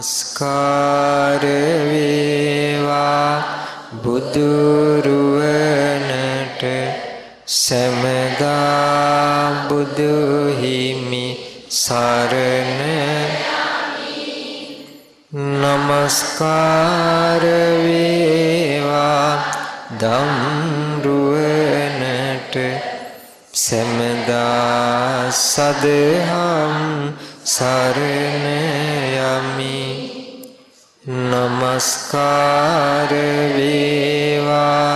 නමස්කාර වේවා බුදුරුවනට සමදා බුදු හිමි සරණ නමස්කාර වේවා ධම්රුවනට සමදා සදහම් සරණ යමි නමස්කාර වේවා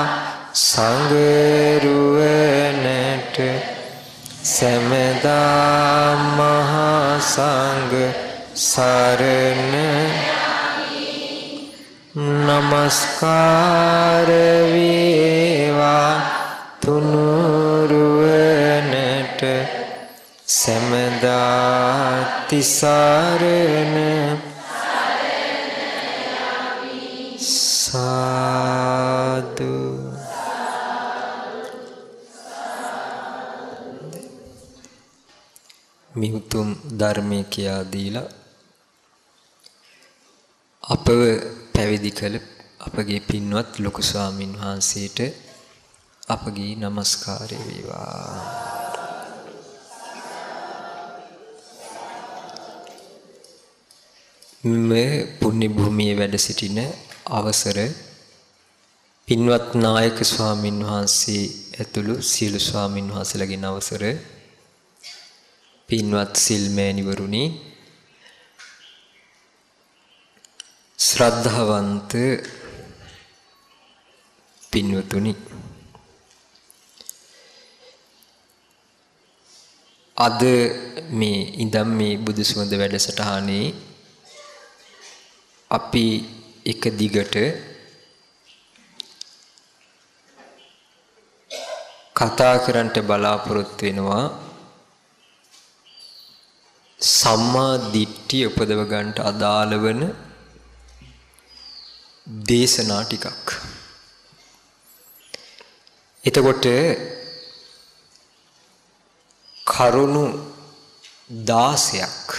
සංඝරුවනට සමදා මහා සංඝ සරණ නමස්කාර වේවා තුනුරුවනට සමදා තිසරණ සාදු මිහුතුම් ධර්මයේ කියා දීලා අපව පැවිදි කළ අපගේ පින්වත් ලොකු ස්වාමින් වහන්සේට අපගේ নমස්කාරය වේවා. මේ පුණ්‍ය භූමියේ වැඩ සිටින අවසර පින්වත් නායක ස්වාමින් වහන්සේ ඇතුළු සියලු ස්වාමින් වහන්සේලාගෙන් අවසර පින්වත් සිල්මෑණිවරුනි ශ්‍රද්ධාවන්ත පින්වතුනි අද මේ ඉඳන් මේ බුදු සුවඳ වැඩසටහනේ අපි එක දිගට කතා කරන්නට බලාපොරොත්තු වෙනවා සම්මා දිට්ඨිය උපදව ගන්නට අදාළ වන දේශනා ටිකක්. එතකොට කරුණු 16ක්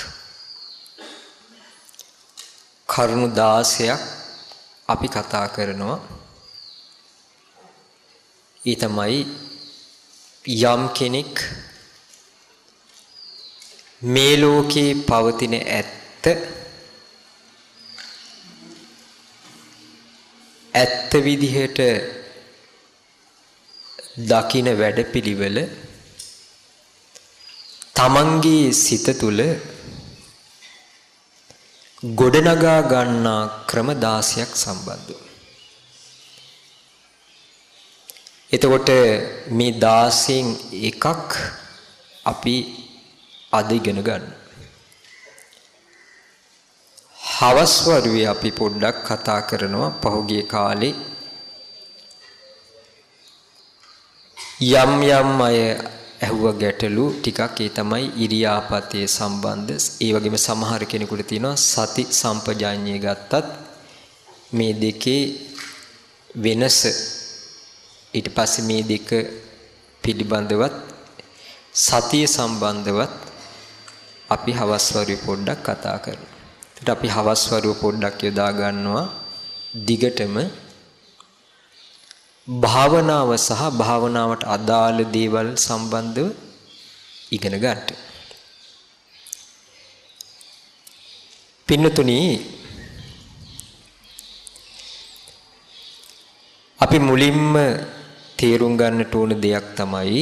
අපි කතා කරනවා. ඒ තමයි යම් කෙනෙක් මේ ලෝකේ පවතින ඇත්ත විදිහට දකින වැඩපිළිවෙල තමන්ගේ සිත තුළ ගොඩනගා ගන්නා ක්‍රම 16ක් සම්බන්ධව. එතකොට මේ 16න් එකක් අපි අද ඉගෙන ගන්න. හවස් වරුවේ අපි පොඩ්ඩක් කතා කරනවා පහුගිය කාලේ යම් අය ඇහුව ගැටලු ටිකක්. ඒ තමයි ඉරියාපතේ සම්බන්ධ. ඒ වගේම සමහර කෙනෙකුට තියෙනවා සති සම්පජාඤ්ඤය ගත්තත් මේ දෙකේ වෙනස. ඊට පස්සේ මේ දෙක පිළිබඳවත් සතිය සම්බන්ධවත් අපි හවස් වරුවේ පොඩ්ඩක් කතා කරමු. ඒත් අපි හවස් වරුව පොඩ්ඩක් යොදා ගන්නවා දිගටම භාවනාව සහ භාවනාවට අදාළ දේවල් සම්බන්ධව ඉගෙන ගන්නට. පින්නතුනි අපි මුලින්ම තේරුම් ගන්නට ඕන දෙයක් තමයි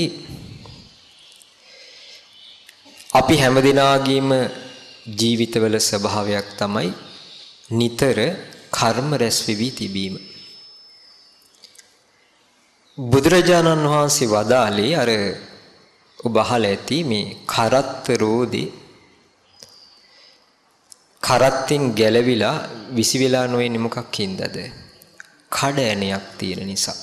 අපි හැමදිනාගේම ජීවිතවල ස්වභාවයක් තමයි නිතර කර්ම රැස් වෙවි තිබීම. බුදුරජාණන් වහන්සේ වදාළේ අර ඔබ අහලා ඇති මේ කරත්ත රෝදේ කරත්තෙන් ගැලවිලා විසි වෙලා නොවෙන්නේ මොකක් හින්දාද? කඩ ඇණයක් තියෙන නිසා.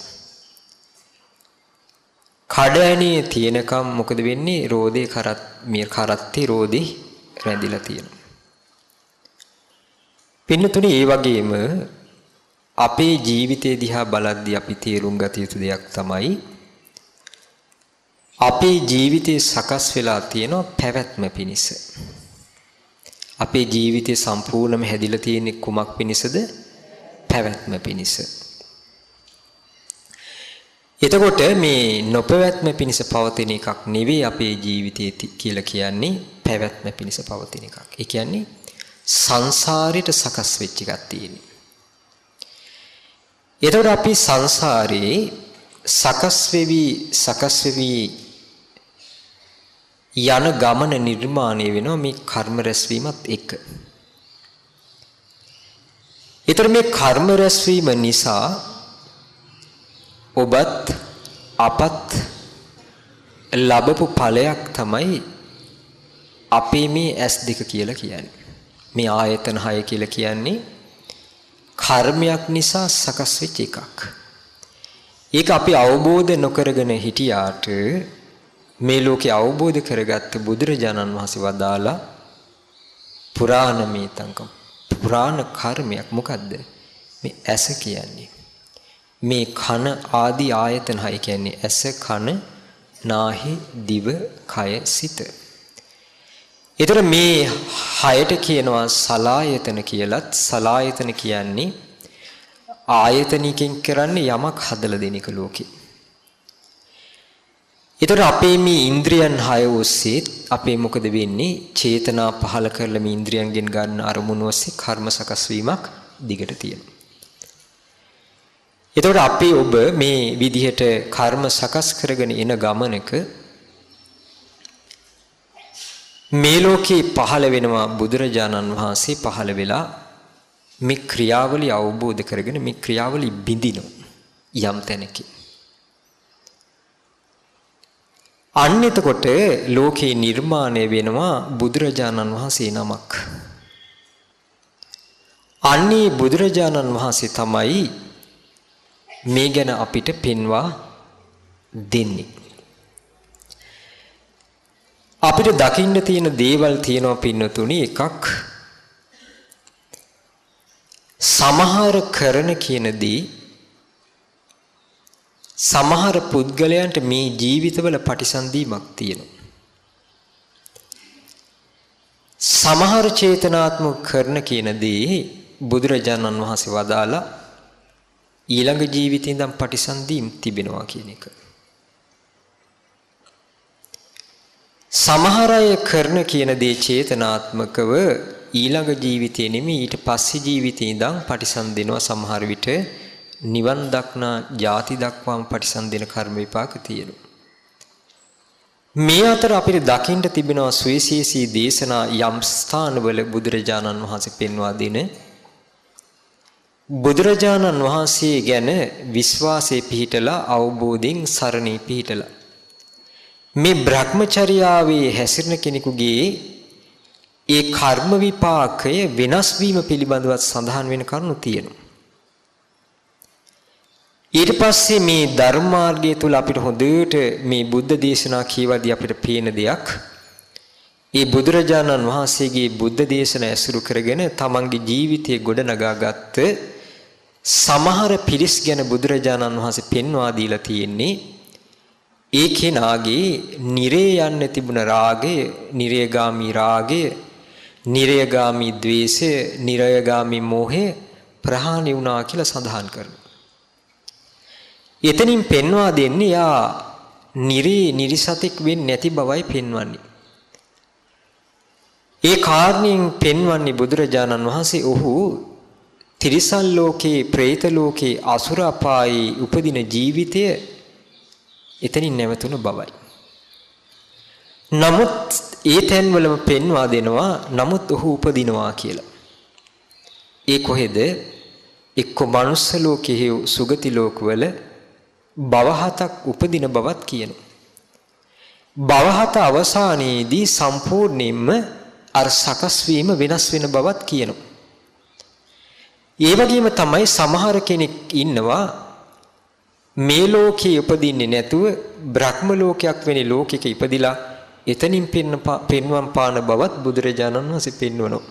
කඩ ඇණේ තියෙනකම් මොකද වෙන්නේ? රෝදේ කරත්තේ රෝදේ රැඳිලා තියෙනවා. පින්නතුනි ඒ වගේම අපේ ජීවිතය දිහා බලද්දී අපි තේරුම් ගත යුතු දෙයක් තමයි අපේ ජීවිතේ සකස් වෙලා තියෙන පැවැත්ම පිණිස. අපේ ජීවිතය සම්පූර්ණයෙන්ම හැදිලා තියෙන්නේ කුමක් පිණිසද? පැවැත්ම පිණිස. එතකොට මේ නොපැවැත්ම පිණිස පවතින එකක් නෙවෙයි අපේ ජීවිතය කියලා කියන්නේ පැවැත්ම පිණිස පවතින එකක්. ඒ කියන්නේ සංසාරයට සකස් වෙච්ච එකක් තියෙන්නේ. එතකොට අපි සංසාරේ සකස් වෙවි යන ගමන නිර්මාණය වෙනවා මේ කර්ම රැස්වීමත් එක්ක. ඒතර මේ කර්ම රැස්වීම නිසා ඔබත් අපත් ලැබපු ඵලයක් තමයි අපේ මේ S2 කියලා කියන්නේ. මේ ආයතන 6 කියලා කියන්නේ කර්මයක් නිසා සකස් වෙච්ච එකක්. ඒක අපි අවබෝධ නොකරගෙන හිටියාට මේ ලෝකේ අවබෝධ කරගත්ත බුදුරජාණන් වහන්සේ වදාලා පුරාණ කර්මයක් මොකද්ද? මේ ඇස කියන්නේ. මේ කන ආදී ආයතන 6 කියන්නේ ඇස, කන, නාහි, දිව, කය, සිත. ඒතර මේ 6ට කියනවා සලායතන කියලත්. සලායතන කියන්නේ ආයතනිකෙන් කරන්නේ යමක් හදලා දෙන එක ලෝකේ. ඒතර අපේ මේ ඉන්ද්‍රියන් 6 ඔස්සේ අපේ මොකද වෙන්නේ? චේතනා පහල කරලා මේ ඉන්ද්‍රියන්ගෙන් ගන්න අරමුණු ඔස්සේ කර්ම සකස් වීමක් දිගට තියෙනවා. එතකොට අපි ඔබ මේ විදිහට කර්ම සකස් කරගෙන එන ගමනක මේ ලෝකේ පහළ වෙනවා බුදුරජාණන් වහන්සේ පහළ වෙලා මේ ක්‍රියාවලිය අවබෝධ කරගෙන මේ ක්‍රියාවලිය බිඳිනවා යම් තැනකින්. අන්න එතකොට ලෝකේ නිර්මාණය වෙනවා බුදුරජාණන් වහන්සේ නමක්. අන්නේ බුදුරජාණන් වහන්සේ තමයි මේ ගැන අපිට පෙන්වා දෙන්නේ. අපිට දකින්න තියෙන දේවල් තියෙනවා පින්නතුනි. එකක් සමහර කරන කියනදී සමහර පුද්ගලයන්ට මේ ජීවිතවල පටිසන්ධීමක් තියෙනවා. සමහර චේතනාත්මක කරන කියනදී බුදුරජාණන් වහන්සේ වදාලා ඊළඟ ජීවිතේ ඉඳන් පටිසන්ධීම් තිබෙනවා කියන එක. සමහර අය කරන කියන දේ චේතනාත්මකව ඊළඟ ජීවිතේ නෙමෙයි ඊට පස්සේ ජීවිතේ ඉඳන් පටිසන්ධිනවා. සමහර විට නිවන් දක්නා ಜಾති දක්වාම පටිසන්ධින කර්ම විපාක තියෙනවා. මේ අතර අපිට දකින්න තිබෙනවා සුවිශේෂී දේශනා යම් ස්ථානවල බුදුරජාණන් වහන්සේ පෙන්වා දෙන බුදුරජාණන් වහන්සේ ගැන විශ්වාසයේ පිහිටලා අවබෝධයෙන් සරණේ පිහිටලා මේ බ්‍රහ්මචර්යාවේ හැසිරෙන කෙනෙකුගේ ඒ කර්ම විපාකය වෙනස් වීම පිළිබඳව සඳහන් වෙන කරුණු තියෙනවා. ඊට පස්සේ මේ ධර්මාර්ගය තුල අපිට හොඳට මේ බුද්ධ දේශනා කියවදී අපිට පේන දෙයක් ඒ බුදුරජාණන් වහන්සේගේ බුද්ධ දේශන ඇසුරු කරගෙන තමන්ගේ ජීවිතය ගොඩනගාගත්ත සමහර පිරිස් ගැන බුදුරජාණන් වහන්සේ පෙන්වා දීලා තියෙන්නේ ඒ කෙනාගේ නිරේ යන්න තිබුණ රාගය, නිරේගාමී රාගය, නිරේගාමී ද්වේෂය, නිරේගාමී මෝහය ප්‍රහාණය වුණා කියලා සඳහන් කරනවා. එතනින් පෙන්වා දෙන්නේ යා නිරිසතෙක් වෙන්නේ නැති බවයි පෙන්වන්නේ. ඒ කාරණයෙන් පෙන්වන්නේ බුදුරජාණන් වහන්සේ ඔහු තිරිසන් ලෝකේ, പ്രേත ලෝකේ, අසුර අපායේ උපදින ජීවිතය එතනින් නැවතුණු බවයි. නමුත් ඒ තැන්වලම පෙන්වා දෙනවා නමුත් ඔහු උපදිනවා කියලා. ඒ කොහෙද? එක්ක මනුස්ස ලෝකයේ සුගති ලෝකවල භව හතක් උපදින බවත් කියනවා. භව හත අවසානයේදී සම්පූර්ණයෙන්ම අර සකස් වීම වෙනස් වෙන බවත් කියනවා. ඒ වගේම තමයි සමහර කෙනෙක් ඉන්නවා මේ ලෝකේ උපදින්නේ නැතුව බ්‍රහ්ම ලෝකයක් වෙන ලෝකයක ඉපදිලා එතනින් පෙන්වම් පාන බවත් බුදුරජාණන් වහන්සේ පෙන්වනවා.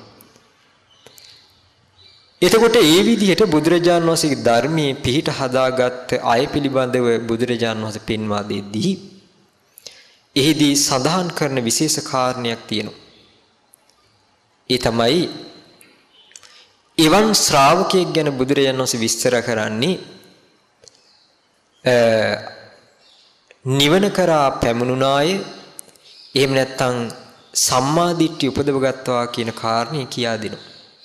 එතකොට ඒ විදිහට බුදුරජාණන් වහන්සේගේ ධර්මයේ පිහිට හදාගත්ත අය පිළිබඳව බුදුරජාණන් වහන්සේ පෙන්වා දෙද්දී එහිදී සඳහන් කරන විශේෂ කාරණයක් තියෙනවා. ඒ තමයි එවන් ශ්‍රාවකයෙක් ගැන බුදුරජාණන් වහන්සේ විස්තර කරන්නේ නිවන කරා පැමුණුනාය එහෙම නැත්නම් සම්මා දිට්ඨිය උපදවගත්තා කියන කාරණේ කියා දෙනවා.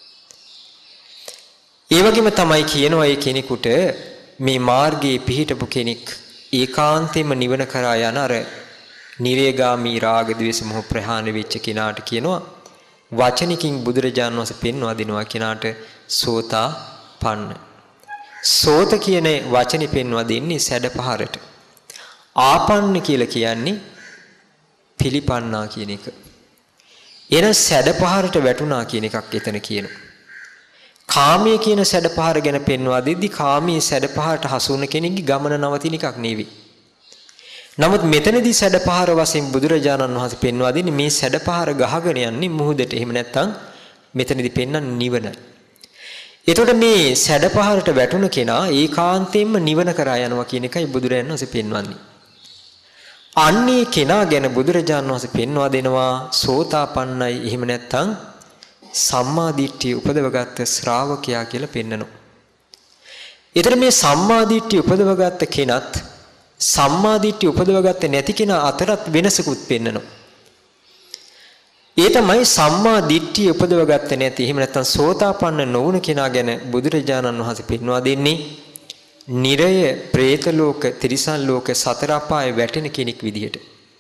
ඒ වගේම තමයි කියනවා ඒ කෙනෙකුට මේ මාර්ගයේ පිහිටපු කෙනෙක් ඒකාන්තයෙන්ම නිවන කරා යන අර නිරේගාමී රාග ද්වේෂ මොහ ප්‍රහාණය වෙච්ච කෙනාට කියනවා වචනකින් බුදුරජාණන් වහන්සේ පෙන්වා දෙනවා කෙනාට සෝතාපන්න. සෝත කියන වචනේ පෙන්වා දෙන්නේ සැඩපහරට. ආපන්න කියලා කියන්නේ පිළිපන්නා කියන එක. එන සැඩපහරට වැටුණා කියන එකක් එතන කියනවා. කාමයේ කියන සැඩපහර ගැන පෙන්වා දෙද්දි කාමයේ සැඩපහරට හසු වුණ කෙනෙක්ගේ ගමන නවතින එකක් නෙවෙයි. නමුත් මෙතනදී සැඩපහර වශයෙන් බුදුරජාණන් වහන්සේ පෙන්වා දෙන්නේ මේ සැඩපහර ගහගෙන යන්නේ මුහුදට. එහෙම නැත්නම් මෙතනදී පෙන්වන්නේ නිවන. එතකොට මේ සැඩපහරට වැටුණ කෙනා ඒකාන්තයෙන්ම නිවන කරා යනවා කියන එකයි බුදුරජාණන් වහන්සේ පෙන්වන්නේ. අන්නේ කෙනා ගැන බුදුරජාණන් වහන්සේ පෙන්වා දෙනවා සෝතාපන්නයි එහෙම නැත්නම් සම්මා දිට්ඨිය උපදවගත්ත ශ්‍රාවකයා කියලා පෙන්නනවා. ඊතර මේ සම්මා දිට්ඨිය උපදවගත්ත කෙනත් සම්මා දිට්ඨිය උපදවගත්තේ නැති කෙනා අතරත් වෙනසකුත් පෙන්නනවා. ඒ තමයි සම්මා දිට්ඨිය උපදවගත්තේ නැති එහෙම නැත්නම් සෝතාපන්න නොවුන කෙනා ගැන බුදුරජාණන් වහන්සේ පෙන්වා දෙන්නේ නිරය, പ്രേත ලෝක, තිරිසන් ලෝක, සතර අපායේ වැටෙන කෙනෙක් විදිහට.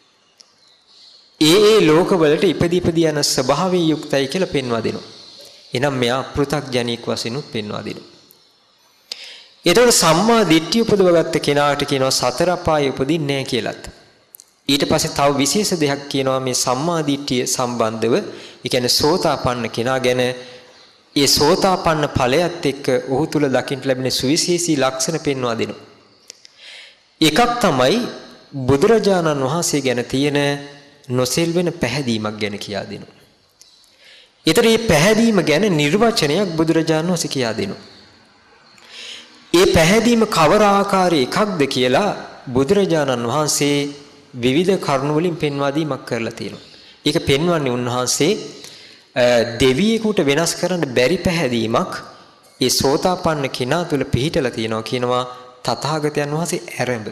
ඒ ලෝකවලට ඉපදී යන ස්වභාවයෙන් යුක්තයි කියලා පෙන්වා දෙනවා. එනම් මෙයා පෘථග්ජනීක් වශයෙන් උත් පෙන්වා දෙනවා. ඒතකොට සම්මා දිට්ඨිය උපදවගත්ත කෙනාට කියනවා සතර අපායේ උපදින්නේ නැහැ කියලාත්. ඊට පස්සේ තව විශේෂ දෙයක් කියනවා මේ සම්මා දිට්ඨිය සම්බන්ධව. ඒ කියන්නේ සෝතාපන්න කෙනා ගැන ඒ සෝතාපන්න ඵලයත් එක්ක ඔහු තුල දකින්න ලැබෙන සුවිශේෂී ලක්ෂණ පෙන්වා දෙනවා. එකක් තමයි බුදුරජාණන් වහන්සේ ගැන තියෙන නොසෙල්වෙන පැහැදීමක් ගැන කියා දෙනවා. ඊතර මේ පැහැදීම ගැන නිර්වචනයක් බුදුරජාණන් වහන්සේ කියා දෙනවා. ඒ පැහැදීම කවර ආකාරයේ එකක්ද කියලා බුදුරජාණන් වහන්සේ විවිධ කරුණු වලින් පෙන්වා දීමක් කරලා තියෙනවා. ඒක පෙන්වන්නේ උන්වහන්සේ දෙවියෙකුට වෙනස් කරන්න බැරි පැහැදීමක් ඒ සෝතාපන්න කෙනා තුල පිහිටලා තියෙනවා කියනවා තථාගතයන් වහන්සේ ඇරඹ.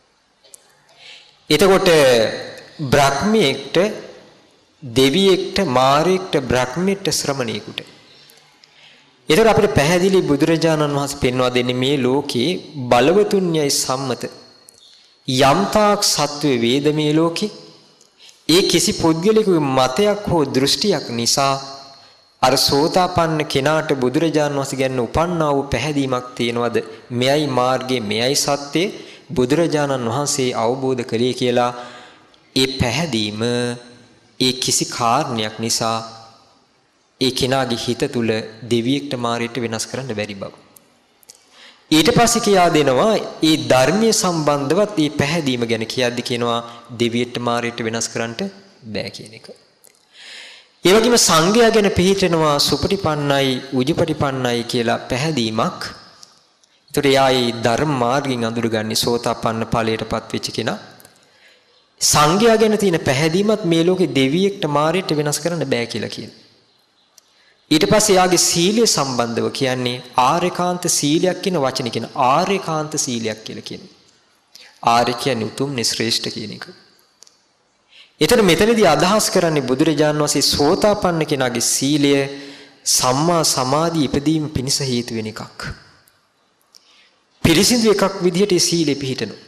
එතකොට බ්‍රහ්මියෙක්ට, දෙවියෙක්ට, මාරයෙක්ට, බ්‍රහ්මෙක්ට, ශ්‍රමණයෙකුට. ඒතර අපිට පැහැදිලි බුදුරජාණන් වහන්සේ පෙන්වා දෙන්නේ මේ ලෝකේ බලවතුන්‍යයි සම්මත යම්තාක් සත්වයේ වේද මේ ලෝකේ ඒ කිසි පුද්ගලිකගේ මතයක් හෝ දෘෂ්ටියක් නිසා අර සෝතාපන්න කෙනාට බුදුරජාණන් වහන්සේ ගැන උපන්නා වූ පැහැදීමක් තියෙනවද? මෙයයි මාර්ගය, මෙයයි සත්‍යය බුදුරජාණන් වහන්සේ අවබෝධ කළේ කියලා ඒ පැහැදීම ඒ කිසි කාරණයක් නිසා ඒ කෙනාගේ හිත තුල දෙවියෙක්ට මාරයට වෙනස් කරන්න බැරි බව. ඊට පස්සේ කියා දෙනවා ඒ ධර්මයේ සම්බන්ධවත් මේ පැහැදීම ගැන කියද්දි කියනවා දෙවියෙක්ට මාරයට වෙනස් කරන්න බෑ කියන එක. ඒ වගේම සංඝයා ගැන පිළිහිටනවා සුපටිපන්නයි උජුපටිපන්නයි කියලා පැහැදීමක්. ඒතර යායි ධර්ම මාර්ගයෙන් අඳුරගන්නේ සෝතාපන්න ඵලයටපත් වෙච්ච කෙනා. සංඝයා ගැන තියෙන පැහැදීමත් මේ ලෝකේ දෙවියෙක්ට මාරයට වෙනස් කරන්න බෑ කියලා කියනවා. ඊට පස්සේ යාගේ සීලය සම්බන්ධව කියන්නේ ආර්යකාන්ත සීලයක් කියන වචනේ කියන ආර්යකාන්ත සීලයක් කියලා කියනවා. ආර්ය කියන්නේ උතුම් ශ්‍රේෂ්ඨ කියන එක. ඒතර මෙතනදී අදහස් කරන්නේ බුදුරජාණන් වහන්සේ සෝතාපන්න කෙනාගේ සීලය සම්මා සමාධිය ඉපදීම පිණිස හේතු වෙන එකක්. පිරිසිදු එකක් විදිහට සීලෙ පිහිටනවා.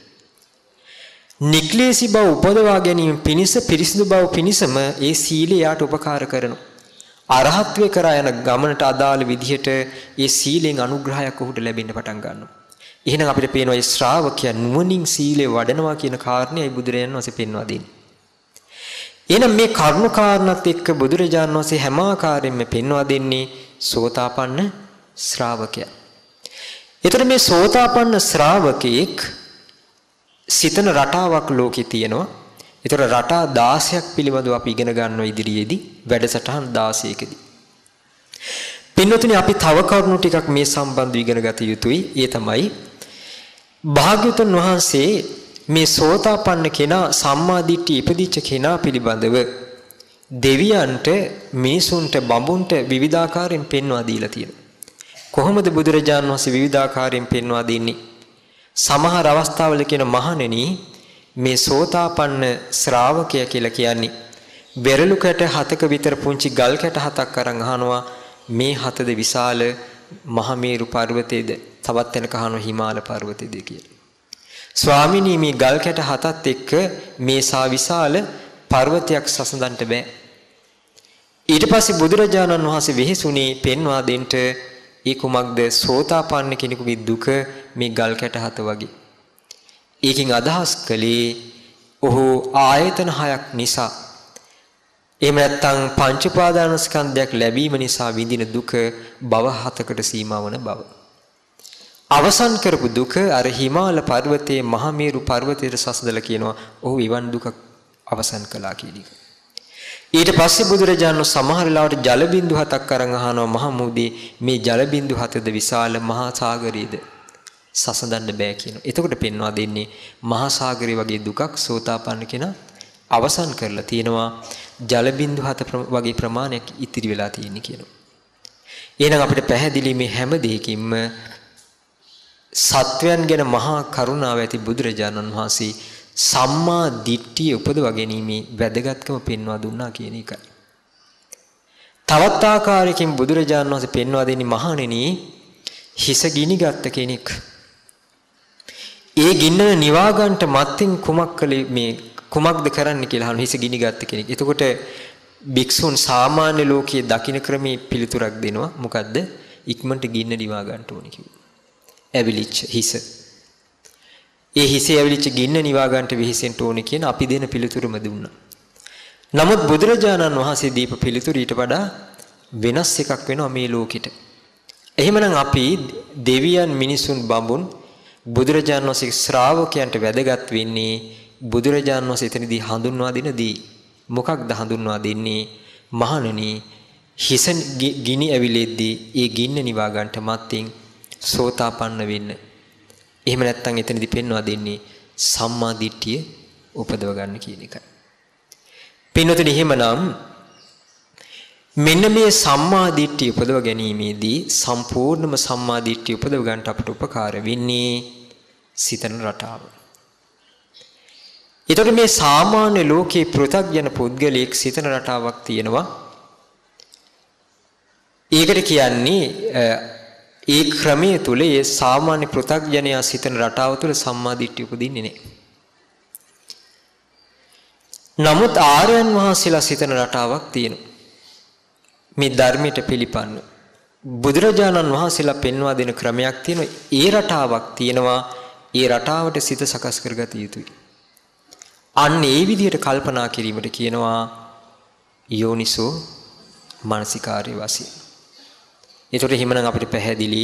නික්ලේශී බව උපදවා ගැනීම පිණිස පිරිසිදු බව පිණිසම ඒ සීලය යාට උපකාර කරනවා. අරහත්වේ කරා යන ගමනට අදාළ විදිහට ඒ සීලෙන් අනුග්‍රහයක් ඔහුට ලැබෙන්න පටන් ගන්නවා. එහෙනම් අපිට පේනවා මේ ශ්‍රාවකයා නුවණින් සීලය වඩනවා කියන කාරණේයි බුදුරජාණන් වහන්සේ පෙන්වා දෙන්නේ. එහෙනම් මේ කරුණු කාරණාත් එක්ක බුදුරජාණන් වහන්සේ හැම ආකාරයෙන්ම පෙන්වා දෙන්නේ සෝතාපන්න ශ්‍රාවකයා. ඒතර මේ සෝතාපන්න ශ්‍රාවකෙක් සිතන රටාවක් ලෝකේ තියෙනවා. ඒතර රටා 16ක් පිළිබඳව අපි ඉගෙන ගන්නවා ඉදිරියේදී වැඩසටහන් 16කදී. පින්වතුනි අපි තව කරුණු ටිකක් මේ සම්බන්ධව ඉගෙන ගත යුතුයි. ඒ තමයි භාග්‍යවතුන් වහන්සේ මේ සෝතාපන්න කෙනා සම්මා දිට්ඨිය ඉපදිච්ච කෙනා පිළිබඳව දෙවියන්ට මිනිසුන්ට බඹුන්ට විවිධාකාරයෙන් පෙන්වා දීලා තියෙනවා. කොහොමද බුදුරජාණන් වහන්සේ විවිධාකාරයෙන් පෙන්වා දෙන්නේ? සමහර අවස්ථාවල කියන මහණෙනි මේ සෝතාපන්න ශ්‍රාවකය කියලා කියන්නේ බෙරළු කැට 7ක විතර පුංචි ගල් කැට 7ක් අරන් අහනවා මේ 7ද විශාල මහමේරු පර්වතයේද තවත් වෙනක අහනවා හිමාල පර්වතයේද කියලා. ස්වාමිනී මේ ගල් කැට 7ත් එක්ක මේ සා විශාල පර්වතයක් සසඳන්න බෑ. ඊට පස්සේ බුදුරජාණන් වහන්සේ වෙහෙසුනේ පෙන්වා දෙන්න ඒ කුමක්ද සෝතාපන්න කෙනෙකුගේ දුක මේ ගල් කැට 7 වගේ. ඒකින් අදහස් කළේ ඔහු ආයතන 6ක් නිසා එහෙම නැත්නම් පංච උපාදානස්කන්ධයක් ලැබීම නිසා විඳින දුක භව 7කට සීමා වන බව. අවසන් කරපු දුක අර හිමාල පර්වතයේ මහමේරු පර්වතයට සසදලා කියනවා ඔහු ඉවන් දුක අවසන් කළා කියන එක. ඊට පස්සේ බුදුරජාණන් සමහර ලාවට ජල බිඳු 7ක් අරන් අහනවා මහමුදී මේ ජල බිඳු 7ද විශාල මහා සාගරයේද සසඳන්න බෑ කියනවා. එතකොට පෙන්වා දෙන්නේ මහා සාගරය වගේ දුකක් සෝතාපන්න කෙනා අවසන් කරලා තියෙනවා. ජල බිඳු 7 වගේ ප්‍රමාණයක් ඉතිරි වෙලා තියෙන්නේ කියනවා. එහෙනම් අපිට පැහැදිලි මේ හැම දෙයකින්ම සත්වයන් ගැන මහා කරුණාව ඇති බුදුරජාණන් වහන්සේ සම්මා දිට්ඨිය උපදවා ගැනීමේ වැදගත්කම පෙන්වා දුන්නා කියන එකයි. තවත් ආකාරයකින් බුදුරජාණන් වහන්සේ පෙන්වා දෙන්නේ මහණෙනි හිස ගිනිගත් කෙනෙක්. ඒ ගින්න නිවා ගන්නට මත්ින් කුමක්ද කරන්න කියලා අහන හිස ගිනිගත් කෙනෙක්. එතකොට භික්ෂුන් සාමාන්‍ය ලෝකයේ දකින්න ක්‍රමයේ පිළිතුරක් දෙනවා. මොකද්ද? ඉක්මනට ගින්න නිවා ගන්න ඕනේ කිව්වා. ඇවිලිච්ච හිස. ඒ හිසේ ඇවිලිච්ච ගින්න නිවා ගන්නට විහිසෙන්න ඕනේ කියන අපි දෙන පිළිතුරම දුන්නා. නමුත් බුදුරජාණන් වහන්සේ දීප පිළිතුර ඊට වඩා වෙනස් එකක් වෙනවා මේ ලෝකෙට. එහෙමනම් අපි දෙවියන් මිනිසුන් බඹුන් බුදුරජාණන් වහන්සේ ශ්‍රාවකයන්ට වැදගත් වෙන්නේ බුදුරජාණන් වහන්සේ එතනදී හඳුන්වා දෙන දී. මොකක්ද හඳුන්වා දෙන්නේ? මහණෙනි හිස ගිනි ඇවිලෙද්දී ඒ ගින්න නිවා ගන්නට මත්ින් සෝතාපන්න වෙන්න. එහෙම නැත්නම් එතනදී පෙන්වා දෙන්නේ සම්මා දිට්ඨිය උපදව ගන්න කියන එකයි. පින්නතුනි එහෙමනම් මෙන්න මේ සම්මා දිට්ඨිය උපදව ගැනීමේදී සම්පූර්ණම සම්මා දිට්ඨිය උපදව ගන්නට අපට උපකාර වෙන්නේ සිතන රටාව. ඒතකොට මේ සාමාන්‍ය ලෝකේ පෘථග්ජන පුද්ගලයෙක් සිතන රටාවක් තියෙනවා. ඒකට කියන්නේ ඒ ක්‍රමයේ තුල ඒ සාමාන්‍ය පෘථග්ජනයා සිතන රටාව තුල සම්මා දිට්ඨිය උපදින්නේ නැහැ. නමුත් ආර්යයන් වහන්සේලා සිතන රටාවක් තියෙනවා. මේ ධර්මයට පිළිපන්න බුදුරජාණන් වහන්සේලා පෙන්වා දෙන ක්‍රමයක් තියෙනවා. ඒ රටාවක් තියෙනවා. ඒ රටාවට සිත සකස් කරගත යුතුයි. අන්න ඒ විදිහට කල්පනා කිරීමට කියනවා යෝනිසෝ මානසිකාර්ය වශයෙන්. ඒතකොට එහෙමනම් අපිට පැහැදිලි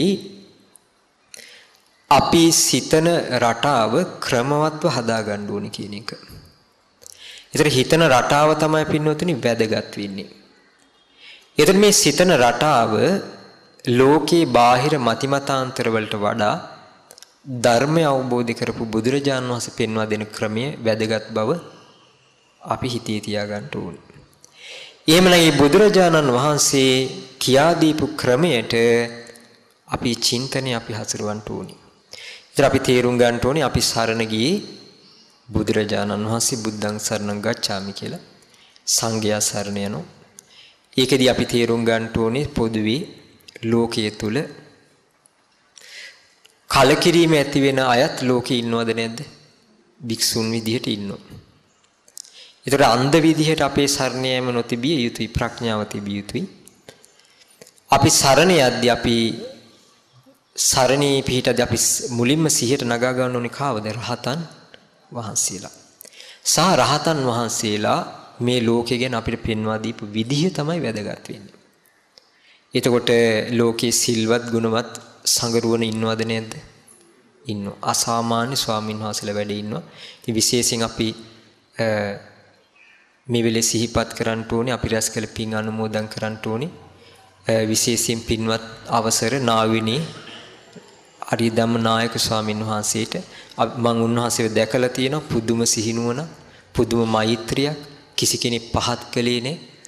අපි සිතන රටාව ක්‍රමවත්ව හදා ගන්න ඕනේ කියන එක. ඒතර හිතන රටාව තමයි පින්නොතුනි වැදගත් වෙන්නේ. ඒතර මේ සිතන රටාව ලෝකේ බාහිර මතිමතාන්තර වලට වඩා ධර්මය අවබෝධ කරපු බුදුරජාණන් වහන්සේ පෙන්වා දෙන ක්‍රමයේ වැදගත් බව අපි හිතේ තියාගන්න ඕනේ. එහෙමනම් මේ බුදුරජාණන් වහන්සේ කියා දීපු ක්‍රමයට අපි චින්තනය අපි හසුරවන්න ඕනේ. ඉතින් අපි තේරුම් ගන්න ඕනේ අපි සරණ ගියේ බුදුරජාණන් වහන්සේ බුද්ධං සරණං ගච්ඡාමි කියලා සංඝයා සරණ යනවා. ඒකෙදි අපි තේරුම් ගන්න ඕනේ පොදුවේ ලෝකයේ තුල කලකිරීම ඇති වෙන අයත් ලෝකේ ඉන්නවද නැද්ද? භික්ෂුන් විදිහට ඉන්නවා. ඒතර අන්ධ විදිහට අපේ සරණ යාම නොතිබිය යුතුයි, ප්‍රඥාව තිබිය යුතුයි. අපි සරණ යද්දී අපි සරණී පිහිටදී අපි මුලින්ම සිහියට නගා ගන්න ඕනේ කාවද? රහතන් වහන්සේලා. සහ රහතන් වහන්සේලා මේ ලෝකේ ගැන අපිට පෙන්වා දීපු විදිහ තමයි වැදගත් වෙන්නේ. එතකොට ලෝකේ සිල්වත් ගුණවත් සංගරුවන ඉන්නවද නැද්ද? ඉන්නවා. අසාමාන්‍ය ස්වාමීන් වහන්සේලා වැඩ ඉන්නවා. ඉතින් විශේෂයෙන් අපි මේ වෙලේ සිහිපත් කරන්න ඕනේ, අපි රැස් කළ පින් අනුමෝදන් කරන්න ඕනේ. විශේෂයෙන් පින්වත් අවසර නාවිනී අරිදම්ම නායක ස්වාමීන් වහන්සේට මම උන්වහන්සේව දැකලා තියෙනවා. පුදුම සිහිනුවණ, පුදුම මෛත්‍රියක්, කිසි කෙනෙක් පහත් කළේ නැහැ.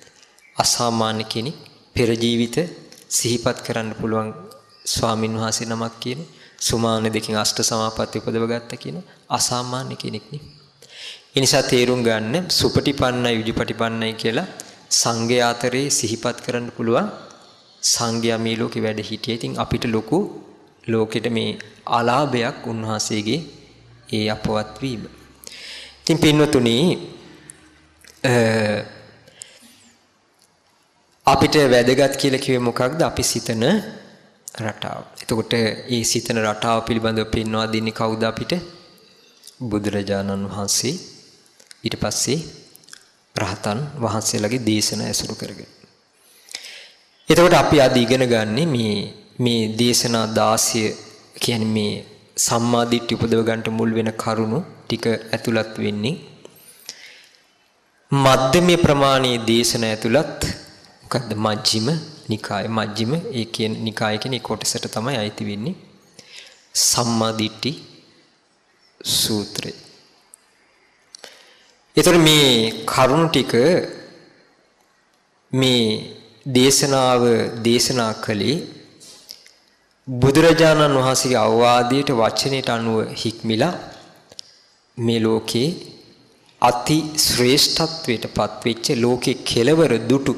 අසාමාන්‍ය කෙනෙක් පෙර ජීවිත සිහිපත් කරන්න පුළුවන් ස්වාමින් වහන්සේ නමක් කියන සුමාන දෙකින් අෂ්ට සමාපatti උපදව ගත්ත කියන අසාමාන්‍ය කෙනෙක් නේ. ඒ නිසා තේරුම් ගන්න සුපටිපන්නයි යුජිපටිපන්නයි කියලා සංඝයා අතරේ සිහිපත් කරන්න පුළුවන් සංඝයා මේ ලෝකේ වැඩ හිටියේ. ඉතින් අපිට ලොකු ලෝකෙට මේ අලාභයක් උන්වහන්සේගේ ඒ අපවත් වීම. ඉතින් පින්වතුනි අපිට වැදගත් කියලා කිව්වේ මොකක්ද? අපි සිතන රටාව. එතකොට මේ සිතන රටාව පිළිබඳව පෙන්වා දෙන්නේ කවුද අපිට? බුදුරජාණන් වහන්සේ. ඊට පස්සේ රහතන් වහන්සේලාගේ දේශන ඇසුරු කරගෙන. එතකොට අපි අද ඉගෙන ගන්න මේ දේශනා 16 කියන්නේ මේ සම්මාදිට්ඨිය උපදව ගන්නට මුල් වෙන කරුණු ටික ඇතුළත් වෙන්නේ මධ්‍යමයේ ප්‍රමාණයේ දේශන ඇතුළත් මොකද්ද? මජ්ක්‍ධිම නිකාය. මජ්ක්‍ධිම ඒ කියන්නේ නිකාය කියන්නේ කොටසට තමයි අයිති වෙන්නේ සම්මාදිට්ඨි සූත්‍රය. ඒතර මේ කරුණු ටික මේ දේශනාව දේශනා කළේ බුදුරජාණන් වහන්සේගේ අවවාදයට වචනයට අනුව හික්මිලා මේ ලෝකේ අති ශ්‍රේෂ්ඨත්වයට පත්වෙච්ච ලෝකේ කෙලවර දුටු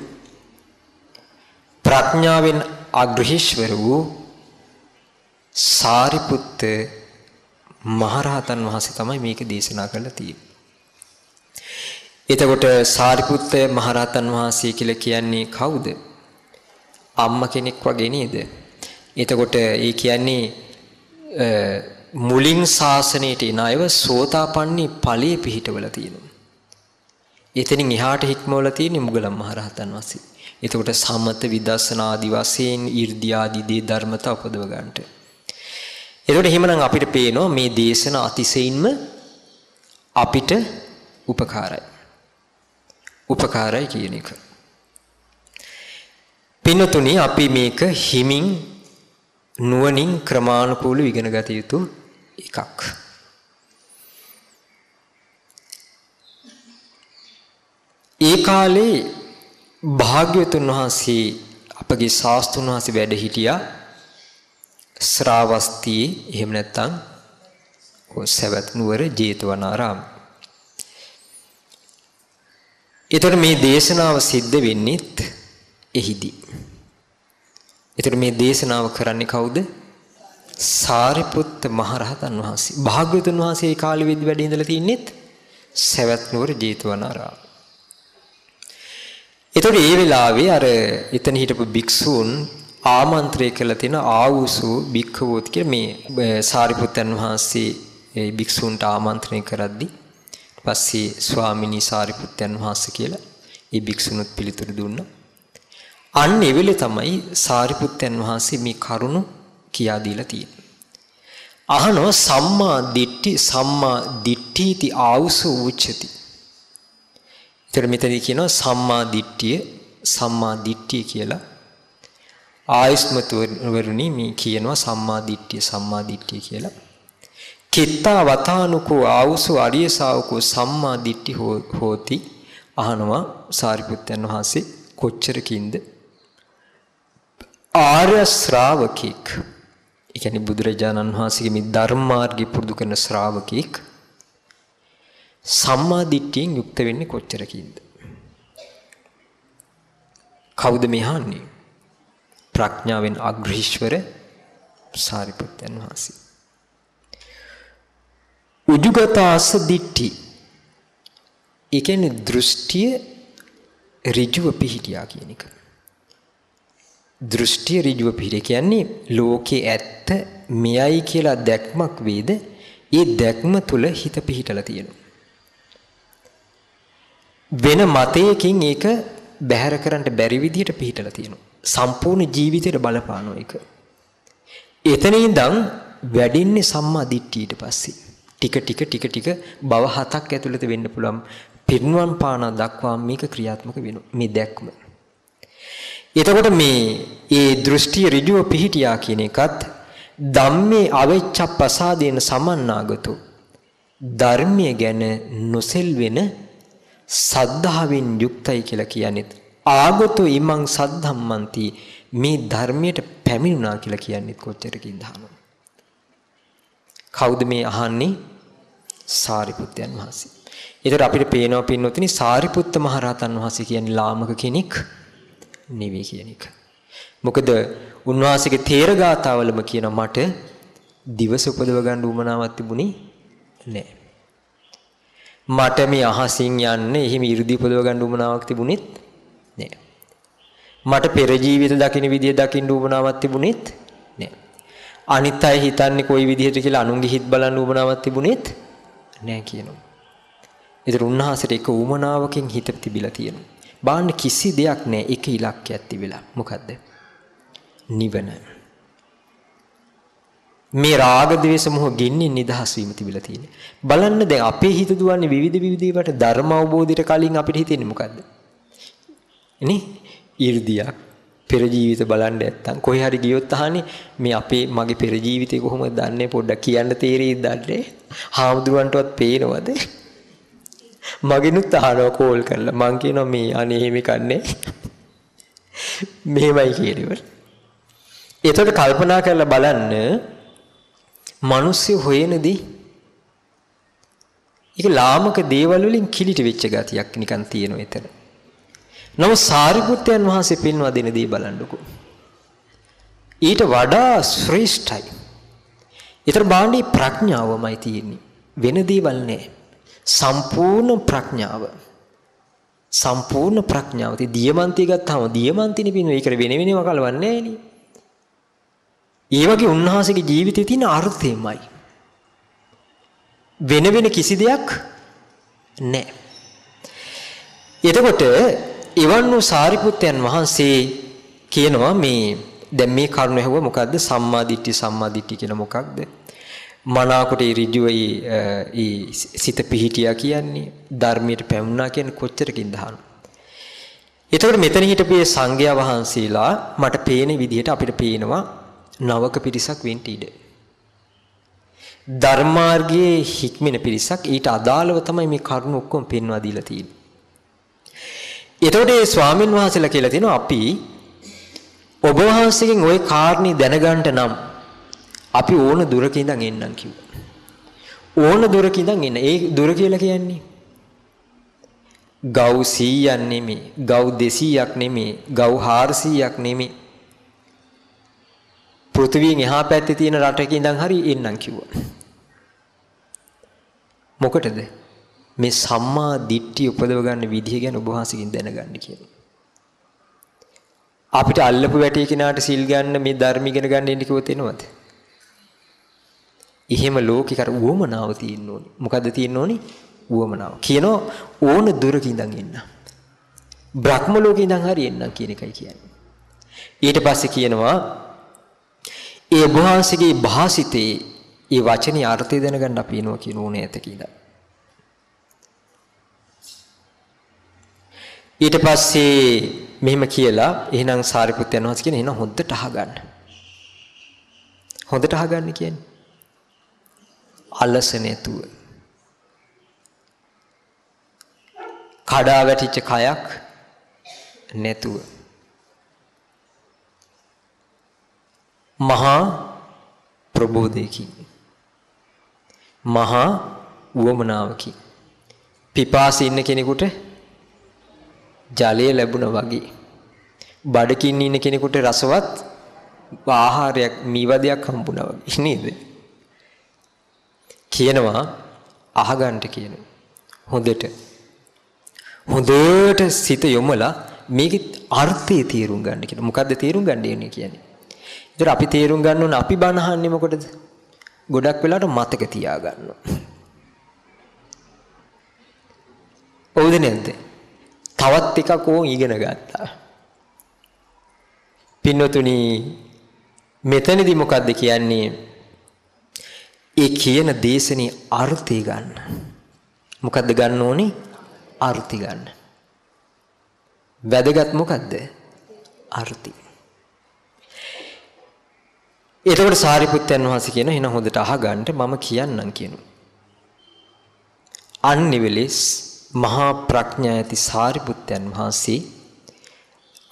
ප්‍රඥාවෙන් අග්‍රහිෂ්වර වූ සාරිපුත්ත මහරහතන් වහන්සේ තමයි මේක දේශනා කරලා තියෙන්නේ. එතකොට සාරිපුත්ත මහරහතන් වහන්සේ කියලා කියන්නේ කවුද? අම්මා කෙනෙක් වගේ නේද? එතකොට ඒ කියන්නේ මුලින් ශාසනයට එන අයව සෝතාපන්නී ඵලයේ පිහිටවලා තියෙනවා. එතනින් එහාට හික්මවලා තියෙන්නේ මුගලන් මහරහතන් වහන්සේ. එතකොට සමත විදර්ශනා ආදි වශයෙන් 이르දි ආදී දේ ධර්මතා උපදව ගන්නට. එතකොට එහෙමනම් අපිට පේනවා මේ දේශන අතිශයින්ම අපිට උපකාරයි කියන එක. පින්තුනි අපි මේක හිමින් නුවණින් ක්‍රමානුකූලව ඉගෙන ගත යුතු එකක්. ඒ කාලේ භාග්‍යවතුන් වහන්සේ අපගේ ශාස්ත්‍රඥ වහන්සේ වැඩ හිටියා ශ්‍රාවස්තියේ. එහෙම නැත්නම් සවැත් නුවර ජේතවනාරාම. ඒතර මේ දේශනාව සිද්ධ වෙන්නේත් එහිදී. ඒතර මේ දේශනාව කරන්නේ කවුද? සාරිපුත්ත මහරහතන් වහන්සේ. භාග්‍යවතුන් වහන්සේ ඒ කාලෙ වෙද්දි වැඩ ඉඳලා තින්නේත් සවැත් නුවර ජේතවනාරාම. ඒතර ඒ වෙලාවේ අර එතන හිටපු භික්ෂූන් ආමන්ත්‍රණය කළා තියෙන ආවුසු භික්ඛවෝත් කියලා මේ සාරිපුත්තන් වහන්සේ ඒ භික්ෂූන්ට ආමන්ත්‍රණය කරද්දී පස්සේ ස්වාමිනී සාරිපුත්තයන් වහන්සේ කියලා ඒ භික්ෂුණුත් පිළිතුරු දුන්නා. අන්න ඒ වෙලේ තමයි සාරිපුත්තයන් වහන්සේ මේ කරුණ කියා දීලා තියෙන්නේ. අහනවා සම්මා දිට්ඨීති ආවුසෝ උච්චති. ඊතර මෙතනදී කියනවා සම්මා දිට්ඨිය කියලා. ආයස්මතුවරුනි මේ කියනවා සම්මා දිට්ඨිය කියලා. කිත්තා වතානුකෝ ආවුසෝ අරිය ශාවකෝ සම්මා දිට්ඨි හෝති. අහනවා සාරිපුත්තයන් වහන්සේ කොච්චරකින්ද ආර්ය ශ්‍රාවකෙක්, ඒ කියන්නේ බුදුරජාණන් වහන්සේගේ මේ ධර්ම මාර්ගය පුරුදු කරන ශ්‍රාවකෙක් සම්මා දිට්ඨියෙන් යුක්ත වෙන්නේ කොච්චරකින්ද? කවුද මේ අහන්නේ? ප්‍රඥාවෙන් අග්‍රහිෂ්වර සාරිපුත්තයන් වහන්සේ. උජුගතාස දිට්ඨි, ඒ කියන්නේ දෘෂ්ටිය ඍජුව පිහිටියා කියන එක. දෘෂ්ටිය ඍජුව පිහිටිය කියන්නේ ලෝකේ ඇත්ත මෙයයි කියලා දැක්මක් වේද, ඒ දැක්ම තුල හිත පිහිටලා තියෙනවා. වෙන මතයකින් ඒක බැහැර කරන්න බැරි විදිහට පිහිටලා තියෙනවා. සම්පූර්ණ ජීවිතේට බලපානවා ඒක. එතන ඉඳන් වැඩින්නේ සම්මා දිට්ඨියට පස්සේ. ටික භව 7ක් ඇතුළත වෙන්න පුළුවන් පිරිනුවම් පාන දක්වා මේක ක්‍රියාත්මක වෙනවා මේ දැක්ම. එතකොට මේ දෘෂ්ටි ඍජුව පිහිටියා කියන එකත් ධම්මේ අවෙච්ඡප්පසාදේන සමන්නාගතෝ, ධර්මයේ ගැන නොසෙල් වෙන සද්ධාවෙන් යුක්තයි කියලා කියන්නේ ආගතෝ ඉමං සද්ධම්මන්ති මේ ධර්මයට පැමිණුණා කියලා කියන්නේ කොච්චරකින් දහනවා. කවුද මේ අහන්නේ? සාරිපුත්තයන් වහන්සේ. ඒතර අපිට පේනවා පින්නොතිනි සාරිපුත්ත මහරහතන් වහන්සේ කියන්නේ ලාමක කෙනෙක් නෙවෙයි කියන එක. මොකද උන්වහන්සේගේ තේර ගාථාවලම කියන මට දිවස උපදව ගන්න උවමනාවක් තිබුණේ නැහැ. මට මේ අහසින් යන්නේ එහෙම 이르දි උපදව ගන්න උවමනාවක් තිබුණෙත් නැහැ. මට පෙර ජීවිත දකින්න විදිය දකින්න උවමනාවක් තිබුණෙත් නැහැ. අනිත් අය හිතන්නේ කොයි විදිහට කියලා අනුන්ගේ හිත බලන්න උවමනාවක් තිබුණෙත් නැහැ කියනවා. ඒතර උන්වහන්සේට එක උවමනාවකින් හිත තිබිලා තියෙනවා. බාන්න කිසි දෙයක් නැහැ. එක ඉලක්කයක් තිබිලා. මොකද්ද? නිවන. මේ රාග ద్వේෂ මොහ ගින්නින් නිදහස් වීම තිබිලා තියෙන්නේ. බලන්න දැන් අපේ හිත දුවන්නේ විවිධ ඒවාට ධර්ම අවබෝධයට කලින් අපිට හිතෙන්නේ මොකද්ද? නේ? 이르දියක් පෙර ජීවිත බලන්න නැත්තම් කොහේ හරි ගියොත් අහන්නේ මේ අපේ මගේ පෙර ජීවිතේ කොහොමද දන්නේ පොඩ්ඩක් කියන්න තේරෙයිද දන්නේ? හාමුදුරන්ටවත් පේනවද? මගෙනුත් අහනවා කෝල් කරලා මං කියනවා මේ අනේ එහෙම කන්නේ මෙහෙමයි කියනවා. ඒකට කල්පනා කරලා බලන්න මිනිස්සු හොයනදී ඒක ලාමක දේවල් වලින් කිලිට වෙච්ච ගතියක් නිකන් තියෙනවා එතන. නමුත් සාරිපුත්තයන් වහන්සේ පෙන්වා දෙන දේ බලන්නකෝ. ඊට වඩා ශ්‍රේෂ්ඨයි. ඊතර බාණ්ඩි ප්‍රඥාවමයි තියෙන්නේ. වෙන දේවල් නෑ. සම්පූර්ණ ප්‍රඥාව. සම්පූර්ණ ප්‍රඥාව. ඉතින් දියමන්තිය ගත්තාම දියමන්තිනේ පින්න ඒකට වෙන වෙනම කලවන්නේ නෑනේ. ඒ වගේ උන්වහන්සේගේ ජීවිතයේ තියෙන අර්ථයමයි. වෙන වෙන කිසි දෙයක් නෑ. එතකොට එවන් වූ සාරිපුත්තයන් වහන්සේ කියනවා මේ දැන් මේ කරුණ ඇහුවා මොකද්ද? සම්මා දිට්ඨිය කියලා මොකක්ද? මනාකොට ඍජුවයි සිත පිහිටියා කියන්නේ ධර්මයට පැමුණා කියන්නේ කොච්චරකින් දහන. එතකොට මෙතන හිටපු සංඝයා වහන්සේලා මට පේන විදිහට අපිට පේනවා නවක පිරිසක් වෙන්න ඉඩ. ධර්මාර්ගයේ හික්මින පිරිසක් ඊට අදාළව තමයි මේ කරුණ ඔක්කොම පෙන්වා දීලා තියෙන්නේ. එතකොට මේ ස්වාමින් වහන්සේලා කියලා තියෙනවා අපි ඔබ වහන්සේගෙන් ওই කාරණේ දැනගන්න නම් අපි ඕන දුරක ඉඳන් එන්නම් කිව්වා. ඕන දුරක ඉඳන් එන්න. ඒ දුර කියලා කියන්නේ ගව් 100ක් නෙමෙයි, ගව් 200ක් නෙමෙයි, ගව් 400ක් නෙමෙයි. පෘථිවියෙන් එහා පැත්තේ තියෙන රටක ඉඳන් හරි එන්නම් කිව්වා. මොකටද? මේ සම්මා දිට්ඨිය උපදව ගන්න විදිහ ගැන ඔබ වහන්සේකින් දැනගන්න කියලා. අපිට අල්ලපු වැටේ කෙනාට සිල් ගන්න මේ ධර්ම ඉගෙන ගන්න ඉන්න කිව්වොත් එනවද? එහෙම ලෝකික අර උවමනාව තියෙන්න ඕනේ. මොකද්ද තියෙන්න ඕනේ? උවමනාව. කියනවා ඕන දුරක ඉඳන් එන්න. බ්‍රහ්ම ලෝකේ ඉඳන් හරි එන්න කියන එකයි කියන්නේ. ඊට පස්සේ කියනවා ඒ වහන්සේගේ භාසිතේ ඒ වචනේ අර්ථය දැනගන්න අපි එනවා කියන ඕනේ ඇත කියලා. ඊට පස්සේ මෙහෙම කියලා එහෙනම් සාරිපුත්යන් වහන්සේ කියන එහෙනම් හොඳට අහගන්න. හොඳට අහගන්න කියන්නේ අලස නැතුව කඩා වැටිච්ච කයක් නැතුව මහා ප්‍රබෝධයකින් මහා උවමනාවකින් පිපාසී ඉන්න කෙනෙකුට ජලය ලැබුණා වගේ බඩකින් ඉන්න කෙනෙකුට රසවත් ආහාරයක් මීවදයක් හම්බුණා වගේ නේද? කියනවා අහගන්න කියනවා. හොඳට සිත යොමලා මේකේ අර්ථය තේරුම් ගන්න කියනවා. මොකද්ද තේරුම් ගන්න කියන්නේ? ඒතර අපි තේරුම් ගන්න ඕන අපි බණ අහන්නේ මොකටද? ගොඩක් වෙලාවට මතක තියාගන්න. ඔව්ද නැද්ද? තවත් එකක් ඕන් ඉගෙන ගත්තා. පින්නතුනි මෙතනදී මොකද්ද කියන්නේ? ඒ කියන දේශනේ අර්ථය ගන්න. මොකද්ද ගන්න ඕනේ? අර්ථය ගන්න. වැදගත් මොකද්ද? අර්ථය. එතකොට සාරිපුත්තයන් වහන්සේ කියන එහෙනම් හොඳට අහගන්න මම කියන්නම් කියනවා. අන්නිවෙලෙස් මහා ප්‍රඥා ඇති සාරිපුත්තයන් වහන්සේ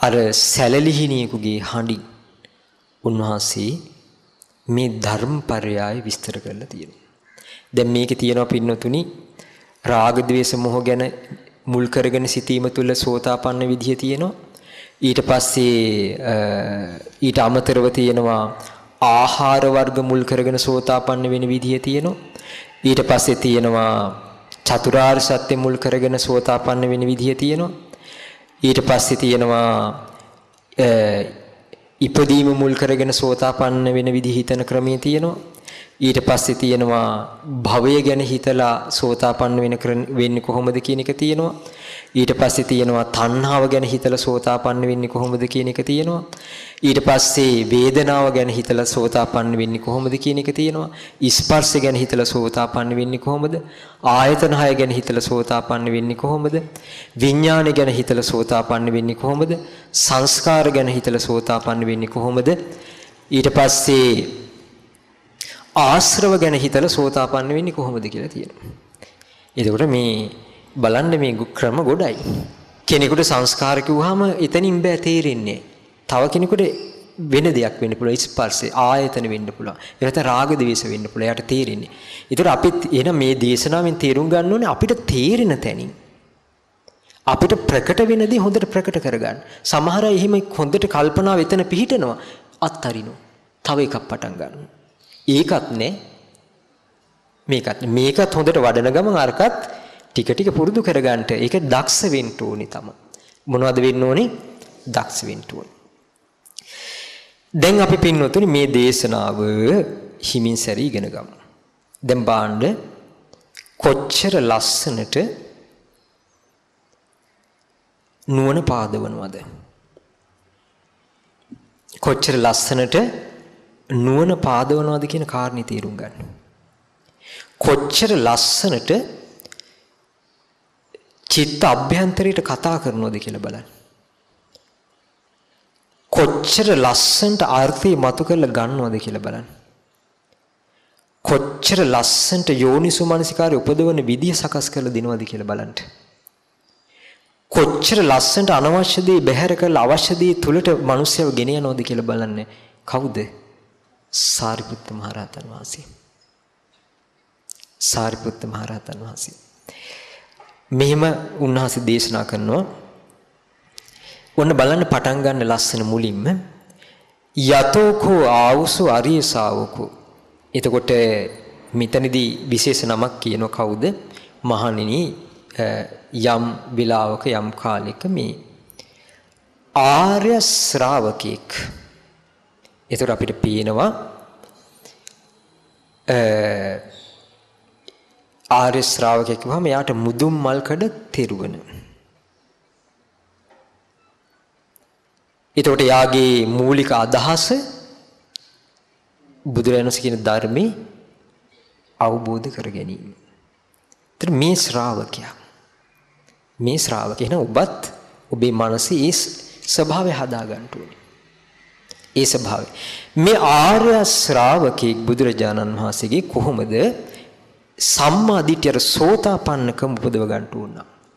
අර සැලලිහිණියෙකුගේ හඬින් උන්වහන්සේ මේ ධර්මපරයය විස්තර කරලා තියෙනවා. දැන් මේකේ තියෙනවා පින්නතුනි රාග ద్వේෂ මොහ ගැන මුල් කරගෙන සිටීම තුළ සෝතාපන්න විදිය තියෙනවා. ඊට පස්සේ ඊට අමතරව තියෙනවා ආහාර වර්ග මුල් කරගෙන සෝතාපන්න වෙන විදිය තියෙනවා. ඊට පස්සේ තියෙනවා චතුරාර්ය සත්‍ය මුල් කරගෙන සෝතාපන්න වෙන විදිය තියෙනවා. ඊට පස්සේ තියෙනවා ඉපදීම මුල් කරගෙන සෝතාපන්න වෙන විදිහ හිතන ක්‍රමයේ තියෙනවා. ඊට පස්සේ තියෙනවා භවය ගැන හිතලා සෝතාපන්න වෙන්නේ කොහොමද කියන එක තියෙනවා. ඊට පස්සේ තියෙනවා තණ්හාව ගැන හිතලා සෝතාපන්න වෙන්නේ කොහොමද කියන එක තියෙනවා. ඊට පස්සේ වේදනාව ගැන හිතලා සෝතාපන්න වෙන්නේ කොහොමද කියන එක තියෙනවා. ස්පර්ශය ගැන හිතලා සෝතාපන්න වෙන්නේ කොහොමද? ආයතන 6 ගැන හිතලා සෝතාපන්න වෙන්නේ කොහොමද? විඥානය ගැන හිතලා සෝතාපන්න වෙන්නේ කොහොමද? සංස්කාර ගැන හිතලා සෝතාපන්න වෙන්නේ කොහොමද? ඊට පස්සේ ආශ්‍රව ගැන හිතලා සෝතාපන්න වෙන්නේ කොහොමද කියලා තියෙනවා. එතකොට මේ බලන්න මේ ක්‍රම ගොඩයි. කෙනෙකුට සංස්කාර කිව්වහම එතනින් බෑ තේරෙන්නේ. තව කෙනෙකුට වෙන දෙයක් වෙන්න පුළුවන් ස්පර්ශය ආයතන වෙන්න පුළුවන්. ඒකට රාග ద్వේෂ වෙන්න පුළුවන්. එයාට තේරෙන්නේ. ඒතර අපිත් එන මේ දේශනාවෙන් තේරුම් ගන්න ඕනේ අපිට තේරෙන තැනින්. අපිට ප්‍රකට වෙන දේ හොඳට ප්‍රකට කරගන්න. සමහර අය එහෙම හොඳට කල්පනාව එතන පිහිටනවා අත්තරිනවා. තව එකක් පටන් ගන්නවා. ඒකත් නෑ මේකත් හොඳට වඩන ගමන් අරකත් ටික ටික පුරුදු කරගන්නට ඒක දක්ෂ වෙන්න ඕනේ තමයි. මොනවද වෙන්න ඕනේ? දක්ෂ වෙන්න ඕනේ. දැන් අපි පින්නතුනි මේ දේශනාව හිමින් සැරී ඉගෙන ගමු. දැන් බාණ්ඩ කොච්චර ලස්සනට නුවණ පාදවනවද? කොච්චර ලස්සනට නුවණ පාදවනවද කියන කාරණේ තේරුම් ගන්න. කොච්චර ලස්සනට චිත්ත අභ්‍යන්තරයට කතා කරනවද කියලා බලන්න. කොච්චර ලස්සනට අර්ථය මතු කරලා ගන්නවද කියලා බලන්න. කොච්චර ලස්සනට යෝනිසු මනසිකාරය උපදවන විදිය සකස් කරලා දෙනවද කියලා බලන්න. කොච්චර ලස්සනට අනවශ්‍ය දේ බැහැර කරලා අවශ්‍ය දේ තුලට මිනිස්සුව ගෙන යනවද කියලා බලන්න. කවුද? සාරිපුත්ත මහරහතන් වහන්සේ. සාරිපුත්ත මහරහතන් වහන්සේ. මෙහෙම උන්වහන්සේ දේශනා කරනවා. ඔන්න බලන්න පටන් ගන්න ලස්සන මුලින්ම යතෝකෝ ආවුසු අරිය ශාවකෝ. එතකොට මෙතනදී විශේෂ නමක් කියනවා කවුද? මහණෙනි යම් විලාවක යම් කාලයක මේ ආර්ය ශ්‍රාවකෙක්. එතකොට අපිට පේනවා ආර්ය ශ්‍රාවකෙක් වහම යාට මුදුන් මල්කඩ තෙරුවන. එතකොට යාගේ මූලික අදහස බුදුරජාණන් වහන්සේ කියන ධර්මයේ අවබෝධ කර ගැනීම. ඒතර මේ ශ්‍රාවකයා එහෙනම් ඔබත් ඔබේ මනසේ ඒ ස්වභාවය හදා ගන්න ඕනේ. ඒ ස්වභාවය. මේ ආර්ය ශ්‍රාවකෙක් බුදුරජාණන් වහන්සේගේ කොහොමද සම්මා දිට්ඨිය සෝතාපන්නකම උපදව ගන්න ඕන.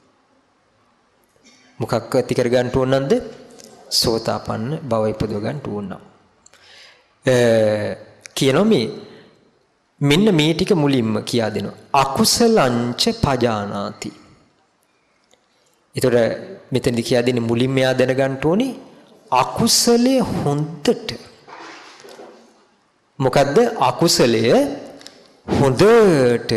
මොකක් ඇති කර ගන්න ඕනද? සෝතාපන්න බව උපදව ගන්න ඕන. කියනවා මෙන්න මේ ටික මුලින්ම කියා දෙනවා. අකුසලංච පජානාති. ඒතර මෙතනදී කියා දෙන්නේ මුලින්ම එයා දැනගන්න ඕනේ අකුසලයේ හොඳට. මොකද්ද අකුසලයේ හොඳට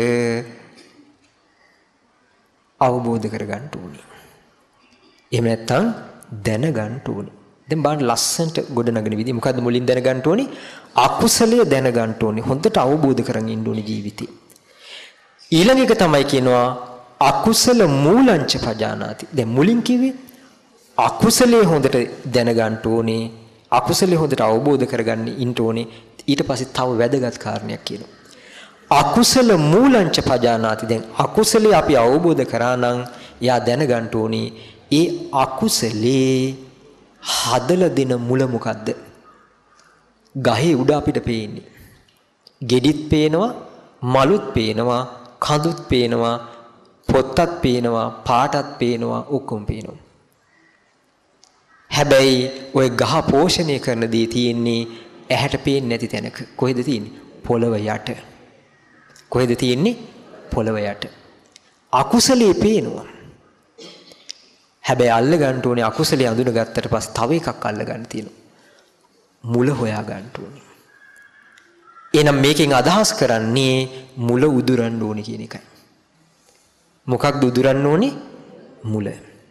අවබෝධ කරගන්න ඕනේ. එහෙම නැත්නම් දැනගන්න ඕනේ. දැන් බලන්න ලස්සනට ගොඩනගෙන විදිහ මොකද්ද මුලින් දැනගන්න ඕනේ? අකුසලයේ දැනගන්න ඕනේ. හොඳට අවබෝධ කරගෙන ඉන්න ඕනේ ජීවිතේ. ඊළඟ එක තමයි කියනවා අකුසල මූලංච පජානාති. දැන් මුලින් කිව්වේ අකුසලයේ හොඳට දැනගන්න ඕනේ. අකුසලයේ හොඳට අවබෝධ කරගන්න ඉන්න ඕනේ. ඊට පස්සේ තව වැදගත් කාරණයක් කියනවා. අකුසල මූලංච පජානාති. දැන් අකුසලයේ අපි අවබෝධ කරා නම් එයා දැනගන්න ඕනේ ඒ අකුසලේ හදලා දෙන මුල මොකද්ද? ගහේ උඩ අපිට පේන්නේ. ගෙඩිත් පේනවා, මලුත් පේනවා, කඳුත් පේනවා, පොත්තත් පේනවා, පාටත් පේනවා, ඔක්කොම පේනවා. හැබැයි ওই ගහ පෝෂණය කරන දේ තියෙන්නේ ඇහැට පේන්නේ නැති තැනක. කොහෙද තියෙන්නේ? පොළව යට. කොහෙද තියෙන්නේ? පොළව යට. අකුසලයේ පේනවා. හැබැයි අල්ල ගන්න ඕනේ අකුසලයේ අඳුන ගත්තට පස්සේ තව එකක් අල්ල ගන්න තියෙනවා. මුල හොයා ගන්න ඕනේ. එහෙනම් මේකෙන් අදහස් කරන්නේ මුල උදුරන්න ඕනේ කියන එකයි. මොකක්ද උදුරන්න ඕනේ? මුල.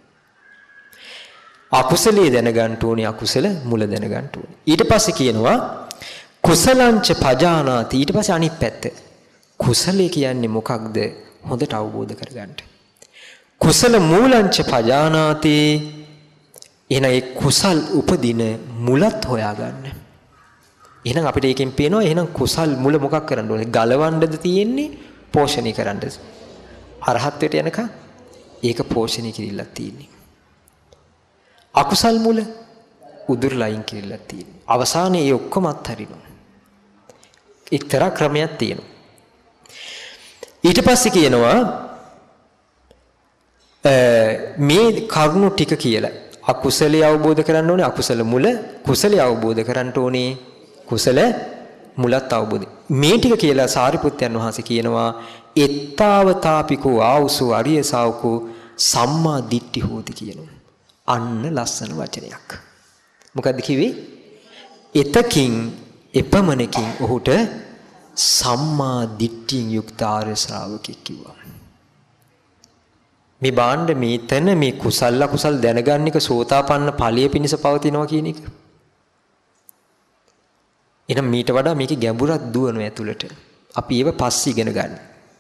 අකුසලයේ දැනගන්න ඕනේ අකුසල මුල දැනගන්න ඕනේ. ඊට පස්සේ කියනවා කුසලංච පජානාති. ඊට පස්සේ අනිත් පැත්ත. කුසලයේ කියන්නේ මොකක්ද? හොඳට අවබෝධ කරගන්න. කුසල මූලංච පජානාති. එහෙනම් ඒ කුසල් උපදින මුලත් හොයාගන්න. එහෙනම් අපිට ඒකෙන් පේනවා එහෙනම් කුසල් මුල මොකක් කරන්න ඕනේ? ගලවන්නද තියෙන්නේ? පෝෂණය කරන්නද? අරහත්ත්වයට යනකම් ඒක පෝෂණය කිරිල්ලක් තියෙන්නේ. අකුසල් මුල උදුරලයින් කිරිල්ලක් තියෙන්නේ. අවසානයේ ඒ ඔක්කොම අත්හරිනවා. එක්තරා ක්‍රමයක් තියෙනවා. ඊට පස්සේ කියනවා මේ කරුණු ටික කියලා අකුසලයේ අවබෝධ කරගන්න ඕනේ අකුසල මුල, කුසලයේ අවබෝධ කරගන්න ඕනේ කුසල මුලත් අවබෝධ. මේ ටික කියලා සාරිපුත්තයන් වහන්සේ කියනවා එත්තාවතාපිකෝ ආවුසෝ අරිය ශාවකෝ සම්මා දිට්ඨි හෝති කියනවා. අන්න ලස්සන වචනයක්. මොකද්ද කිව්වේ? එතකින් එපමණකින් ඔහුට සම්මා දිට්ඨියෙන් යුක්ත ආර්ය ශ්‍රාවකෙක් කිව්වා. මේ බාණ්ඩ මේතන මේ කුසල අකුසල් දැනගන්න එක සෝතාපන්න ඵලයේ පිණිස පවතිනවා කියන එක. එහෙනම් මීට වඩා මේකේ ගැඹුරක් දුවනවා ඇතුළට. අපි ඒව පස්සේ ඉගෙන ගන්න.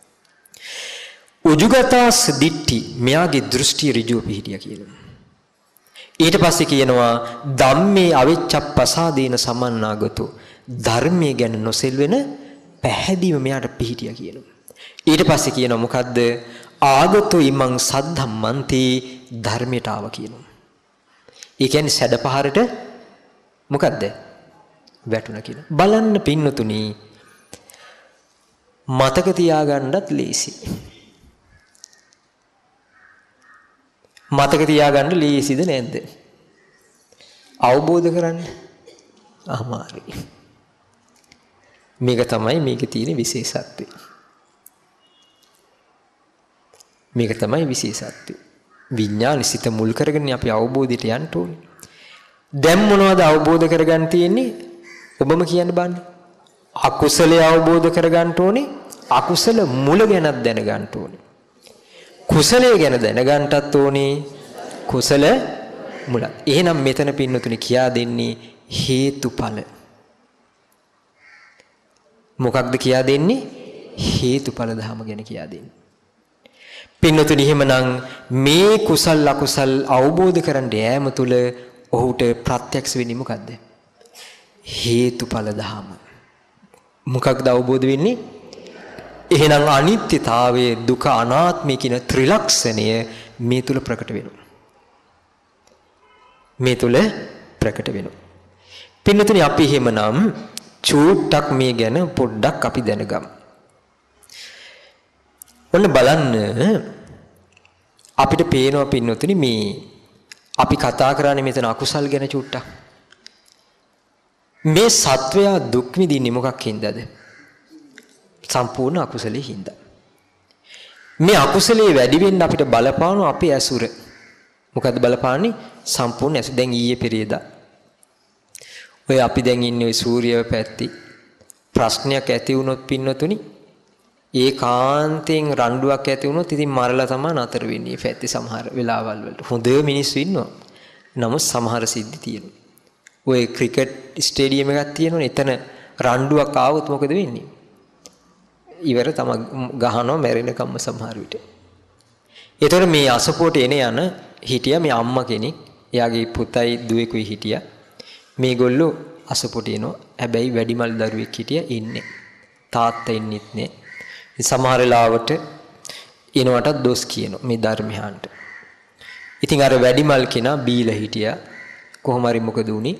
උජුගතාස් දිට්ඨි මෙයාගේ දෘෂ්ටි ඍජුව පිහිටියා කියනවා. ඊට පස්සේ කියනවා ධම්මේ අවිච්ඡප්පසාදීන සමන්නාගතෝ ධර්මයේ ගැන නොසෙල්වෙන පැහැදීම මෙයාට පිහිටියා කියනවා. ඊට පස්සේ කියනවා මොකද්ද? ආගතෝ ඉමං සද්ධම්මන්ති ධර්මයට ආව කියනවා. ඒ කියන්නේ සැඩපහරට මොකද්ද? වැටුණා කියලා. බලන්න පින්නතුනි මතක තියාගන්නත් ලේසි. මතක තියාගන්න ලේසිද නැද්ද? අවබෝධ කරන්න අමාරුයි. මේක තමයි මේකේ තියෙන විශේෂත්වය. මේක තමයි විශේෂත්වය. විඥානිසිත මුල් කරගෙන අපි අවබෝධයට යන්න ඕනේ. දැන් මොනවද අවබෝධ කරගන්න තියෙන්නේ? ඔබම කියන්න බලන්න. අකුසලයේ අවබෝධ කරගන්න ඕනේ. අකුසල මුල ගැනත් දැනගන්න ඕනේ. කුසලයේ ගැන දැනගන්නටත් ඕනේ. කුසල මුල. එහෙනම් මෙතන පින්නතුනි කියා දෙන්නේ හේතුඵල. මොකක්ද කියා දෙන්නේ? හේතුඵල ධම ගැන කියා දෙන්නේ. පින්නතුනි එහෙමනම් මේ කුසල් අකුසල් අවබෝධ කරගන්න යෑම තුළ ඔහුට ප්‍රත්‍යක්ෂ වෙන්නේ මොකද්ද? හේතුඵල ධම. මොකක්ද අවබෝධ වෙන්නේ? එහෙනම් අනිත්‍යතාවය දුක අනාත්මය කියන ත්‍රිලක්ෂණය මේ තුල ප්‍රකට වෙනවා. මේ තුල ප්‍රකට වෙනවා. පින්නතුනි අපි එහෙමනම් චූට්ටක් මේ ගැන පොඩ්ඩක් අපි දැනගමු. ඔන්න බලන්න අපිට පේනවා පින්නතුනි මේ අපි කතා කරන්නේ මෙතන අකුසල් ගැන චූට්ටක්. මේ සත්වයා දුක් විඳින්නේ මොකක් හින්දාද? සම්පූර්ණ අකුසලයේ හින්දා. මේ අකුසලයේ වැඩි වෙන්න අපිට බලපාන අපේ ඇසුර. මොකද්ද බලපාන්නේ? සම්පූර්ණ ඇසුර. දැන් ඊයේ පෙරේදා ඔය අපි දැන් ඉන්නේ ඔය සූර්යව පැත්තේ ප්‍රශ්නයක් ඇති වුණොත් පින්නතුනි ඒකාන්තයෙන් රණ්ඩුවක් ඇති වුණොත් ඉතින් මරලා තමයි නතර වෙන්නේ. පැත්තේ සමහර වෙලාවල් වලට හොඳ මිනිස්සු ඉන්නවා. නමුත් සමහර සිද්ධි තියෙනවා. ඔය ක්‍රිකට් ස්ටේඩියම් එකක් තියෙනවනේ. එතන රණ්ඩුවක් ආවොත් මොකද වෙන්නේ? ඉවර තමයි ගහනවා මැරෙනකම්ම සමහර විට. ඒතකොට මේ අසපුවට එන යන හිටියා මේ අම්මා කෙනෙක්. එයාගේ පුතයි දුවෙකුයි හිටියා. මේගොල්ලෝ අසපුවට එනවා. හැබැයි වැඩිමල් දරුවෙක් හිටියා ඉන්නේ. තාත්තා ඉන්නෙත් නෑ. සමහර වෙලාවට එනවට දොස් කියනවා මේ ධර්මයන්ට. ඉතින් අර වැඩිමල් කෙනා බීලා හිටියා. කොහොම හරි මොකද උනේ?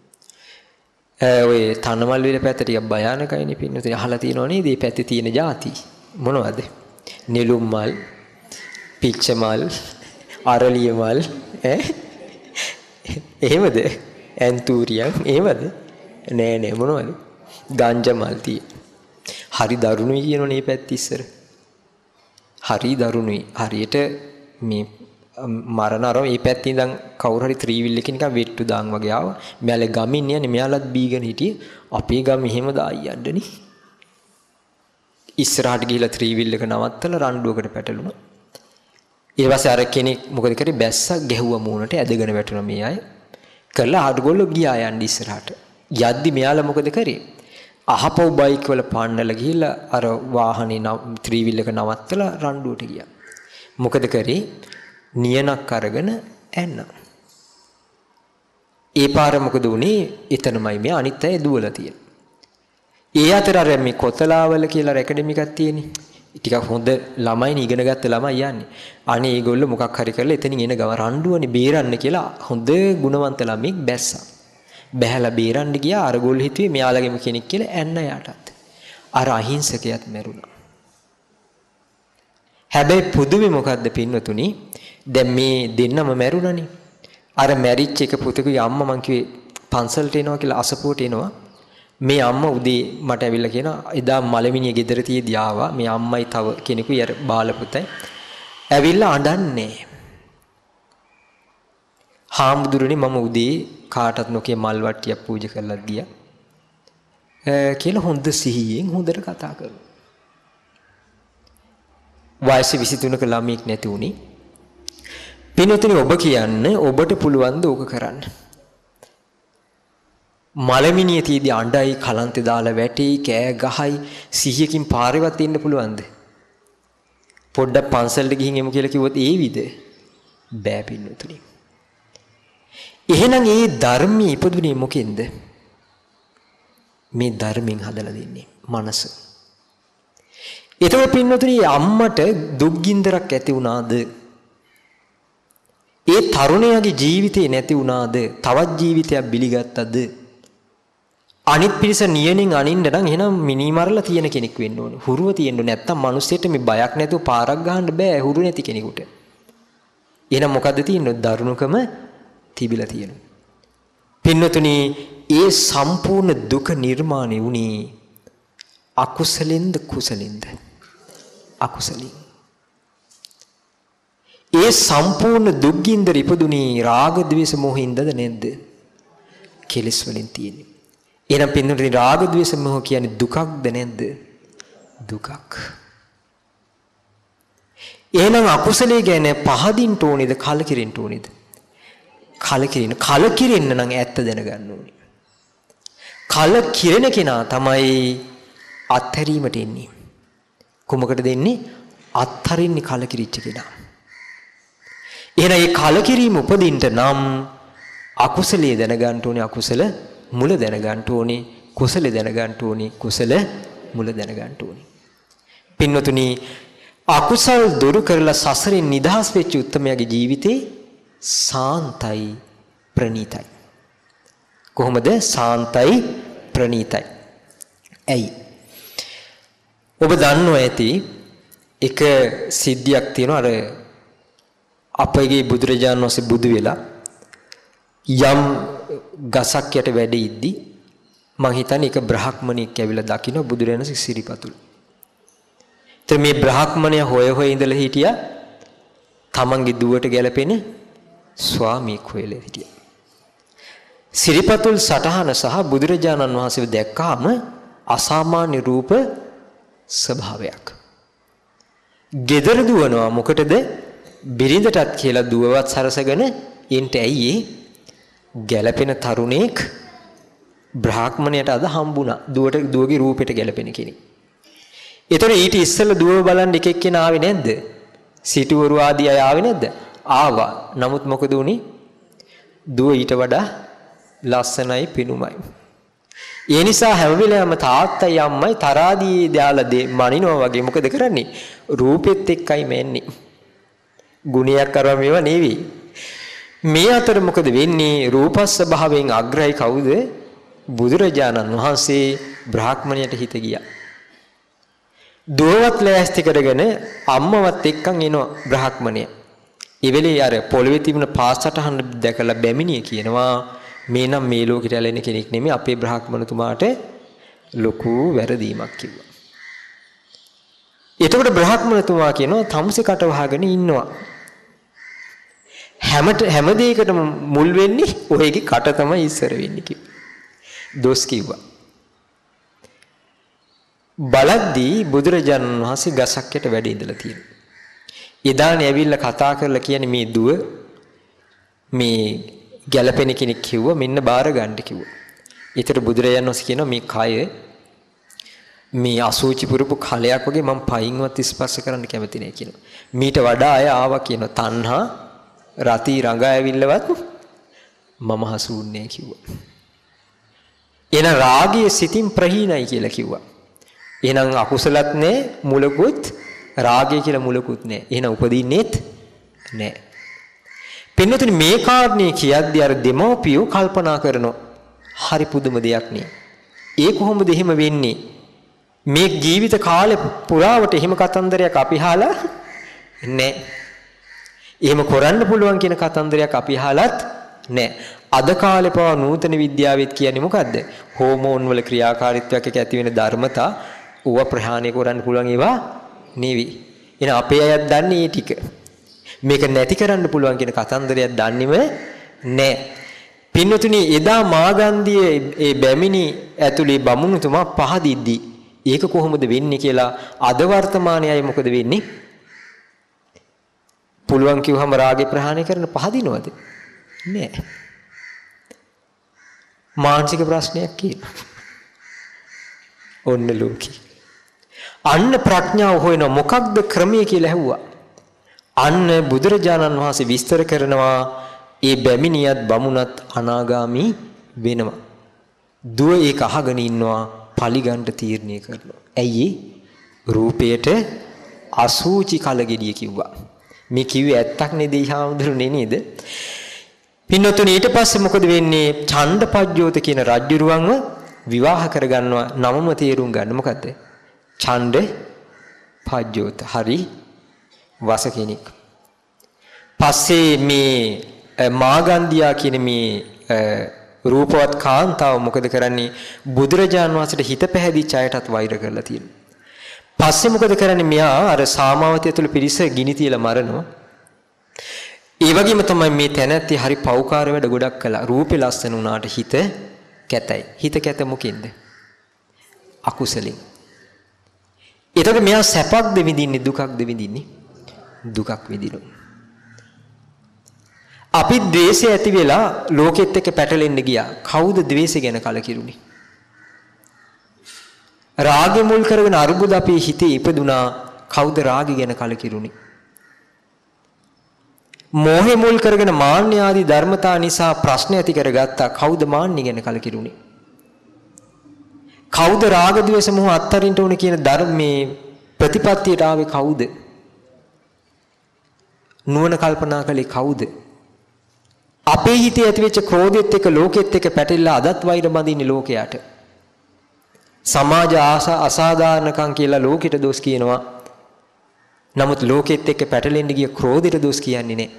ඔය තනමල් වල පැත්ත ටික භයානකයිනේ පින්නතේ අහලා තියෙනව නේද? මේ පැත්තේ තියෙන ಜಾති මොනවද? නෙළුම් මල්, පිච්ච මල්, අරලිය මල්, එහෙමද? ඇන්තූරියම් එහෙමද? නෑ නෑ මොනවද? ගංජා මල් තියෙන. හරි දරුණුයි කියනෝනේ මේ පැත්ත ඉස්සර. හරි දරුණුයි. හරියට මේ මරණ අර මේ පැත්තේ ඉඳන් කවුරු හරි ත්‍රිවිල් එකේ නිකන් වෙට්ටු දාන් වගේ ආවා. මෙයාලා ගමින් යන්නේ මෙයාලත් බීගෙන හිටියේ. අපේ ගම එහෙම දායි යන්නනේ. ඉස්සරහට ගිහිලා ත්‍රිවිල් එක නවත්තලා රණ්ඩුවකට පැටළුණා. ඊට පස්සේ අර කෙනෙක් මොකද කරේ බැස්සා ගැහුවා මූණට ඇදගෙන වැටුණා මේ අය. කළා අඩගොල්ලෝ ගියා යන්න ඉස්සරහට. යද්දි මෙයාලා මොකද කරේ? අහපව් බයික් වල පාන්නලා ගිහිල්ලා අර වාහනේ ත්‍රිවිල් එක නවත්තලා රණ්ඩුවට ගියා. මොකද කරේ? නියනක් අරගෙන ඇන්නා. ඒ පාර මොකද උනේ? එතනමයි මේ අනිත් අය දුවලා තියෙන්නේ. ඒ අතර අර මේ කොතලාවල කියලා ඇකඩමි එකක් තියෙන්නේ. ටිකක් හොඳ ළමයිනේ ඉගෙන ගත්ත ළමයි යන්නේ. අනේ ඒගොල්ලෝ මොකක් හරි කරලා එතනින් එන ගම රණ්ඩුවනේ බේරන්න කියලා හොඳ ගුණවන්ත ළමෙක් බැස්සා. බැහැලා බේරන්න ගියා. අරගොල්ලෝ හිතුවේ මෙයාලගෙම කෙනෙක් කියලා ඇන්න යටත්. අර අහිංසකයාත් මැරුණා. හැබැයි පුදුමේ මොකද්ද පින්වතුනි? දැන් මේ දෙන්නම මැරුණානේ. අර මැරිච්ච එක පුතේකුගේ අම්මා මං කිව්වේ පන්සලට එනවා කියලා අසපුවට එනවා. මේ අම්මා උදේ මට ඇවිල්ලා කියනවා එදා මලමිනිය ගෙදර තියදී ආවා. මේ අම්මයි තව කෙනෙකුයි අර බාල පුතයි. ඇවිල්ලා අඬන්නේ. හාමුදුරනේ මම උදේ කාටත් නොකිය මල් වට්ටියක් පූජා කරලා ගියා. කියලා හොඳ සිහියෙන් හොඳට කතා කරනවා. වයස 23ක ළමෙක් නැති උනේ. පින්වතුනි ඔබ කියන්නේ ඔබට පුළුවන් ද ඕක කරන්න? මලමිනිය තියදී අඬයි කලන්තේ දාලා වැටෙයි කෑ ගහයි සිහියකින් පාරේවත් ඉන්න පුළුවන්ද? පොඩ්ඩක් පන්සලට ගිහින් එමු කියලා කිව්වොත් ඒවිද? බෑ පින්වතුනි. එහෙනම් මේ ධර්මයේ ඉපදුනේ මොකෙන්ද? මේ ධර්මයෙන් හදලා දෙන්නේ මනස. එතකොට පින්වතුනි අම්මට දුක් ගින්දරක් ඇති වුණාද? ඒ තරුණයාගේ ජීවිතේ නැති වුණාද? තවත් ජීවිතයක් බිලිගත්තද? අනිත් පිරිස නියනෙන් අනින්න නම් එහෙනම් මිනිමරලා තියෙන කෙනෙක් වෙන්න ඕනේ. හුරුව තියෙන්න ඕනේ. නැත්තම් මිනිස්සෙට මේ බයක් නැතුව පාරක් ගහන්න බෑ හුරු නැති කෙනෙකුට. එහෙනම් මොකද්ද තියෙන්නේ? දරුණුකම තිබිලා තියෙනවා. පින්වතුනි, ඒ සම්පූර්ණ දුක නිර්මාණය වුණේ අකුසලෙන්ද කුසලෙන්ද? අකුසලින්. ඒ සම්පූර්ණ දුක්ගින්දර ඉපදුනේ රාග ద్వේෂ මොහින්දද නැද්ද? කෙලෙස් වලින් තියෙන්නේ. එහෙනම් පින්වතුනි රාග ద్వේෂ මොහ කියන්නේ දුකක්ද නැද්ද? දුකක්. එහෙනම් අකුසලයේ ගැන පහදින්න ඕනේද කලකිරෙන්න ඕනේද? කලකිරෙන්න නම් ඇත්ත දැනගන්න ඕනේ. කලකිරෙන කෙනා තමයි අත්හැරීමට එන්නේ. කොමකට දෙන්නේ? අත්හරින්නේ කලකිරිච්ච කෙනා. එහෙනම් මේ කලකිරීම උපදින්න නම් අකුසලයේ දැනගන්න ඕනේ අකුසල මුල දැනගන්න ඕනේ. කුසලයේ දැනගන්න ඕනේ කුසල මුල දැනගන්න ඕනේ. පින්වතුනි, අකුසල් දුරු කරලා සසරෙන් නිදහස් වෙච්ච උත්තමයාගේ ජීවිතේ සාන්තයි ප්‍රණීතයි. කොහොමද? සාන්තයි ප්‍රණීතයි. ඇයි? ඔබ දන්නවා ඇති එක සිද්ධියක් තියෙනවා. අර අපගේ බුදුරජාණන් වහන්සේ බුදු වෙලා යම් ගසක් යට වැඩ ඉද්දි මං හිතන්නේ එක බ්‍රහ්මණෙක් ඇවිල්ලා දකින්න බුදුරජාණන් සිරිපතුල්. ඒතර මේ බ්‍රහ්මණයා හොය ඉඳලා හිටියා තමන්ගේ දුවට ගැලපෙන ස්වාමියෙක් හොයලා හිටියා. සිරිපතුල් සටහන සහ බුදුරජාණන් වහන්සේව දැක්කාම අසාමාන්‍ය රූප ස්වභාවයක්. gedara දුවනවා මොකටද? බිරිඳටත් කියලා දුවවත් සරසගෙන එන්ට ඇයි ගැලපෙන තරුණෙක් බ්‍රාහ්මණයට අද හම්බුණා. දුවගේ රූපෙට ගැලපෙන කෙනෙක්. ඒතර ඊට ඉස්සෙල්ලා දුව බලන්න එක එක්කෙනා ආවේ නැද්ද? සිටුවරු ආදී අය ආවේ නැද්ද? ආවා. නමුත් මොකද උනේ? දුව ඊට වඩා ලස්සනයි පිනුමයි. ඒ නිසා හැම වෙලාවෙම තාත්තයි අම්මයි තරාදී දාලා මනිනවා වගේ මොකද කරන්නේ? රූපෙත් එක්කයි මැන්නේ. ගුණයක් කරව මේවා නෙවෙයි. මේ අතර මොකද වෙන්නේ? රූපස් ස්වභාවයෙන් අග්‍රයි කවුද? බුදුරජාණන් වහන්සේ බ්‍රාහ්මණයට හිත ගියා. දුවවත් ලෑස්ති කරගෙන අම්මවත් එක්කන් එනවා බ්‍රාහ්මණය. ඒ වෙලේ අර පොළවේ තිබුණ පාසටහන දැකලා බැමිණිය කියනවා මේ නම් මේ ලෝකෙට ඇලෙන කෙනෙක් නෙමෙයි අපේ බ්‍රාහ්මණතුමාට ලොකු වැරදීමක් කිව්වා. එතකොට බ්‍රාහ්මණතුමා කියනවා තමුසේ කට වහගෙන ඉන්නවා. හැම දෙයකටම මුල් වෙන්නේ ඔයගේ කට තමයි ඉස්සර වෙන්නේ කිව්වා. දොස් කිව්වා. බලද්දී බුදුරජාණන් වහන්සේ ගසක් යට වැඩ ඉඳලා තියෙනවා. එදානේ ඇවිල්ලා කතා කරලා කියන්නේ මේ දුව මේ ගැලපෙන කෙනෙක් කිව්වා මෙන්න බාර ගන්න කිව්වා. ඊතර බුදුරජාණන් වහන්සේ කියනවා මේ කය මේ අසුචි පුරුපු කලයක් වගේ මම පයින්වත් ස්පර්ශ කරන්න කැමති නැහැ කියනවා. මීට වඩා අය ආවා කියනවා. තණ්හා රති රඟා ඇවිල්ලවත් මම හසුුන්නේ කිව්වා. එන රාගයේ සිතින් ප්‍රහීනයි කියලා කිව්වා. එහෙනම් අකුසලත් නැහැ මුලකුත් රාගය කියලා මුලකුත් නැහැ. එහෙනම් උපදින්නෙත් නැහැ. පින්නතුනි මේ කාරණේ කියද්දී අර දෙමෝපියෝ කල්පනා කරනවා හරි පුදුම දෙයක් නේ. ඒ කොහොමද එහෙම වෙන්නේ? මේ ජීවිත කාලේ පුරාවට එහෙම කතන්දරයක් අපි අහලා නැහැ. එහෙම කරන්න පුළුවන් කියන කතන්දරයක් අපි අහලත් නැහැ. අද කාලේ පවා නූතන විද්‍යාවෙත් කියන්නේ මොකද්ද? හෝමෝන් වල ක්‍රියාකාරීත්වයක් එක ඇති වෙන ධර්මතා ඌව ප්‍රහාණය කරන්න පුළුවන් ඒවා නෙවෙයි. එහෙනම් අපේ අයත් දන්නේ මේ ටික. මේක නැති කරන්න පුළුවන් කියන කතන්දරයක් දන්නේම නැහැ. පින්නතුනි එදා මාගන්ධියේ ඒ බැමිණි ඇතුලේ බමුණුතුමා පහදිද්දී ඒක කොහොමද වෙන්නේ කියලා අද වර්තමානයේ අය මොකද වෙන්නේ? පුළුවන් කිව්වම රාගේ ප්‍රහාණය කරන පහදිනවද? නෑ. මානසික ප්‍රශ්නයක් කියනවා. ඔන්න ලෝකේ. අන්න ප්‍රඥාව හොයන මොකක්ද ක්‍රමය කියලා ඇහුවා. අන්න බුදුරජාණන් වහන්සේ විස්තර කරනවා ඒ බැමිණියත් බමුණත් අනාගාමි වෙනවා. දුව ඒක අහගෙන ඉන්නවා පලිගන්න තීරණය කරනවා. ඇයි රූපයට අසූචි කලගෙඩිය කිව්වා. මේ කිව්වේ ඇත්තක් නේද ඊහාමුදුරනේ නේද? පින්නතුනි ඊට පස්සේ මොකද වෙන්නේ? ඡණ්ඩපජ්ජෝත කියන රජුරුවන්ව විවාහ කරගන්නවා. නමම තේරුම් ගන්න මොකද්ද? ඡණ්ඩ පජ්ජෝත. හරි වස කෙනෙක්. පස්සේ මේ මාගන්ධියා කියන මේ රූපවත් කාන්තාව මොකද කරන්නේ? බුදුරජාණන් වහන්සේට හිත පැහැදිච්ච අයටත් වෛර කරලා තියෙනවා. පස්සේ මොකද කරන්නේ? මෙයා අර සාමාවතිය තුළ පිරිස ගිනි තියලා මරනවා. ඒ වගේම තමයි මේ තැනැත්ති හරි පෞකාර වැඩ ගොඩක් කළා. රූපේ ලස්සන වුණාට හිත කැතයි. හිත කැත මොකෙන්ද? අකුසලෙන්. ඒතකොට මෙයා සැපක්ද විඳින්නේ දුකක්ද විඳින්නේ? දුකක් විඳිනවා. අපි ද්වේෂය ඇති වෙලා ලෝකෙත් එක්ක පැටලෙන්න ගියා. කවුද ද්වේෂය ගැන කලකිරුනේ? රාගෙ මුල් කරගෙන අරුබුද අපේ හිතේ ඉපදුනා. කවුද රාගෙ ගැන කලකිරුනේ? මෝහෙ මුල් කරගෙන මාන්න ආදී ධර්මතා නිසා ප්‍රශ්න ඇති කරගත්තා. කවුද මාන්නය ගැන කලකිරුනේ? කවුද රාග ද්වේෂ මොහ අත්තරින්ට උනේ කියන ධර්මයේ ප්‍රතිපත්තියට ආවේ කවුද? නුවණ කල්පනා කළේ කවුද? අපේ හිතේ ඇතිවෙච්ච ක්‍රෝධෙත් එක්ක ලෝකෙත් එක්ක පැටලලා අදත් වෛර බඳින්නේ ලෝකයට. සමාජ අසාධාරණකම් කියලා ලෝකෙට දොස් කියනවා. නමුත් ලෝකෙත් එක්ක පැටලෙන්න ගිය ක්‍රෝධෙට දොස් කියන්නේ නැහැ.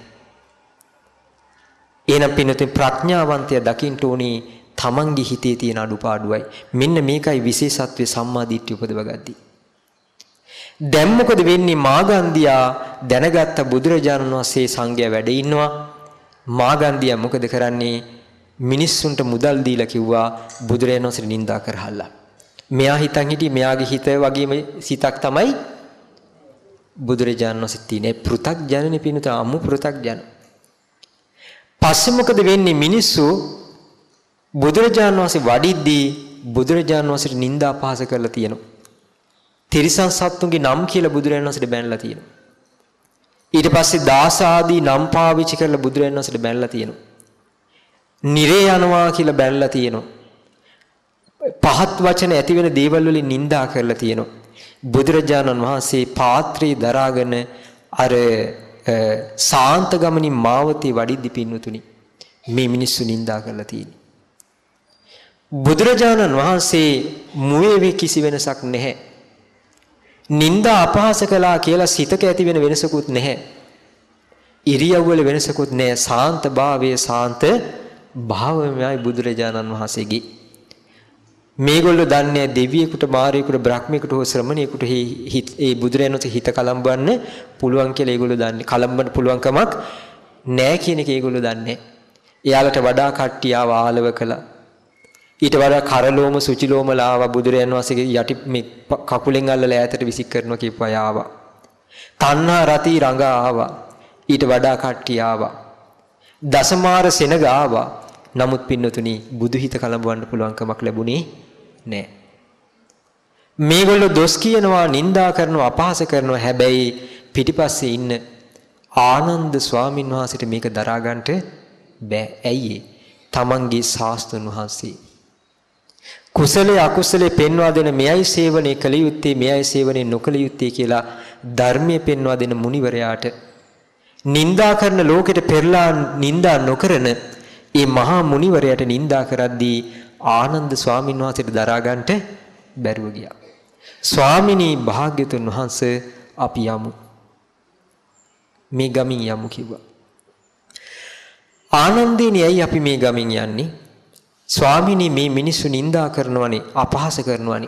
එහෙනම් පින්නතුන් ප්‍රඥාවන්තය දකින්න ඕනේ තමන්ගේ හිතේ තියෙන අඩුපාඩුවයි. මෙන්න මේකයි විශේෂත්වයේ සම්මා දිට්ඨිය උපදවගද්දී. දැන් මොකද වෙන්නේ? මාගන්ධියා දැනගත්ත බුදුරජාණන් වහන්සේ සංඝයා වැඩ ඉන්නවා. මාගන්ධියා මොකද කරන්නේ? මිනිස්සුන්ට මුදල් දීලා කිව්වා බුදුරජාණන් වහන්සේට නිඳා කරහල්ලා. මෙයා හිතන් හිටියේ මෙයාගේ හිත වගේම සිතක් තමයි බුදුරජාණන් වහන්සේ තියෙන්නේ. පෘථග්ජනනේ පිනුත අමු පෘථග්ජන. පස්සේ මොකද වෙන්නේ? මිනිස්සු බුදුරජාණන් වහන්සේ වඩිද්දී බුදුරජාණන් වහන්සේට නිඳා පහස කරලා තියෙනවා. තිරිසන් සත්තුන්ගේ නම් කියලා බුදුරජාණන් වහන්සේට බැනලා තියෙනවා. ඊට පස්සේ දාස ආදී නම් පාවිච්චි කරලා බුදුරජාණන් වහන්සේට බැනලා තියෙනවා. නිරේ යනවා කියලා බැනලා තියෙනවා. පහත් වචන ඇති වෙන දේවල් වලින් නිඳා කරලා තියෙනවා. බුදුරජාණන් වහන්සේ පාත්‍රී දරාගෙන අර සාන්ත ගමනින් මාවතේ වඩිද්දි පින්වතුනි මේ මිනිස්සු නිඳා කරලා තියෙන්නේ. බුදුරජාණන් වහන්සේ මුවේ කිසි වෙනසක් නැහැ. නිନ୍ଦා අපහාස කළා කියලා සිතක ඇති වෙන වෙනසකුත් නැහැ. ඉරියව්වල වෙනසකුත් නැහැ. සාන්ත භාවයේ සාන්ත භාවයමයි බුදුරජාණන් වහන්සේගේ. මේගොල්ලෝ දන්නේ දෙවියෙකුට මාරයෙකුට බ්‍රහ්මයෙකුට හෝ ශ්‍රමණයෙකුට ඒ බුදුරයන්ට හිත කලම්බවන්න පුළුවන් කියලා ඒගොල්ලෝ දන්නේ. කලම්බන්න පුළුවන් කමක් නැහැ කියන එක ඒගොල්ලෝ දන්නේ. එයාලට වඩා කට්ටිය ආව ආලව කළා. ඊට වඩා කරලෝම සුචිලෝමලා ආව බුදුරයන් වහන්සේගේ යටි මේ කකුලෙන් අල්ලලා ඈතට විසික් කරනවා කියපු අය ආවා. තණ්හා රති රඟා ආවා. ඊට වඩා කට්ටිය ආවා. දසමාර සෙනග ආවා. නමුත් පින්නතුනි බුදු හිත කලඹවන්න පුළුවන් කමක් ලැබුණේ නැහැ. මේගොල්ලෝ දොස් කියනවා, නිඳා කරනවා, අපහාස කරනවා. හැබැයි පිටිපස්සේ ඉන්න ආනන්ද ස්වාමින් වහන්සේට මේක දරා ගන්නට බෑ. ඇයි? තමන්ගේ ශාස්ත්‍රඥ වහන්සේ කුසලයේ අකුසලයේ පෙන්වා දෙන මෙයයි සේවනයේ කළ යුත්තේ, මෙයයි සේවනයේ නොකළ යුත්තේ කියලා ධර්මයේ පෙන්වා දෙන මුනිවරයාට නිඳා කරන ලෝකෙට පෙරලා නිඳා නොකරන ඒ මහා මුනිවරයාට නිඳා කරද්දී ආනන්ද ස්වාමීන් වහන්සේට දරා ගන්නට බැරුව ගියා. ස්වාමිනී භාග්‍යතුන් වහන්සේ අපි යමු. මේ ගමින් යමු කිව්වා. ආනන්දේනි ඇයි අපි මේ ගමින් යන්නේ? ස්වාමිනී මේ මිනිස්සු නිඳා කරනවනේ, අපහාස කරනවනේ.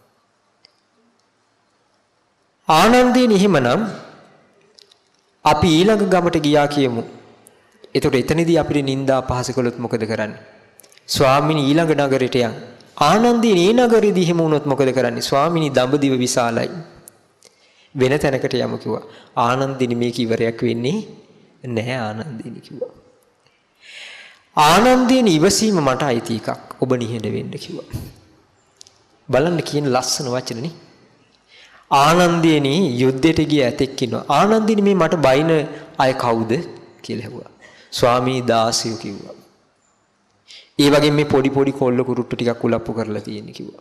ආනන්දේනි එහෙමනම් අපි ඊළඟ ගමට ගියා කියමු. එතකොට එතනදී අපිට නිନ୍ଦා අපහාස කළොත් මොකද කරන්නේ? ස්වාමිනී ඊළඟ නගරයට යන්. ආනන්දේ මේ නගරෙදී එහෙම වුණොත් මොකද කරන්නේ? ස්වාමිනී දඹදිව විශාලයි. වෙන තැනකට යමු කිව්වා. ආනන්දිනී මේක ඉවරයක් වෙන්නේ නැහැ ආනන්දිනී කිව්වා. ආනන්දිනී ඉවසීම මට අයිති එකක්. ඔබ නිහඬ වෙන්න කිව්වා. බලන්න කියන ලස්සන වචනනේ. ආනන්දිනී යුද්ධයට ගිය ඇතෙක් ඉන්නවා. ආනන්දිනී මේ මට බයින අය කවුද කියලා ඇහුවා. ස්වාමී දාසියෝ කිව්වා. ඒ වගේ මේ පොඩි පොඩි කොල්ල කුරුට්ටු ටිකක් උලප්පු කරලා තියෙන කිව්වා.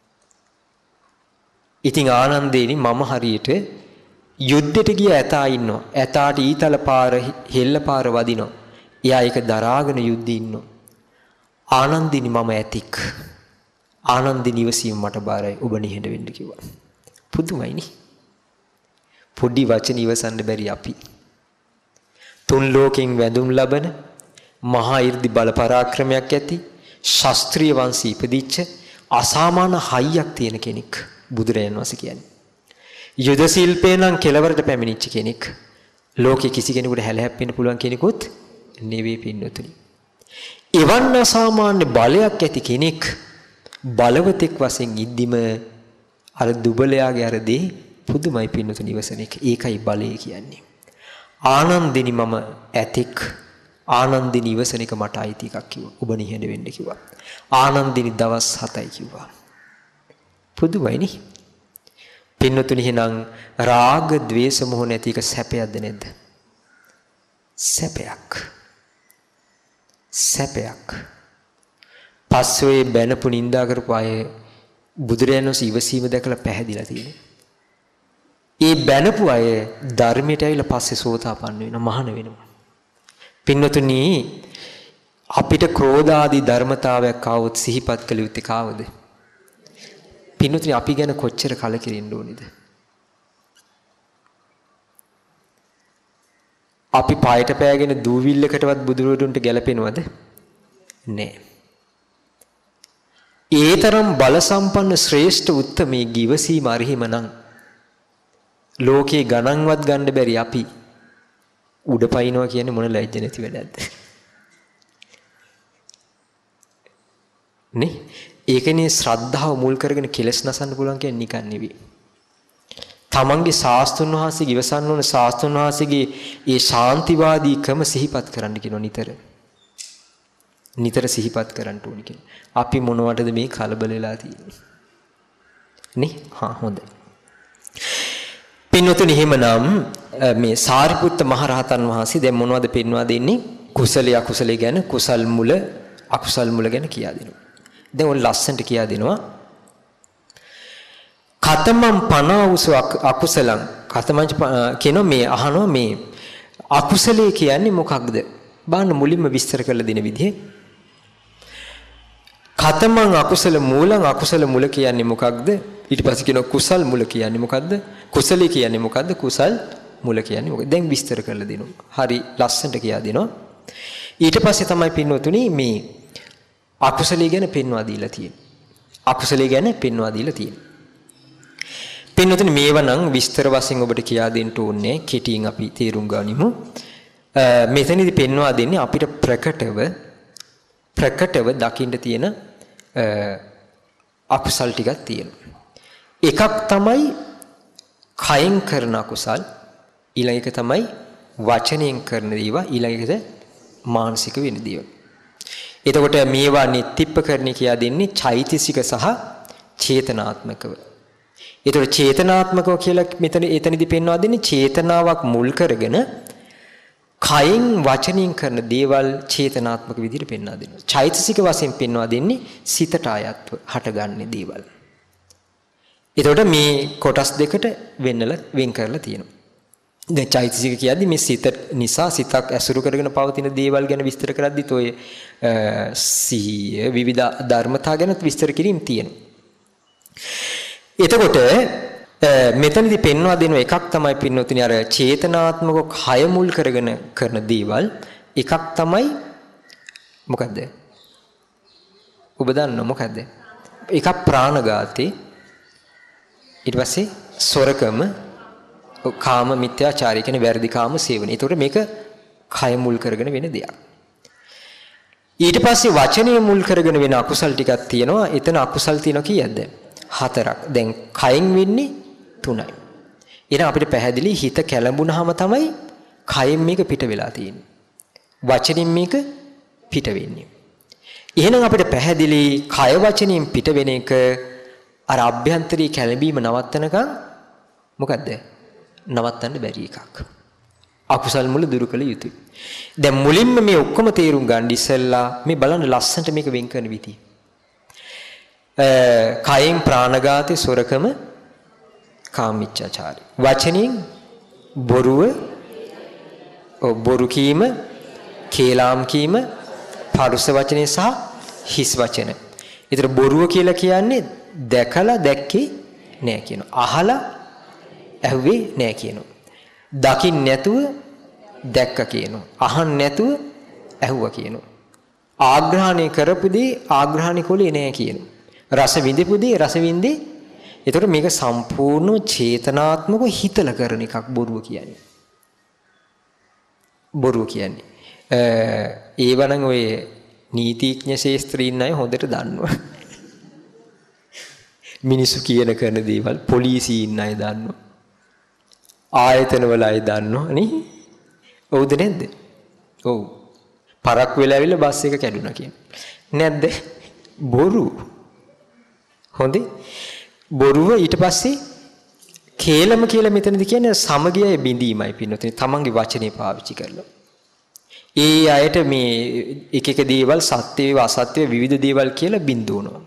ඉතින් ආනන්දේනි මම හරියට යුද්ධයට ගිය ඇතා ඉන්නවා. ඇතාට ඊතල පාර හෙල්ල පාර වදිනවා. එයා ඒක දරාගෙන යුද්ධේ ඉන්නවා. ආනන්දිනි මම ඇතික්. ආනන්දිනි ඉවසීම මට බාරයි. ඔබ නිහඬ වෙන්න කිව්වා. පුදුමයිනේ. පොඩි වචන ඉවසන්න බැරි අපි. තුන් ලෝකෙන් වැඳුම් ලබන මහා 이르දි බල පරාක්‍රමයක් ඇති ශාස්ත්‍රීය වංශී ඉපදිච්ච අසාමාන්‍ය හයියක් තියෙන කෙනෙක් බුදුරජාණන් වහන්සේ කියන්නේ. යුද ශිල්පේ නම් කෙලවරට පැමිණිච්ච කෙනෙක්. ලෝකේ කිසි කෙනෙකුට හැලහැප්පෙන්න පුළුවන් කෙනෙකුත් නෙවෙයි පින්නතුනි. එවන් අසාමාන්‍ය බලයක් ඇති කෙනෙක් බලවතෙක් වශයෙන් ඉද්දිම අර දුබලයාගේ අර දේ පුදුමයි පින්නතුනි ඉවසන එක. ඒකයි බලය කියන්නේ. ආනන්දිනි මම ඇතෙක්. ආනන්දිනි ඉවසන එක මට අයිති එකක් කිව්වා. ඔබ නිහඬ වෙන්න කිව්වා. ආනන්දිනි දවස් 7යි කිව්වා. පුදුමයිනේ. පින්නතුනි එහෙනම් රාග, ద్వේෂ, මොහ නැති එක සැපයක්ද නැද්ද? සැපයක්. සැපයක්. පස්සේ බැනපු නිඳා කරපු අය බුදුරජාණන් වහන්සේ ඉවසීම දැකලා පැහැදිලා තියෙනවා. ඒ බැනපු අය ධර්මයට ඇවිල්ලා පස්සේ සෝතාපන්න වෙනවා, මහාන වෙනවා. පින්නතුනි අපිට ක්‍රෝධ ආදී ධර්මතාවයක් ආවොත් සිහිපත් කළ යුත්තේ කාවද? පින්නතුනි අපි ගැන කොච්චර කලකිරෙන්න ඕනේද? අපි පායට පෑගෙන දූවිල්ලකටවත් බුදුරදුන්ට ගැලපෙනවද? නෑ. ඒ තරම් බල සම්පන්න ශ්‍රේෂ්ඨ උත්තමී ගිවසීම අරහිමනම් ලෝකේ ගණන්වත් ගන්න බැරි අපි උඩ පයින්නවා කියන්නේ මොන ලැජ්ජ නැති වැඩක්ද? නේ? ඒකනේ ශ්‍රද්ධාව මුල් කරගෙන කෙලස් නසන්න පුළුවන් කියන්නේ නිකන් නෙවෙයි. තමන්ගේ ශාස්ත්‍රඥ වහන්සේ ඉවසන්න ඕන ශාස්ත්‍රඥ වහන්සේගේ ඒ ශාන්තිවාදීකම සිහිපත් කරන්න කියනවා නිතර. නිතර සිහිපත් කරන්න ඕනි කියලා. අපි මොනවටද මේ කලබල වෙලා තියෙන්නේ? නේ? හොඳයි. පින්වතුනි එහෙමනම් මේ සාරිපුත්ත මහරහතන් වහන්සේ දැන් මොනවද පෙන්වා දෙන්නේ? කුසලයේ අකුසලයේ ගැන, කුසල් මුල අකුසල් මුල ගැන කියා දෙනවා. දැන් ඔය ලස්සනට කියා දෙනවා. කතමං පනාවුස අකුසලං කතමං කියන මේ අහනවා මේ අකුසලයේ කියන්නේ මොකක්ද? බලන්න මුලින්ම විස්තර කරලා දෙන විදිහ. කතමං අකුසල මූලං අකුසල මුල කියන්නේ මොකක්ද? ඊට පස්සේ කියනවා කුසල් මුල කියන්නේ මොකද්ද? කුසලයේ කියන්නේ මොකද්ද? කුසල් මුල කියන්නේ මොකද? දැන් විස්තර කරලා දෙනවා. හරි ලස්සනට කියා දෙනවා. ඊට පස්සේ තමයි පින්වතුනි මේ අකුසලයේ ගැන පෙන්වා දීලා තියෙන්නේ. අකුසලයේ ගැන පෙන්වා දීලා තියෙන්නේ. පින්වතුනි මේව නම් විස්තර වශයෙන් ඔබට කියා දෙන්න ඕනේ. කෙටියෙන් අපි තේරුම් ගනිමු. මෙතනදී පෙන්වා දෙන්නේ අපිට ප්‍රකටව දකින්න තියෙන අකුසල් ටිකක් තියෙනවා. එකක් තමයි කයෙන් කරන අකුසල්, ඊළඟ එක තමයි වචනයෙන් කරන දේවා, ඊළඟ එක මානසික වෙන දේවා. එතකොට මේවා නිත්‍යපකරණි කියා දෙන්නේ චෛතසික සහ චේතනාත්මකව. එතකොට චේතනාත්මකව කියලා එතනදී පෙන්වා දෙන්නේ චේතනාවක් මුල් කරගෙන කයෙන් වචනයෙන් කරන දේවල් චේතනාත්මක විදිහට පෙන්වා දෙනවා. චෛතසික වශයෙන් පෙන්වා දෙන්නේ සිතට අයත්ව හටගන්නේ දේවල්. එතකොට මේ කොටස් දෙකට වෙන් කරලා තියෙනවා. දැන් චෛතසික කියද්දි මේ සිත නිසා සිතක් ඇසුරු කරගෙන පවතින දේවල් ගැන විස්තර කරද්දිත් ඔය සිහිය විවිධ ධර්මතා ගැන විස්තර කිරීම තියෙනවා. එතකොට මෙතනදී පෙන්වා දෙන එකක් තමයි පින්නොතිනි අර චේතනාත්මක කය මුල් කරගෙන කරන දේවල්. එකක් තමයි මොකද්ද? ඔබ දන්නව මොකද්ද? එකක් ප්‍රාණඝාතේ, ඊට පස්සේ සොරකම, කාම මිත්‍යාචාරය කියන වැරදි කාම සේවනය. ඒතකොට මේක කය මුල් කරගෙන වෙන දෙයක්. ඊට පස්සේ වචනය මුල් කරගෙන වෙන අකුසල් ටිකක් තියෙනවා. එතන අකුසල් තියෙනවා කීයක්ද? 4ක්. දැන් කයෙන් වෙන්නේ 3යි. එහෙනම් අපිට පැහැදිලි හිත කැළඹුණාම තමයි කයෙන් මේක පිට වෙලා තියෙන්නේ. වචනින් මේක පිට වෙන්නේ. එහෙනම් අපිට පැහැදිලි කය වචනින් පිට වෙන එක අර අභ්‍යන්තරී කැළඹීම නවත්තනකම් මොකද්ද? නවත්තන්න බැරි එකක්. අකුසල් මුල දුරු කළ යුතුයි. දැන් මුලින්ම මේ ඔක්කොම තේරුම් ගන්න ඉස්සෙල්ලා මේ බලන්න ලස්සනට මේක වෙන් කරන විදිය. කයෙන් ප්‍රාණඝාතේ, සොරකම, කාමීච්ඡාචාරය. වචනින් බොරුව, බොරු කීම, කේලාම් කීම, පරුස වචනේ සහ හිස් වචන. ඒතර බොරුව කියලා කියන්නේ දැකලා දැක්කේ නෑ කියනවා. අහලා ඇහුවේ නෑ කියනවා. දකින්න නැතුව දැක්ක කියනවා. අහන්න නැතුව ඇහුවා කියනවා. ආග්‍රහණය කරපුදී ආග්‍රහණය කළේ නෑ කියනවා. රස විඳපුදී රස විඳේ. ඒතකොට මේක සම්පූර්ණ චේතනාත්මකව හිතලා කරන එකක් බොරුව කියන්නේ. බොරුව කියන්නේ. ඒවනම් ඔය නීතිඥ ශාස්ත්‍රයේ ඉන්න අය හොඳට දන්නවා. මිනිසු කියන කරන දේවල් පොලිසිය ඉන්න අය දන්නවා. ආයතන වල අය දන්නවා නේ. ඔව්ද නැද්ද? ඔව්. පරක් වෙලා ඇවිල්ලා බස් එක කැඩුනා කියන්නේ. නැද්ද? බොරු. හොඳේ. බොරුව ඊට පස්සේ කේලම කියලා මෙතනදී කියන්නේ සමගියයි බිඳීමයි පින්නොතේ තමන්ගේ වචනේ පාවිච්චි කරලා. ඒ අයට මේ එක එක දේවල් සත්‍ය වේවා අසත්‍ය විවිධ දේවල් කියලා බින්දුවනවා.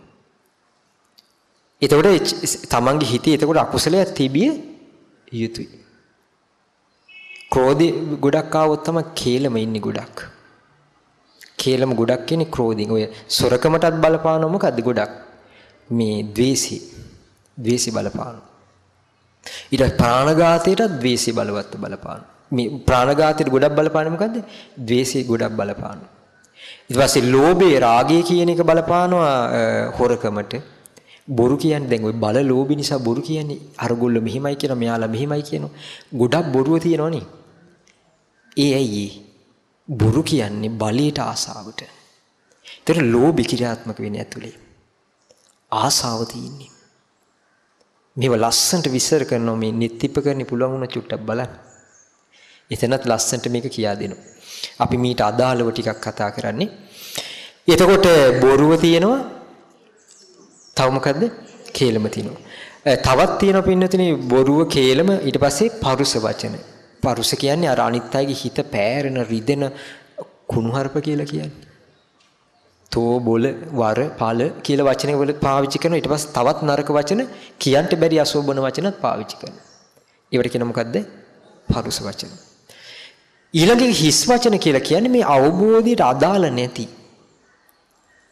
එතකොට තමන්ගේ හිතේ එතකොට අකුසලයක් තිබිය යුතුයි. ක්‍රෝධය ගොඩක් ආවොත් තමයි කේලම ඉන්නේ ගොඩක්. කේලම ගොඩක් කියන්නේ ක්‍රෝධින්. ඔය සොරකමටත් බලපානවා මොකද්ද ගොඩක්? මේ ද්වේෂي. ද්වේෂي බලපානවා. ඊට ප්‍රාණඝාතයටත් ද්වේෂي බලවත් බලපානවා. මේ ප්‍රාණඝාතයට ගොඩක් බලපාන්නේ මොකද්ද? ද්වේෂي ගොඩක් බලපානවා. ඊට පස්සේ ලෝභය රාගය කියන එක බලපානවා හොරකමට. බොරු කියන්නේ දැන් ওই බල ලෝභය නිසා බොරු කියන්නේ අරගොල්ල මෙහිමයි කියනවා මෙයාලා මෙහිමයි කියනවා. ගොඩක් බොරුව තියෙනවනේ. ඒ ඇයි බොරු කියන්නේ බලයට ආසාවට. ඒතර ලෝභ ක්‍රියාත්මක වෙන්නේ ඇතුලේ. ආසාව තියෙන්නේ. මේව ලස්සනට විස්තර කරනවා මේ නිත්‍යපකරණි පුළුවන් වුණ චුට්ටක් බලන්න. එතනත් ලස්සනට මේක කියා දෙනවා. අපි මීට අදාළව ටිකක් කතා කරන්නේ. එතකොට බොරුව තියෙනවා. තව මොකද්ද? කේලම තියෙනවා. තවත් තියෙනවා පින්නතුනේ බොරුව කේලම ඊට පස්සේ පරුස වචන. පරුස කියන්නේ අර අනිත් අයගේ හිත පෑරෙන රිදෙන කුණුහරුප කියලා කියන්නේ. තෝ බොල වර පල කියලා වචන වල පාවිච්චි කරනවා. ඊට පස්සේ තවත් නරක වචන කියන්න බැරි අසෝබන වචනත් පාවිච්චි කරනවා. ඒවට කියන මොකද්ද? පරුස වචන. ඊළඟට හිස් වචන කියලා කියන්නේ මේ අවබෝධයට අදාළ නැති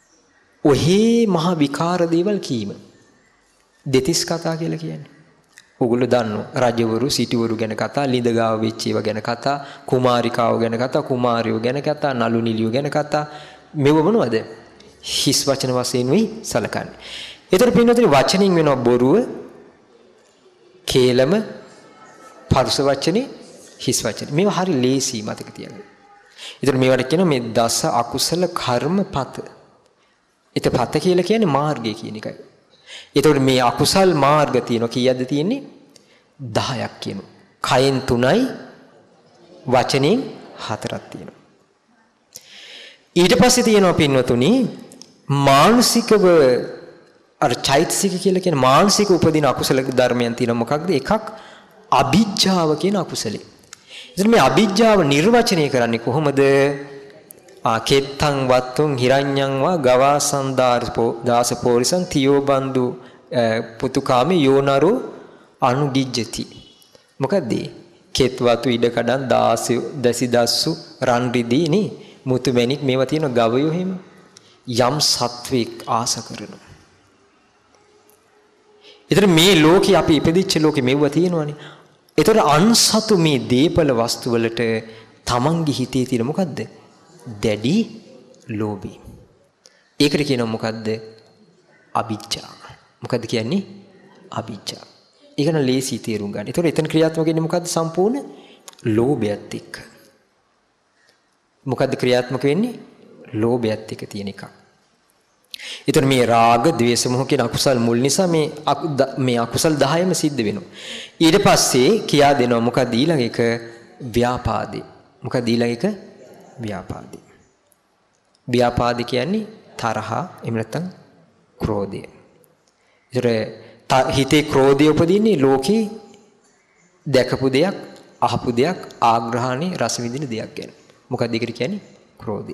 ඔහේ මහ විකාර දේවල් කීම. දෙතිස් කතා කියලා කියන්නේ. ඔගොල්ලෝ දන්නවා රජවරු සිටවරු ගැන කතා, ලිඳගාව වෙච්ච ඒවා ගැන කතා, කුමාරිකාව ගැන කතා, කුමාරයෝ ගැන කතා, නළු නිළියෝ ගැන කතා. මේව මොනවද? හිස් වචන වශයෙන් වෙයි සලකන්නේ. ඒතර පින්නතුනි වචනින් වෙනවා බොරුව, කේලම, පරුස වචනේ, හිස් වචනේ. මේවා හරි ලේසි මතක තියාගන්න. ඒතර මේවට කියනවා මේ දස අකුසල කර්මපත. ඒත පත කියලා කියන්නේ මාර්ගය කියන එකයි. ඒතකොට මේ අකුසල් මාර්ග තියෙනවා කීයක්ද තියෙන්නේ? 10ක් කියනවා. කයෙන් 3යි වචනෙන් 4ක් තියෙනවා. ඊට පස්සේ තියෙනවා පින්වතුනි මානසිකව අර චෛතසික කියලා කියන මානසික උපදින අකුසල ධර්මයන් තියෙනවා. මොකක්ද? එකක් අභිජ්ජාව කියන අකුසලේ. ඉතින් මේ අභිජ්ජාව නිර්වචනය කරන්නේ කොහොමද? කෙත්තං වත්තුං හිරඤ්ඤං වා ගවාසං දාස පෝරිසං තියෝ බන්දු පුතුකාමේ යෝනරෝ අනුගිජ්ජති. මොකද්ද? කෙත් වතු ඉඩ කඩන් දසිදස්සු රන් රිදී නේ මුතු මැණික් මේවා තියෙන ගවයෝ හිම යම් සත්වෙක් ආස කරනවා. ඒතර මේ ලෝකේ අපි ඉපදිච්ච ලෝකේ මෙව්වා තියෙනවනේ. ඒතර අන්සතු මේ දීපල වස්තු වලට තමන්ගේ හිතේ තියෙන මොකද්ද? දැඩි ලෝභය. ඒකට කියනවා මොකද්ද? අභිජ්ජා. මොකද්ද කියන්නේ? අභිජ්ජා. ඒක නම් ලේසි තේරුම් ගන්න. ඒතකොට එතන ක්‍රියාත්මක වෙන්නේ මොකද්ද? සම්පූර්ණ ලෝභයත් එක්ක. මොකද්ද ක්‍රියාත්මක වෙන්නේ? ලෝභයත් එක්ක තියෙන එකක්. ඒතර මේ රාග, ద్వේෂ, මොහ කියන අකුසල් මුල් නිසා මේ අකුසල් 10ම සිද්ධ වෙනවා. ඊට පස්සේ කියා දෙනවා මොකද්ද ඊළඟ එක? ව්‍යාපාදේ. මොකද්ද ඊළඟ එක? ව්‍යාපාදේ. ව්‍යාපාදේ කියන්නේ තරහ, එහෙම නැත්නම් ක්‍රෝධය. ඒතර හිතේ ක්‍රෝධය උපදින්නේ ලෝකේ දැකපු දෙයක්, අහපු දෙයක්, ආග්‍රහණේ රස විඳින දෙයක් ගැන. මොකක්ද ඒකට කියන්නේ? ක්‍රෝධය.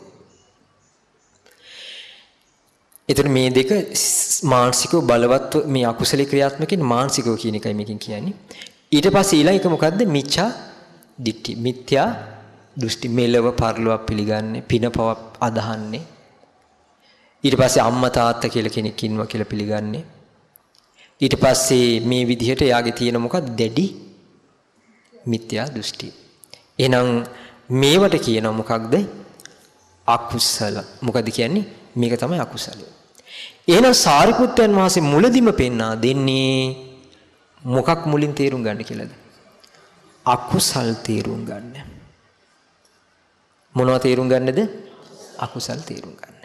ඒතර මේ දෙක මානසිකව බලවත් මේ අකුසලී ක්‍රියාත්මකින් මානසිකව කියන එකයි මේකෙන් කියන්නේ. ඊට පස්සේ ඊළඟ එක මොකද්ද? මිච්ඡා දිට්ඨි. මිත්‍යා දෘෂ්ටි. මෙලව පරලොව පිළිගන්නේ, පින පව අදහන්නේ. ඊට පස්සේ අම්මා තාත්තා කියලා කෙනෙක් ඉන්නවා කියලා පිළිගන්නේ. ඊට පස්සේ මේ විදිහට යාගේ තියෙන මොකක්ද? දැඩි මිත්‍යා දෘෂ්ටි. එහෙනම් මේවට කියනවා මොකක්ද? අකුසල. මොකද කියන්නේ? මේක තමයි අකුසලය. එහෙනම් සාරිපුත්තයන් වහන්සේ මුලදිම පෙන්වා දෙන්නේ මොකක් මුලින් තේරුම් ගන්න කියලාද? අකුසල් තේරුම් ගන්න. මොනවා තේරුම් ගන්නද? අකුසල් තේරුම් ගන්න.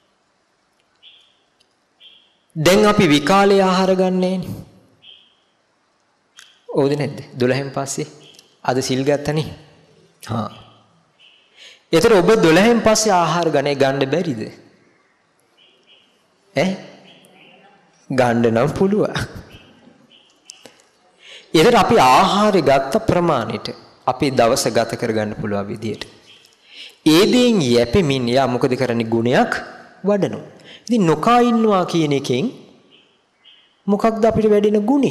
දැන් අපි විකාලේ ආහාර ගන්නෑනේ. ඕද නැද්ද? 12න් පස්සේ අද සිල් ගත්තනේ. හා. ඒතර ඔබ 12න් පස්සේ ආහාර ගන්න බැරිද? ගන්න නම් පුළුවන්. ඒතර අපි ආහාරය ගත්ත ප්‍රමාණයට අපේ දවස ගත කරගන්න පුළුවන් විදියට. ඒ දෙයින් යැපෙමින් යා මොකද කරන්නේ? ගුණයක් වඩනවා. ඉතින් නොකා ඉන්නවා කියන එකෙන් මොකක්ද අපිට වැඩෙන ගුණේ?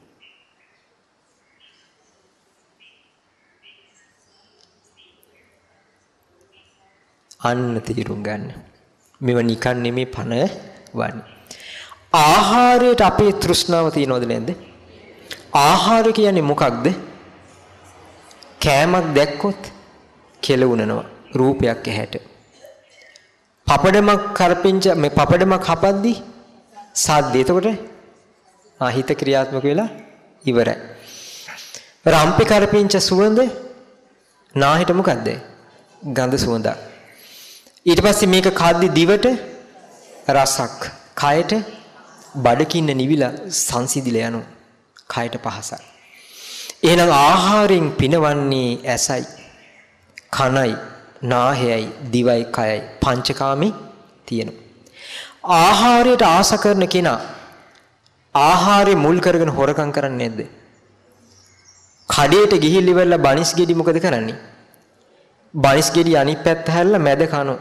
අන්න තීරුම් ගන්න. මෙව නිකන් නෙමේ පණ වන්නේ. ආහාරයට අපේ තෘෂ්ණාව තියනවද නැද්ද? ආහාර කියන්නේ මොකක්ද? කෑමක් දැක්කොත් කෙලුණනවා රූපයක් ඇහැට. පපඩමක් කරපින්ච මේ පපඩමක් හපද්දි සද්ද. එතකොට හිත ක්‍රියාත්මක වෙලා ඉවරයි. රම්පේ කරපින්ච සුවඳ නාහිට මොකද්ද? ගඳ සුවඳක්. ඊට පස්සේ මේක කද්දි දිවට රසක්, කයට බඩකින්න නිවිලා සංසිඳිලා යනවා. කයට පහසක්. එහෙනම් ආහාරයෙන් පිනවන්නේ ඇසයි, කනයි, නාහයයි, දිවයි, කයයි, පංචකාමේ තියෙනවා. ආහාරයට ආස කරන කෙනා ආහාරය මුල් කරගෙන හොරකම් කරන්නේ නැද්ද? කඩේට ගිහිල්ලා ඉවරලා බනිස් ගෙඩි මොකද කරන්නේ? බනිස් ගෙඩිය අනිත් පැත්ත හැරලා මැද කනවා.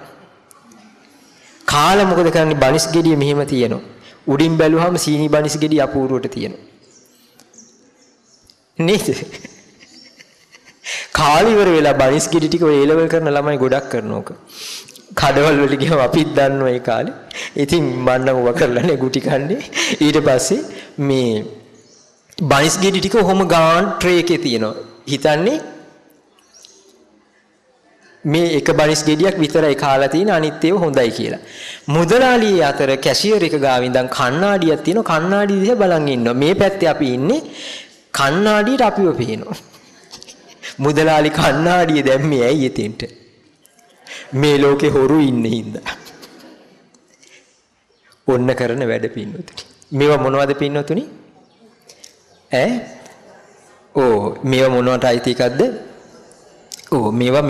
කාලා මොකද කරන්නේ? බනිස් ගෙඩිය මෙහෙම තියෙනවා. උඩින් බැලුවාම සීනි බනිස් ගෙඩිය අපූර්වට තියෙනවා. නේද? කාලි ඉවර වෙලා බනිස් ගෙඩි ටික ඔය A-level කරන ළමයි ගොඩක් කරනෝක. කඩවල වල ගියම අපිත් දන්නවා ඒ කාලේ. ඉතින් මම නම් ඔවා කරලා නේ ගුටි කන්නේ. ඊට පස්සේ මේ බනිස් ගෙඩි ටික ඔහොම ගාන ට්‍රේ එකේ තියෙනවා. හිතන්නේ මේ එක බනිස් ගෙඩියක් විතරයි කාලා තියෙන අනිත් ඒවා හොඳයි කියලා. මුදලාලියේ අතර කැෂියර් එක ගාව ඉඳන් කණ්ණාඩියක් තියෙනවා. කණ්ණාඩිය දිහා බලන් ඉන්නවා. මේ පැත්තේ අපි ඉන්නේ කණ්ණාඩියට අපිව පේනවා. මුදලාලි කණ්ණාඩිය දැම්මේ ඇයි එතෙන්ට? මේ ලෝකේ හොරු ඉන්නේ හින්දා. ඔන්න කරන වැඩ පින්නතුනි. මේවා මොනවද පින්නතුනි? මේවා මොනවට අයිති එකක්ද? මේවා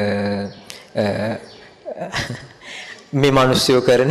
මේ මිනිස්සුયો කරන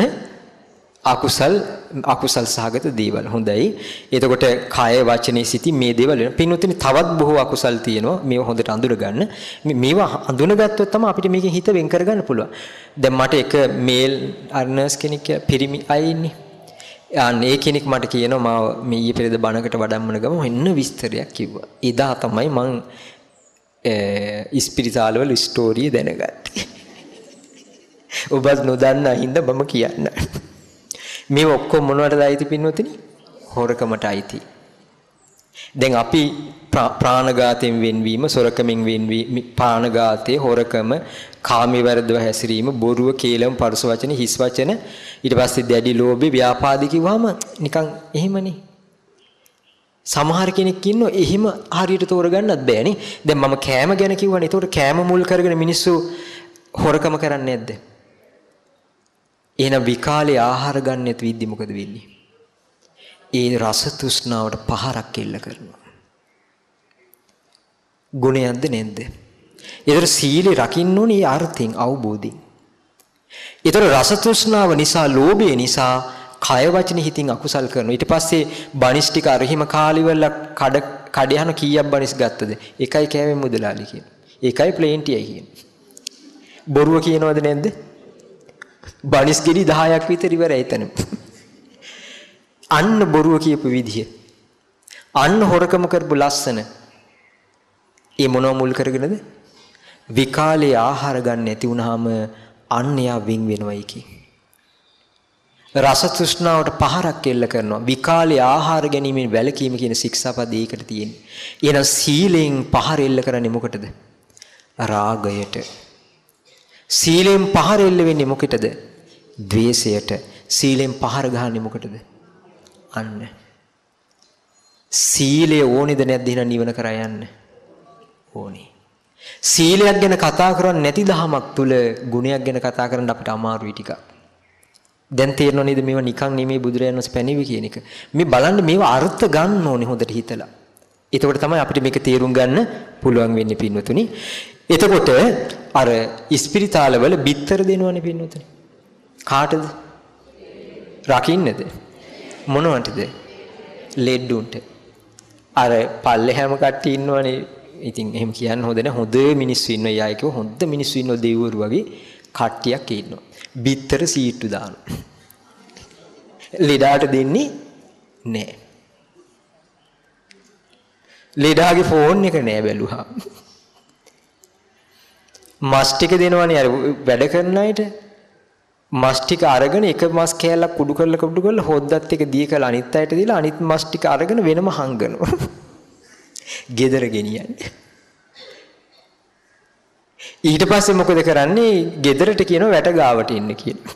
අකුසල් සහගත දේවල්. හොඳයි. එතකොට කාය වචනේ සිටි මේ දේවල් වෙන. පින්වත්නි තවත් බොහෝ අකුසල් තියෙනවා. මේවා හොඳට අඳුරගන්න. මේවා අඳුනගත්තොත් තමයි අපිට මේකෙන් හිත වෙන් කරගන්න පුළුවන්. දැන් මට එක මේල් අර්නර්ස් කෙනෙක් පිරිමි අය ඉන්නේ. ඒ කෙනෙක් මට කියනවා මම මේ ඊයේ පෙරේද බණකට වඩම්මන ගම එන්න විස්තරයක් කිව්වා. එදා තමයි මං ඉස්පිරිතාලවල ස්ටෝරිය දැනගත්තේ. ඔබත් නොදන්නා හින්දා මම කියන්න. මේ ඔක්කොම මොනවටද අයිති පින්වතුනි? හොරකමට අයිති. දැන් අපි ප්‍රාණඝාතයෙන් වෙන්වීම, සොරකමින් වෙන්වීම, ප්‍රාණඝාතය, හොරකම, කාමී වර්ධව හැසිරීම, බොරුව, කේලම්, පරුස වචන, හිස් වචන, ඊට පස්සේ දැඩි ලෝභය, ව්‍යාපාදී කිව්වම නිකන් එහෙමනේ. සමහර කෙනෙක් ඉන්නෝ එහෙම හරියට තෝරගන්නත් බෑනේ. දැන් මම කෑම ගැන කිව්වනේ. ඒතකොට කෑම මුල් කරගෙන මිනිස්සු හොරකම කරන්නේ නැද්ද? එහෙනම් විකාලේ ආහාර ගන්නෙත් විද්දි මොකද වෙන්නේ? ඒ රස තෘෂ්ණාවට පහරක් එල්ල කරනවා. ගුණයක්ද නැද්ද? ඒතර සීලේ රකින්න ඕනේ අර්ථයෙන් අවබෝධයෙන්. ඒතර රස තෘෂ්ණාව නිසා, ලෝභය නිසා කය වචන හිතින් අකුසල් කරනවා. ඊට පස්සේ බනිස් ටික අරහිම කාලිවල කඩ යන කීයක් බනිස් ගත්තද? එකයි කෑවේ මුදලාලි කියන. එකයි ප්ලේන්ටියයි කියන. බොරුව කියනවද නැද්ද? බනිස් ගෙඩි 10ක් විතර ඉවරයි එතන. අන්න බොරුව කියපු විදිය. අන්න හොරකම කරපු ලස්සන. ඒ මොනව මුල් කරගෙනද? විකාලේ ආහාර ගන්න නැති වුනහම අන්න යා වෙන් වෙනවයි කි. රස තෘෂ්ණාවට පහරක් එල්ල කරනවා. විකාලේ ආහාර ගැනීමෙන් වැළකීම කියන ශික්ෂාපද ඒකට තියෙන්නේ. එහෙනම් සීලෙන් පහර එල්ල කරන්නේ මොකටද? රාගයට. සීලෙන් පහර එල්ල වෙන්නේ මොකටද? ද්වේෂයට. සීලෙන් පහර ගහන්නේ මොකටද? අන්න. සීලය ඕනේද නැද්ද එහෙනම් නිවන කරා යන්න? ඕනේ. සීලයක් ගැන කතා කරන්නේ නැති දහමක් තුල ගුණයක් ගැන කතා කරන්න අපිට අමාරුයි ටිකක්. දැන් තේරෙනව නේද මේවා නිකන් නෙමෙයි බුදුරජාණන් වහන්සේ පැනෙවි කියන එක. මේ බලන්න මේවා අර්ථ ගන්න ඕනේ හොඳට හිතලා. එතකොට තමයි අපිට මේක තේරුම් ගන්න පුළුවන් වෙන්නේ පින්වතුනි. එතකොට අර ඉස්පිරිතාලවල බිත්තර දෙනවනේ පින්වතුනි. කාටද? රකින්නද? මොනවටද? ලෙඩුන්ට. අර පල්ලෙහැම කට්ටිය ඉන්නවනේ. ඉතින් එහෙම කියන්න හොඳ නැහැ. හොඳ මිනිස්සු ඉන්නවා. යායකෝ හොඳ මිනිස්සු ඉන්නවා දෙවිවරු වගේ කට්ටියක් ඉන්නවා. බිත්තර සීට්ටු දානවා. ලෙඩාට දෙන්නේ නැහැ. ලෙඩාගේ ෆෝන් එක නෑ බැලුවා. මස් ටික දෙනවනේ අර වැඩ කරන අයට. මස් ටික අරගෙන එක මස් කෑල්ලක් කුඩු කරලා හොද්දත් එක දී කළා අනිත් අයට දීලා අනිත් මස් ටික අරගෙන වෙනම හංගනවා. ගෙදර ගෙනියන්නේ. ඊට පස්සේ මොකද කරන්නේ? ගෙදරට කියනවා වැට ගාවට ඉන්න කියලා.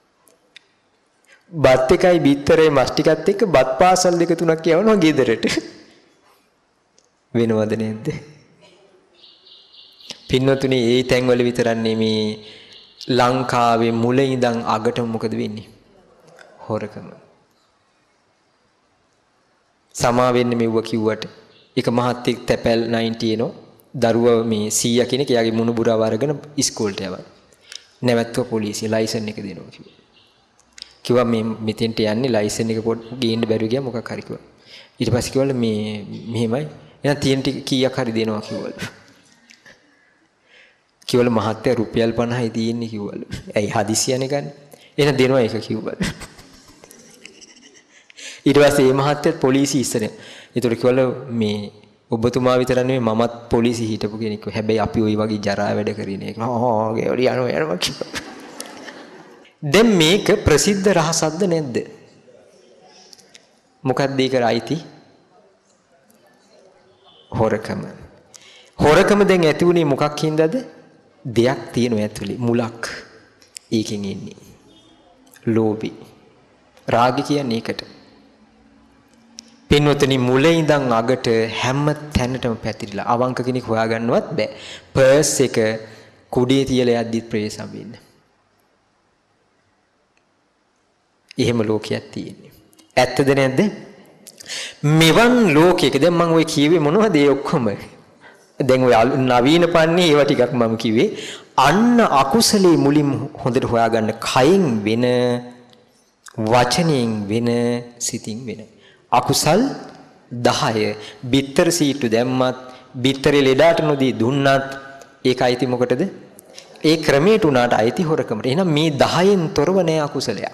බත් එකයි බිත්තරේ මස් ටිකත් එක්ක බත් පාසල් දෙක තුනක් යවනවා ගෙදරට. වෙනවද නේද? පින්නතුනි ඒ තැන්වල විතරක් නෙමේ ලංකාවේ මුල ඉඳන් අගට මොකද වෙන්නේ? හොරකම. සමා වෙන්න මෙව්ව කිව්වට එක මහත්තයෙක් තැපැල් 90 එනෝ දරුවා මේ 100 කෙනෙක් එයාගේ මුණුබුරව අරගෙන ඉස්කෝලේට යවනවා. නැවැත්තුව පොලිසිය ලයිසන් එක දෙනවා කිව්වා. කිව්වා මේ මෙතෙන්ට යන්නේ ලයිසන් එක පොඩ් ගේන්න බැරි ගියා මොකක් හරි කිව්වා. ඊට පස්සේ කිව්වල මේ මෙහෙමයි එහෙනම් තියෙන ටික කීයක් හරි දෙනවා කිව්වලු. කිව්වල මහත්තයා රුපියල් 50යි තියෙන්නේ කිව්වලු. ඇයි හදිසියනේ ගන්න. එහෙනම් දෙනවා ඒක කිව්වලු. ඊට පස්සේ මේ මහත්තයාත් පොලිසිය ඉස්සරහ. ඒතකොට කිව්වල මේ ඔබතුමා විතර නෙමෙයි මමත් පොලිසිය හිටපු කෙනෙක්. හැබැයි අපි ওই වගේ ජරා වැඩ කරන්නේ. ගෙවලි යනවා කිව්වා. දැන් මේක ප්‍රසිද්ධ රහසක්ද නැද්ද? මොකක්ද ඒක අයිති? හොරකම. හොරකම දැන් ඇති වුණේ මොකක් හින්දාද? දෙයක් තියෙනවා ඇතුලේ මුලක්. ඒකෙන් එන්නේ. ලෝභී. රාගය කියන්නේ ඒකට. පින්වතුනි මුලින් ඉඳන් අගට හැම තැනටම පැතිරිලා අවංක කෙනෙක් හොයාගන්නවත් බෑ. පර්ස් එක කුඩේ තියලා යද්දිත් ප්‍රේස අඹින්න. එහෙම ලෝකයක් තියෙන්නේ. ඇත්තද නැද්ද? මෙවන් ලෝකයක දැන් මම ඔය කියවේ මොනවද ඒ ඔක්කොම? දැන් ඔය නවීන පන්නේ ඒවා ටිකක් මම කිව්වේ. අන්න අකුසලේ මුලින් හොඳට හොයාගන්න කයෙන් වෙන වචනයෙන් වෙන සිතින් වෙන. අකුසල් 10 බිත්තර සීටු දැම්මත් බිත්තරේ ලෙඩාට නොදී දුන්නත් ඒක අයිති මොකටද? ඒ ක්‍රමයට උනාට අයිති හොරකමට. එහෙනම් මේ 10න් තොරව නෑ අකුසලයක්.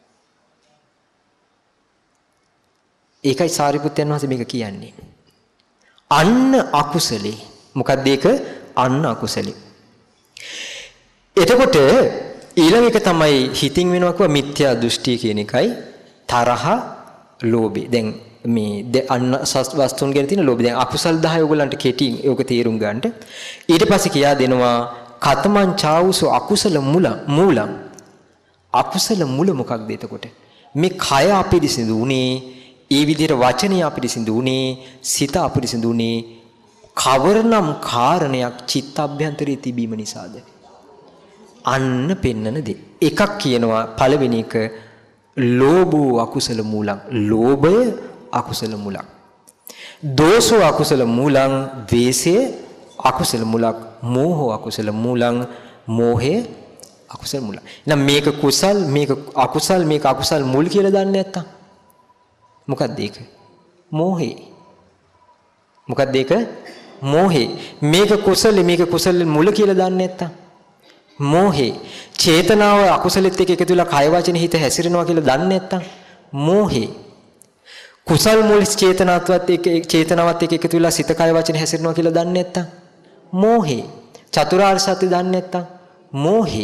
ඒකයි සාරිපුත්තයන් වහන්සේ මේක කියන්නේ. අන්න අකුසලේ. මොකක්ද ඒක? අන්න අකුසලේ. එතකොට ඊළඟ එක තමයි හිතින් වෙනවා කිව්වා මිත්‍යා දෘෂ්ටි කියන එකයි තරහ ලෝභය. දැන් මේ අන්න වස්තුන් ගැන තියෙන ලෝභය. දැන් අකුසල් 10 ඔයගලන්ට කෙටියෙන් ඒක තේරුම් ගන්නට. ඊට පස්සේ කියා දෙනවා කතමං චාවුසු අකුසල මූලං. අකුසල මුල මොකක්ද එතකොට? මේ කය අපිරිසිදු උනේ, ඒ විදිහට වචනේ අපිරිසිදු උනේ, සිත අපිරිසිදු උනේ කවරනම් කාරණයක් චිත්ත අභ්‍යන්තරයේ තිබීම නිසාද? අන්න පෙන්නන දේ. එකක් කියනවා පළවෙනි එක ලෝභෝ අකුසල මූලං. ලෝභය අකුසල මුලක්. දෝෂෝ අකුසල මූලං. ද්වේෂය අකුසල මුලක්. මෝහෝ අකුසල මූලං. මෝහය අකුසල මුලක්. එහෙනම් මේක කුසල් මේක අකුසල් මේක අකුසල් මුල් කියලා දන්නේ නැත්තම් මොකක්ද ඒක? මෝහේ. මොකක්ද ඒක? මෝහේ. මේක කුසල මේක කුසල මුල කියලා දන්නේ නැත්තම් මෝහේ. චේතනාව අකුසලෙත් එක්ක එකතු වෙලා කය වචන හිත හැසිරෙනවා කියලා දන්නේ නැත්තම් මෝහේ. කුසල් මුල් චේතනාවත් එක්ක එකතු වෙලා සිත කය වචන හැසිරෙනවා කියලා දන්නේ නැත්තම් මෝහේ. චතුරාර්ය සත්‍ය දන්නේ නැත්තම් මෝහේ.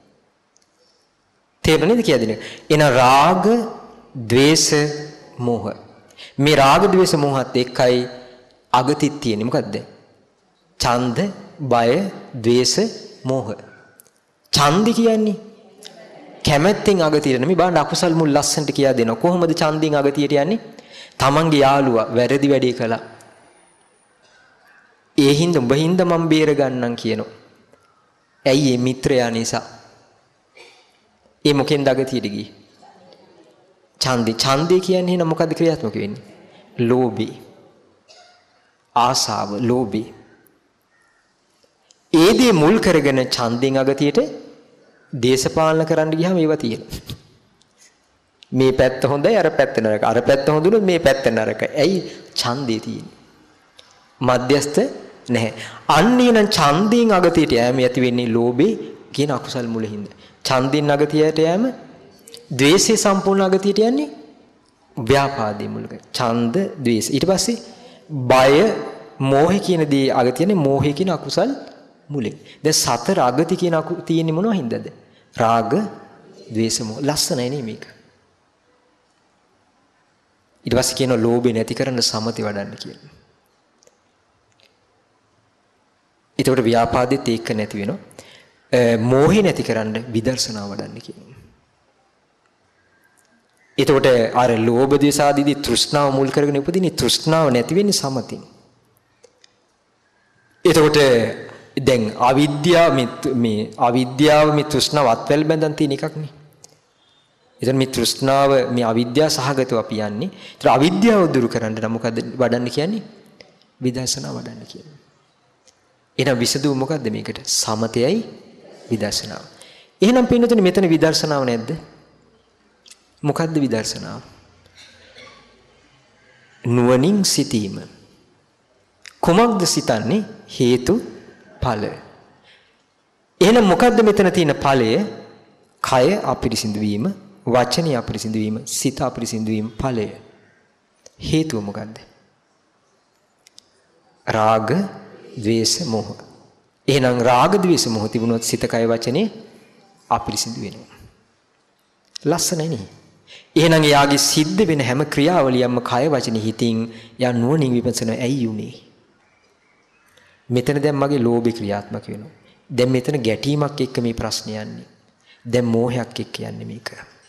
තේරුණාද කියන්නේ? එන රාග, ద్వේෂ, මෝහ. මේ රාග, ద్వේෂ, මෝහත් එක්කයි අගතිත් තියෙන්නේ. මොකද්ද? ඡන්ද, බය, ద్వේෂ, මෝහ. ඡන්දි කියන්නේ කැමැත්තෙන් අගතියට නෙමෙයි. බලන්න අකුසල් මුල් ලස්සනට කියා දෙනවා. කොහොමද ඡන්දින් අගතියට යන්නේ? තමන්ගේ යාළුවා වැරදි වැඩේ කළා. ඒ හින්දා උඹ හින්දා මම බේර ගන්නම් කියනවා. ඇයි මේ මිත්‍රයා නිසා? ඒ මොකෙන්ද අගතියට ගියේ? ඡන්දේ කියන්නේ එහෙනම් මොකද්ද ක්‍රියාත්මක වෙන්නේ? ලෝභී. ආසාව, ලෝභී. ඒ දේ මුල් කරගෙන ඡන්දෙන් අගතියට දේශපාලන කරන්න ගියාම ඒවා තියෙනවා. මේ පැත්ත හොඳයි අර පැත්ත නරකයි. අර පැත්ත හොඳුනොත් මේ පැත්ත නරකයි. ඇයි? ඡන්දේ තියෙන්නේ. මධ්‍යස්ත නැහැ. අන්නේ නම් ඡන්දයෙන් අගතියට යෑම ඇති වෙන්නේ ලෝභේ කියන අකුසල් මුලින්ද. ඡන්දයෙන් අගතියට යෑම ද්වේෂේ සම්පූර්ණ අගතියට යන්නේ ව්‍යාපාදේ මුලක. ඡන්ද, ද්වේෂ. ඊට පස්සේ බය, මෝහය කියන දේ අගතියනේ මෝහය කියන අකුසල් මුලින්. දැන් සතර අගති කියන තියෙන්නේ මොනවා හින්දාද? රාග, ද්වේෂ, මෝහ. ලස්සනයි නේ මේක. ඊට පස්සේ කියනවා ලෝභය නැති කරන්න සමතේ වඩන්න කියලා. ඒකට ව්‍යාපාදෙත් ඒක නැති වෙනවා. මෝහය නැති කරන්න විදර්ශනා වඩන්න කියනවා. එතකොට අර ලෝභ ද්වේෂ ආදී තෘෂ්ණාව මුල් කරගෙන උපදින තෘෂ්ණාව නැති වෙන්නේ සමතින්. එතකොට දැන් අවිද්‍යාව මේ තෘෂ්ණාව අත්වැල් බැඳන් තියෙන එකක් නේ. එතන මේ තෘෂ්ණාව මේ අවිද්‍යාව සහගතව අපි යන්නේ. ඒතර අවිද්‍යාව දුරු කරන්න නම් මොකද්ද වඩන්න කියන්නේ? විදර්ශනා වඩන්න කියන්නේ. එහෙනම් විසඳුම මොකද්ද මේකට? සමතයයි විදර්ශනාව. එහෙනම් පින්නතුනි මෙතන විදර්ශනාව නැද්ද? මොකද්ද විදර්ශනාව? නුවණින් සිටීම. කුමක්ද සිතන්නේ? හේතු ඵල. එහෙනම් මොකද්ද මෙතන තියෙන ඵලය? කය අපිරිසිදු වීම, වචනේ අපිරිසිදු වීම, සිත අපිරිසිදු වීම ඵලය. හේතුව මොකද්ද? රාග, ද්වේෂ, මෝහ. එහෙනම් රාග, ද්වේෂ, මෝහ තිබුණොත් සිත, කය, වචනේ අපිරිසිදු වෙනවා. ලස්සනයි නේ. එහෙනම් යාගේ සිද්ධ වෙන හැම ක්‍රියාවලියක්ම කය, වචනේ, හිතින් යා නුවණින් විපස්සනා ඇයි උනේ? මෙතන දැන් මගේ ලෝභය ක්‍රියාත්මක වෙනවා. දැන් මෙතන ගැටීමක් එක්ක මේ ප්‍රශ්නේ යන්නේ. දැන් මෝහයක් එක්ක යන්නේ මේක.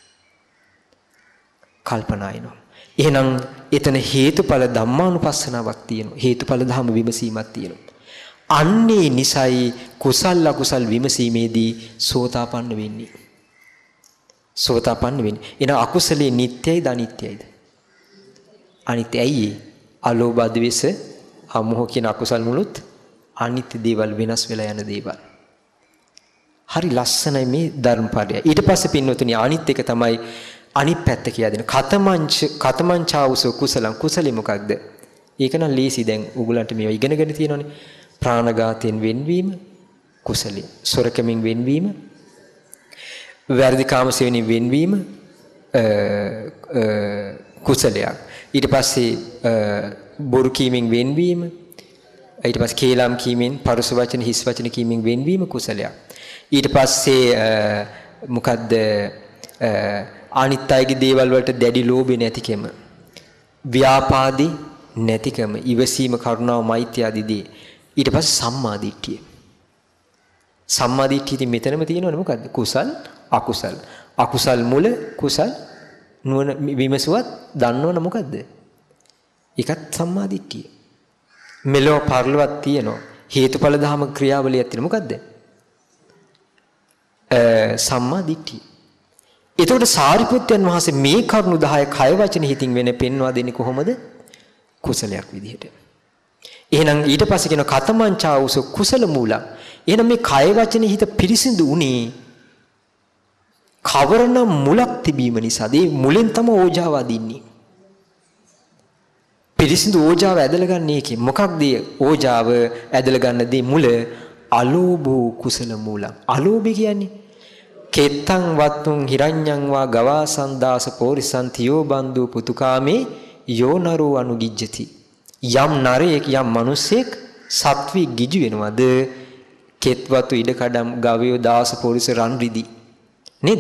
කල්පනා එනවා. එහෙනම් එතන හේතුඵල ධම්මානුපස්සනාවක් තියෙනවා. හේතුඵල ධම්ම විමසීමක් තියෙනවා. අන්නේ නිසයි කුසල් අකුසල් විමසීමේදී සෝතාපන්න වෙන්නේ. සෝතාපන්න වෙන්නේ. එන අකුසලේ නිට්ටයයිද අනිත්‍යයිද? අනිත්‍යයි. අලෝභ ද්වේෂ අමෝහ කියන අකුසල් මුලුත් අනිත්‍ය දේවල් වෙනස් වෙලා යන දේවල්. හරි ලස්සනයි මේ ධර්මපදය. ඊට පස්සේ පින්වතුනි අනිත් එක තමයි අනිත් පැත්ත කියලා දෙන. කතමංචාවුස කුසලං කුසලෙ මොකක්ද? ඒක නම් ලීසි දැන් උගලන්ට මේවා ඉගෙනගෙන තියෙනවනේ. ප්‍රාණඝාතයෙන් වෙන්වීම කුසලෙ. සොරකමින් වෙන්වීම, වැරදි කාමසේවණින් වෙන්වීම කුසලයක්. ඊට පස්සේ බොරු කීමෙන් වෙන්වීම, ඊට පස්සේ කේලම් කීමෙන්, පරුස වචන හිස් වචන කීමෙන් වෙන්වීම කුසලයක්. ඊට පස්සේ මොකද්ද අනිත් අයගේ දේවල් වලට දැඩි ලෝභය නැතිකම, ව්‍යාපාදී නැතිකම, ඉවසීම, කරුණාව, මෛත්‍රිය ආදී දේ. ඊට පස්සේ සම්මා දිට්ඨිය. සම්මා දිට්ඨිය ඉතින් මෙතනම තියෙනවනේ මොකද්ද? කුසල් අකුසල්. අකුසල් මුල කුසල් නුවණ විමසුවත් දන්නවනේ මොකද්ද? ඒකත් සම්මා දිට්ඨිය. මෙලොව පරලොවක් තියෙනවා. හේතුඵල ධම ක්‍රියාවලියක් තියෙනවා. මොකද්ද? සම්මා දිට්ඨිය. එතකොට සාරිපුත්යන් වහන්සේ මේ කරුණු 10 කය වචන හිතින් වෙන පෙන්වා දෙන්නේ කොහොමද? කුසලයක් විදිහට. එහෙනම් ඊට පස්සේ කියන කතමංචාවුස කුසල මූලං. එහෙනම් මේ කය වචන හිත පිරිසිදු උනේ කවරනම් මුලක් තිබීම නිසාද? ඒ මුලෙන් තම ඕජාව අදින්නේ. පිරිසිදු ඕජාව ඇදලා ගන්න එකේ මොකක්ද ඕජාව ඇදලා ගන්න දේ මුල? අලෝභෝ කුසල මූලං. අලෝභය කියන්නේ කෙත්තං වත්තුං හිරඤ්ඤං වා ගවාසං දාස පෝරිසං තියෝ බන්දු පුතුකාමේ යෝනරෝ අනුගිජ්ජති. යම් නරයෙක් යම් මිනිසෙක් සත්වී ගිජු වෙනවද? කෙත්වතු ඉඩකඩම් ගවයෝ දාස පෝරිස රන් රිදි නේද?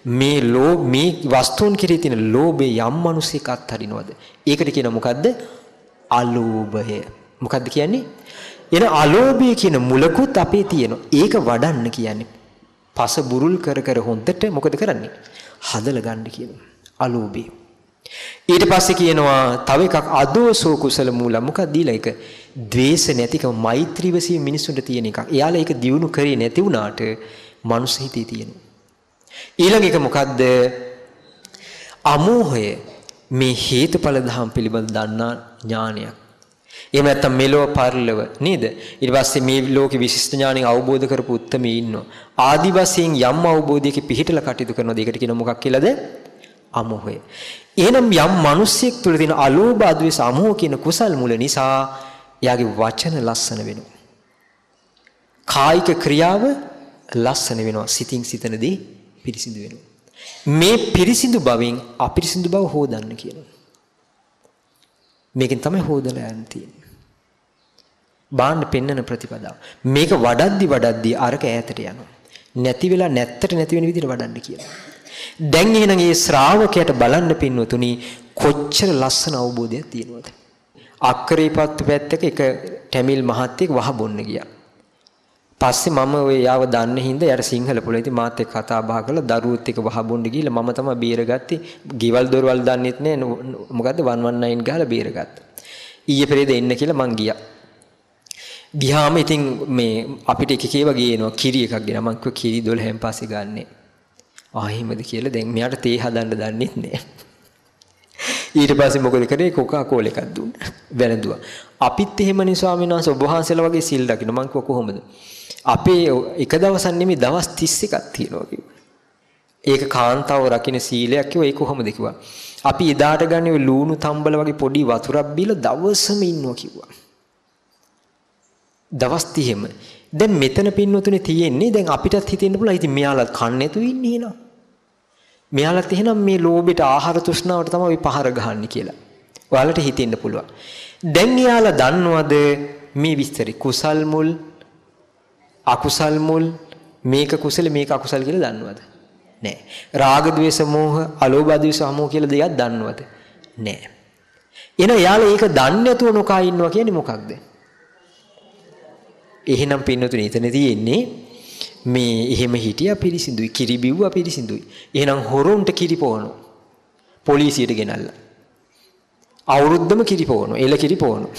මේ වස්තුන් කෙරෙහි තියෙන ලෝභය යම් මිනිසෙක් අත්හරිනවද? ඒකට කියන මොකද්ද? අලෝභය. මොකද්ද කියන්නේ? එන අලෝභය කියන මුලකුත් අපේ තියෙනවා. ඒක වඩන්න කියන්නේ පස බුරුල් කර කර හොන්දට මොකද කරන්නේ? හදලා ගන්න කියනවා. අලෝභය. ඊට පස්සේ කියනවා තව එකක් අදෝසෝ කුසල මූල. මොකක්ද දීලා එක? ද්වේෂ නැතිකම, මෛත්‍රී වශයෙන් මිනිසුන්ට තියෙන එකක්. එයාලා ඒක දියුණු කරේ නැති වුණාට මනුස්ස හිතේ තියෙනවා. ඊළඟ එක මොකද්ද? අමෝහය. මේ හේතුඵල ධම් පිළිබඳ දන්නා ඥානයක්. එහෙම නැත්නම් මෙලොව පරලොව නේද? ඊට පස්සේ මේ ලෝකේ විශිෂ්ට ඥාණයෙන් අවබෝධ කරපු උත්මී ඉන්නවා. ආදි වශයෙන් යම් අවබෝධයක පිහිටලා කටයුතු කරනවා. ඒකට කියන මොකක් කියලාද? අමෝහය. එහෙනම් යම් මිනිසෙක් තුළ තියෙන අලෝභ අද්වේෂ අමෝහ කියන කුසල් මුල නිසා එයාගේ වචන ලස්සන වෙනවා. කායික ක්‍රියාව ලස්සන වෙනවා. සිතින් සිතනදී පිරිසිදු වෙනවා. මේ පිරිසිදු බවෙන් අපිරිසිදු බව හොදන්න කියනවා. මේකෙන් තමයි හොදලා යන්න තියෙන්නේ. බාන්න පෙන්නන ප්‍රතිපදාව. මේක වඩද්දි අරක ඈතට යනවා. නැති වෙලා නැත්තට නැති වෙන විදිහට වඩන්න කියනවා. දැන් එහෙනම් මේ ශ්‍රාවකයාට බලන්න පින්වතුනි කොච්චර ලස්සන අවබෝධයක් තියෙනවද? අක්කරේපත්තු පැත්තක එක ටැමිල් මහත්තයෙක් වහ බොන්න ගියා. පස්සේ මම ඔය යාව දන්න හින්දා යාර සිංහල පොළේ ඉතින් මාත් එක්ක කතා බහ කරලා දරුවොත් එක්ක වහ බොන්න ගිහලා මම තමයි බේරගත්තේ. ගෙවල් දොරවල් දන්නෙත් නෑ. මොකද්ද 119 ගහලා බේරගත්තා. ඊයේ පෙරේද එන්න කියලා මං ගියා. ගියාම ඉතින් මේ අපිට එක එක වගේ එනවා කිරි එකක් ගෙන මං කිව්වා කිරි 12න් පස්සේ ගන්නෑ. ආයෙමද කියලා දැන් මෙයාට තේ හදන්න දන්නෙත් නෑ. ඊට පස්සේ මොකද කරේ? කොකා කෝල් එකක් දුන්නා. වැළඳුවා. අපිත් එහෙමනේ ස්වාමීන් වහන්සේ ඔබ වහන්සේලා වගේ සිල් රකින්න. මං කිව්වා කොහොමද? අපේ එක දවසක් නෙමෙයි දවස් 31ක් තියෙනවා කිව්වා. ඒක කාන්තාව රකින්න සීලයක් කිව්වා. ඒක කොහොමද කිව්වා. අපි එදාට ගන්නේ ඔය ලුණු තම්බල වගේ පොඩි වතුරක් බීලා දවසම ඉන්නවා කිව්වා. දවස් 30ම. දැන් මෙතන පින්නතුනේ තියෙන්නේ දැන් අපිටත් හිතෙන්න පුළුවන් ඉතින් මෙයාලත් කන්නේ නැතුව ඉන්නේ නේද? මෙයාලත් එහෙනම් මේ ලෝභයට ආහාර තෘෂ්ණාවට තමයි පහර ගහන්නේ කියලා. ඔයාලට හිතෙන්න පුළුවන්. දැන් එයාලා දන්නවද මේ විස්තරي කුසල් මුල් අකුසල් මුල් මේක කුසල මේක අකුසල් කියලා දන්නවද? නෑ. රාග ద్వේෂ මෝහ අලෝභ ద్వේෂ අමෝහ කියලා දෙයක් දන්නවද? නෑ. එන එයාලා ඒක දන්නේ නැතුව නොකා ඉන්නවා කියන්නේ මොකක්ද? එහෙනම් පින්නතුනේ එතන තියෙන්නේ මේ එහෙම හිටියා පිරිසිදුයි, කිරි බිව්වා පිරිසිදුයි. එහෙනම් හොරුන්ට කිරි පොවනවා. පොලිසියට ගෙනල්ලා. අවුරුද්දම කිරි පොවනවා, එළ කිරි පොවනවා.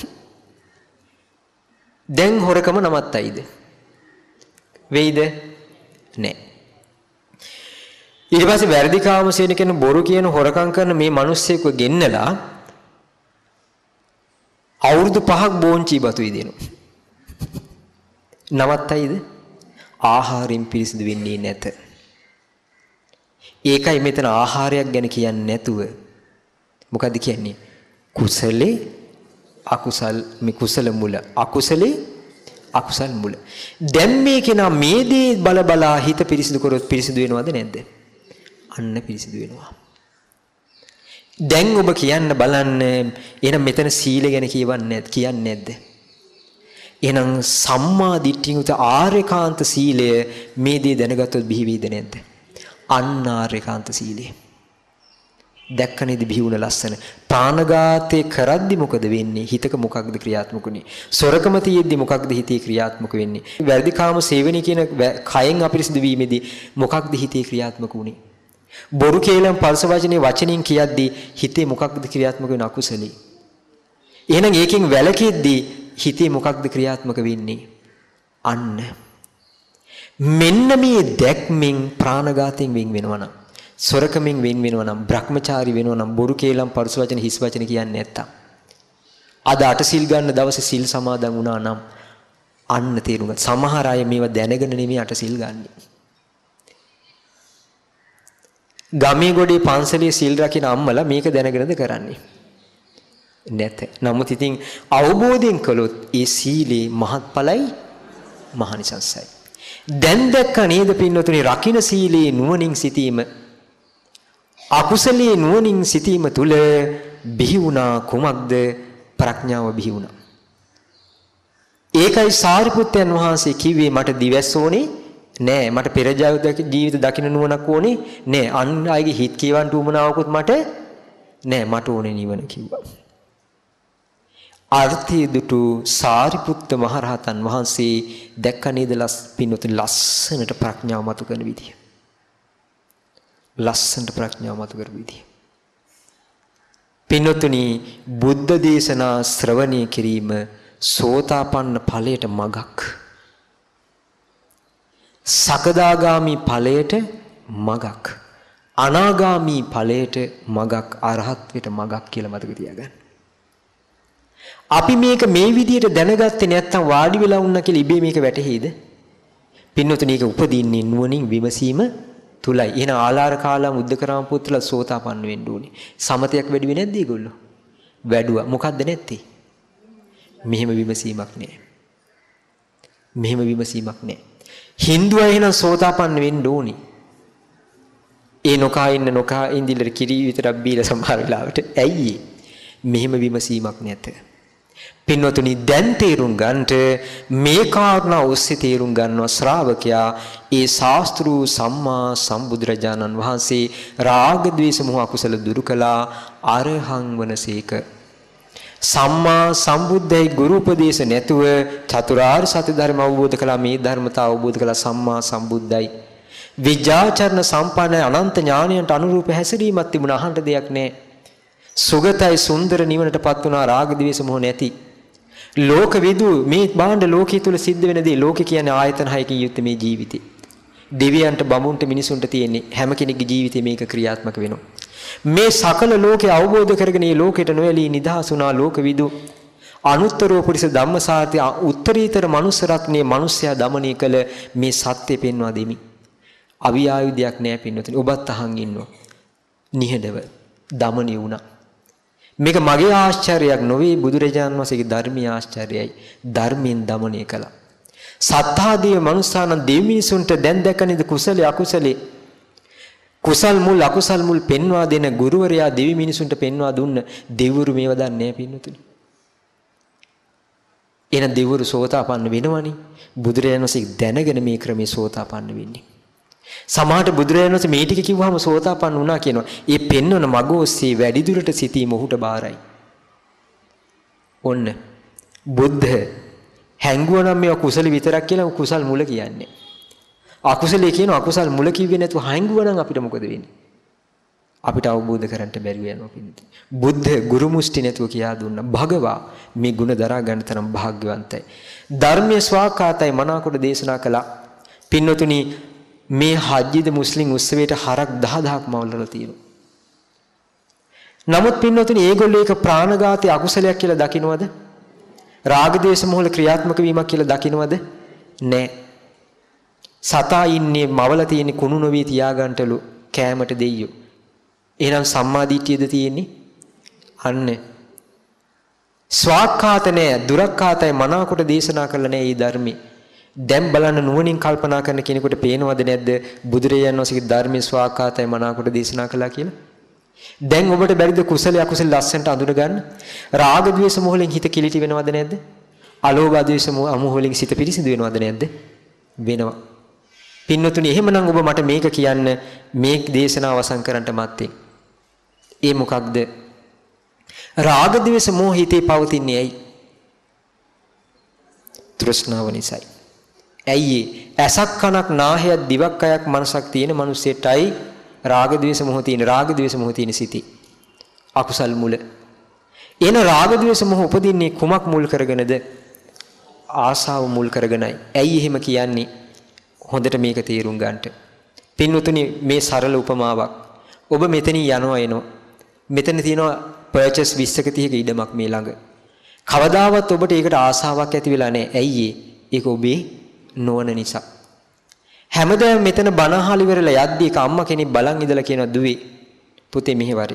දැන් හොරකම නවත්තයිද? වෙයිද? නැහැ. ඊට පස්සේ වැරදි කාමසේන කියන බොරු කියන හොරකම් කරන මේ මිනිස්සෙක්ව ගෙන්නලා අවුරුදු 5ක් බෝංචි බතුයි දෙනවා. නවත්තයිද? ආහාරයෙන් පිරිසිදු වෙන්නේ නැත. ඒකයි මෙතන ආහාරයක් ගැන කියන්නේ නැතුව මොකද්ද කියන්නේ? කුසලේ අකුසල්, මේ කුසල මුල, අකුසලේ අකුසල් මුල. දැන් මේ කෙනා මේ දේ බල බලා හිත පිරිසිදු කරොත් පිරිසිදු වෙනවද නැද්ද? අන්න පිරිසිදු වෙනවා. දැන් ඔබ කියන්න බලන්න එහෙනම් මෙතන සීල ගැන කියන්නේ නැද්ද? එහෙනම් සම්මා දිට්ඨිය උත ආර්යකාන්ත සීලය මේ දේ දැනගත්තොත් බිහි වෙයිද නැද්ද? අන්න ආර්යකාන්ත සීලය. දැක්ක නේද බිහි වුණ ලස්සන? ප්‍රාණඝාතේ කරද්දි මොකද වෙන්නේ? හිතක මොකක්ද ක්‍රියාත්මක වෙන්නේ? සොරකම තියෙද්දි මොකක්ද හිතේ ක්‍රියාත්මක වෙන්නේ? වැරදි කාම සේවනයේ කියන කයෙන් අපිරිසිදු වීමේදී මොකක්ද හිතේ ක්‍රියාත්මක වුනේ? බොරු කේලම් පරස වචනෙන් කියද්දි හිතේ මොකක්ද ක්‍රියාත්මක වෙන අකුසලී? එහෙනම් ඒකෙන් වැළකෙද්දී හිතේ මොකක්ද ක්‍රියාත්මක වෙන්නේ? අන්න මෙන්න මේ දැක්මෙන් ප්‍රාණඝාතයෙන් වෙන් වෙනවා නම්, සොරකමෙන් වෙන් වෙනවා නම්, භ්‍රමචාරී වෙනවා නම්, බොරු කේලම් පරස වචන හිස් වචන කියන්නේ නැත්තම්, අද අටසිල් ගන්න දවසේ සිල් සමාදන් වුණා නම් අන්න තේරුම් ගන්න. සමහර අය මේවා දැනගෙන නෙමෙයි අටසිල් ගන්නේ. ගමේ ගොඩේ පන්සලේ සිල් රකින්න අම්මලා මේක දැනගෙනද කරන්නේ? නැත. නමුත් ඉතින් අවබෝධයෙන් කළොත් ඒ සීලේ මහත්ඵලයි, මහනිසංසයි. දැන් දැක්ක නේද පින්නතුනි රකින්න සීලේ නුවණින් සිටීම, අකුසලයේ නුවණින් සිටීම තුල බිහි වුණා කුමක්ද? ප්‍රඥාව බිහි වුණා. ඒකයි සාරිපුත්තයන් වහන්සේ කිව්වේ මට දිවැස් ඕනේ නෑ, මට පෙර ජීවිත දකින්න නුවණක් ඕනේ නෑ, අන් අයගේ හිත් කියවන්න උවමනාවකුත් මට නෑ, මට ඕනේ නිවන කිව්වා. අර්ථය දුටු සාරිපුත්ත මහරහතන් වහන්සේ දැක්ක නේද පින්නතුනි ලස්සනට ප්‍රඥාව මතු කරන විදිය. ලස්සනට ප්‍රඥාව මතු කරපු විදිය. පින්නතුනි බුද්ධ දේශනා ශ්‍රවණය කිරීම සෝතාපන්න ඵලයට මගක්. සකදාගාමි ඵලයට මගක්. අනාගාමි ඵලයට මගක්. අරහත්ත්වයට මගක් කියලා මතක තියාගන්න. අපි මේක මේ විදියට දැනගත්තේ නැත්නම් වාඩි වෙලා වුණා කියලා ඉබේ මේක වැටහෙයිද? පින්නතුනි ඒක උපදින්නේ නුවණින් විමසීම තුලයි. එහෙනම් ආලාර කාලම් උද්දකරාම පුත්‍රලා සෝතාපන්න වෙන්න ඕනේ. සමතයක් වැඩි වෙන්නේ නැද්ද ඒගොල්ලෝ? වැඩුවා. මොකද්ද නැත්තේ? මෙහෙම විමසීමක් නෑ. මෙහෙම විමසීමක් නෑ. හින්දුවා එහෙනම් සෝතාපන්න වෙන්න ඕනේ. ඒ නොකා ඉඳිල්ල කිරි විතරක් බීලා සමහර වෙලාවට. ඇයි මෙහෙම විමසීමක් නැත? පින්වතුනි දැන් තේරුම් ගන්නට මේ කාරණා ඔස්සේ තේරුම් ගන්නවා ශ්‍රාවකයා ඒ ශාස්ත්‍රු සම්මා සම්බුදුරජාණන් වහන්සේ රාග ద్వේෂ මොහ අකුසල දුරු කළා අරහං වනසේක. සම්මා සම්බුද්ධයි ගුරු උපදේශ නැතුව චතුරාර්ය සත්‍ය ධර්ම අවබෝධ කළා. මේ ධර්මතාව අවබෝධ කළා සම්මා සම්බුද්ධයි. විජාචරණ සම්පන්න අනන්ත ඥානයන්ට අනුරූප හැසිරීමක් තිබුණා. අහන්න දෙයක් නැහැ. සුගතයි සුන්දර නිවනටපත් වුණා රාග ద్వේෂ මොහ නැති. ලෝක විදු මේ බාණ්ඩ ලෝකයේ තුල සිද්ධ වෙන දේ ලෝකේ කියන්නේ ආයතන හයකින් යුක්ත මේ ජීවිතේ. දෙවියන්ට බඹුන්ට මිනිසුන්ට තියෙන්නේ හැම කෙනෙකුගේ ජීවිතේ මේක ක්‍රියාත්මක වෙනවා. මේ සකල ලෝකේ අවබෝධ කරගෙන මේ ලෝකෙට නොඇලී නිදහස් වුණා ලෝක විදු අනුත්තරෝ පුරිස ධම්මසාරති උත්තරීතර මනුස්ස රත්නයේ මිනිසයා দমনය කළ මේ සත්‍ය පෙන්වා දෙමි. අවියායුධයක් නෑ පින්නතුනි. ඔබත් අහන් ඉන්නවා. නිහඬව দমনය වුණා. මේක මගේ ආශ්චර්යයක් නොවේ බුදුරජාණන් වහන්සේගේ ධර්මීය ආශ්චර්යයයි. ධර්මයෙන් দমনය කළා. සත්තාදී මනුස්සාන දෙවි මිනිසුන්ට දැන් දැකනේද කුසලයේ අකුසලයේ කුසල් මුල් අකුසල් මුල් පෙන්වා දෙන ගුරුවරයා දෙවි මිනිසුන්ට පෙන්වා දුන්න දෙවිවරු මේව දන්නේ නැහැ පින්නතුනි. එන දෙවිවරු සෝතාපන්න වෙනවනේ. බුදුරජාණන් වහන්සේ දැනගෙන මේ ක්‍රමේ සෝතාපන්න වෙන්නේ. සමහරට බුදුරජාණන් වහන්සේ මේ ටික කිව්වම සෝතාපන්න වුණා කියනවා. ඒ පෙන්වන මග ඔස්සේ වැඩි දුරට සිටීම ඔහුට බාරයි. ඔන්න බුද්ධ හැංගුවනම් මේ කුසල විතරක් කියලා කුසල් මුල කියන්නේ. අකුසලයේ කියන අකුසල් මුල කිව්වේ නැතුව හැංගුවනම් අපිට මොකද වෙන්නේ? අපිට අවබෝධ කරගන්න බැරි වෙනවා පින්ති. බුද්ධ ගුරු මුස්ටි නැතුව කියා දුන්නා. භගවා මේ ගුණ දරා ගන්න තරම් භාග්‍යවන්තයි. ධර්මයේ ස්වාකාතයි මනාකොට දේශනා කළා. පින්වතුනි මේ හජ්ජිද මුස්ලිම් උත්සවයට හරක් 10000ක් මවලලා තියෙනවා. නමුත් පින්වතුනි ඒගොල්ලෝ ඒක ප්‍රාණඝාතයේ අකුසලයක් කියලා දකින්නවද? රාග ද්වේෂ මොහොල ක්‍රියාත්මක වීමක් කියලා දකින්නවද? නෑ. සතා ඉන්නේ මවල තියෙන කුණු නොවී තියාගන්නටලු කෑමට දෙයියෝ. එහෙනම් සම්මාදිට්ඨියද තියෙන්නේ? අන්න. ස්වාක්ඛාත නෑ, දුරක්ඛාතයි මනාකොට දේශනා කළා නෑ මේ ධර්මයේ. දැන් බලන්න නුවණින් කල්පනා කරන කෙනෙකුට පේනවද නැද්ද බුදුරජාණන් වහන්සේගේ ධර්මයේ ස්වාක්ඛාතයි මනාකොට දේශනා කළා කියලා? දැන් ඔබට බැරිද කුසල අකුසල ලස්සනට අඳුන ගන්න? රාග ద్వේෂ මොහලෙන් හිත කිලිටි වෙනවද නැද්ද? අලෝභ ద్వේෂ මොහ වලින් සිත පිරිසිදු වෙනවද නැද්ද? වෙනවා. පින්නතුනි එහෙමනම් ඔබ මට මේක කියන්න මේ දේශනාව අවසන් කරන්නට මත්තේ. ඒ මොකක්ද? රාග ద్వේෂ මොහ හිතේ පවතින්නේ ඇයි? තෘෂ්ණාව නිසායි. ඇයි ඇසක් කනක් නාහයක් දිවක් කයක් මනසක් තියෙන මිනිස්සෙටයි රාග ద్వේෂ මොහ තියෙන. රාග ద్వේෂ මොහ තියෙන සිටි අකුසල් මුල. එන රාග ద్వේෂ මොහ උපදින්නේ කුමක් මුල් කරගෙනද? ආසාව මුල් කරගෙනයි. ඇයි එහෙම කියන්නේ? හොඳට මේක තේරුම් ගන්නට. පින්වතුනි මේ සරල උපමාවක්. ඔබ මෙතනින් යනවා එනවා. මෙතන තියෙනවා පර්චේස් 20ක 30ක ඉඩමක් මේ ළඟ. කවදාවත් ඔබට ඒකට ආසාවක් ඇති වෙලා නැහැ. ඇයි ඒක ඔබේ නොවන නිසා. හැමදාම මෙතන බණ අහලා ඉවරලා යද්දී එක අම්මා කෙනෙක් බලන් ඉඳලා කියනවා දුවේ පුතේ මෙහෙවරි.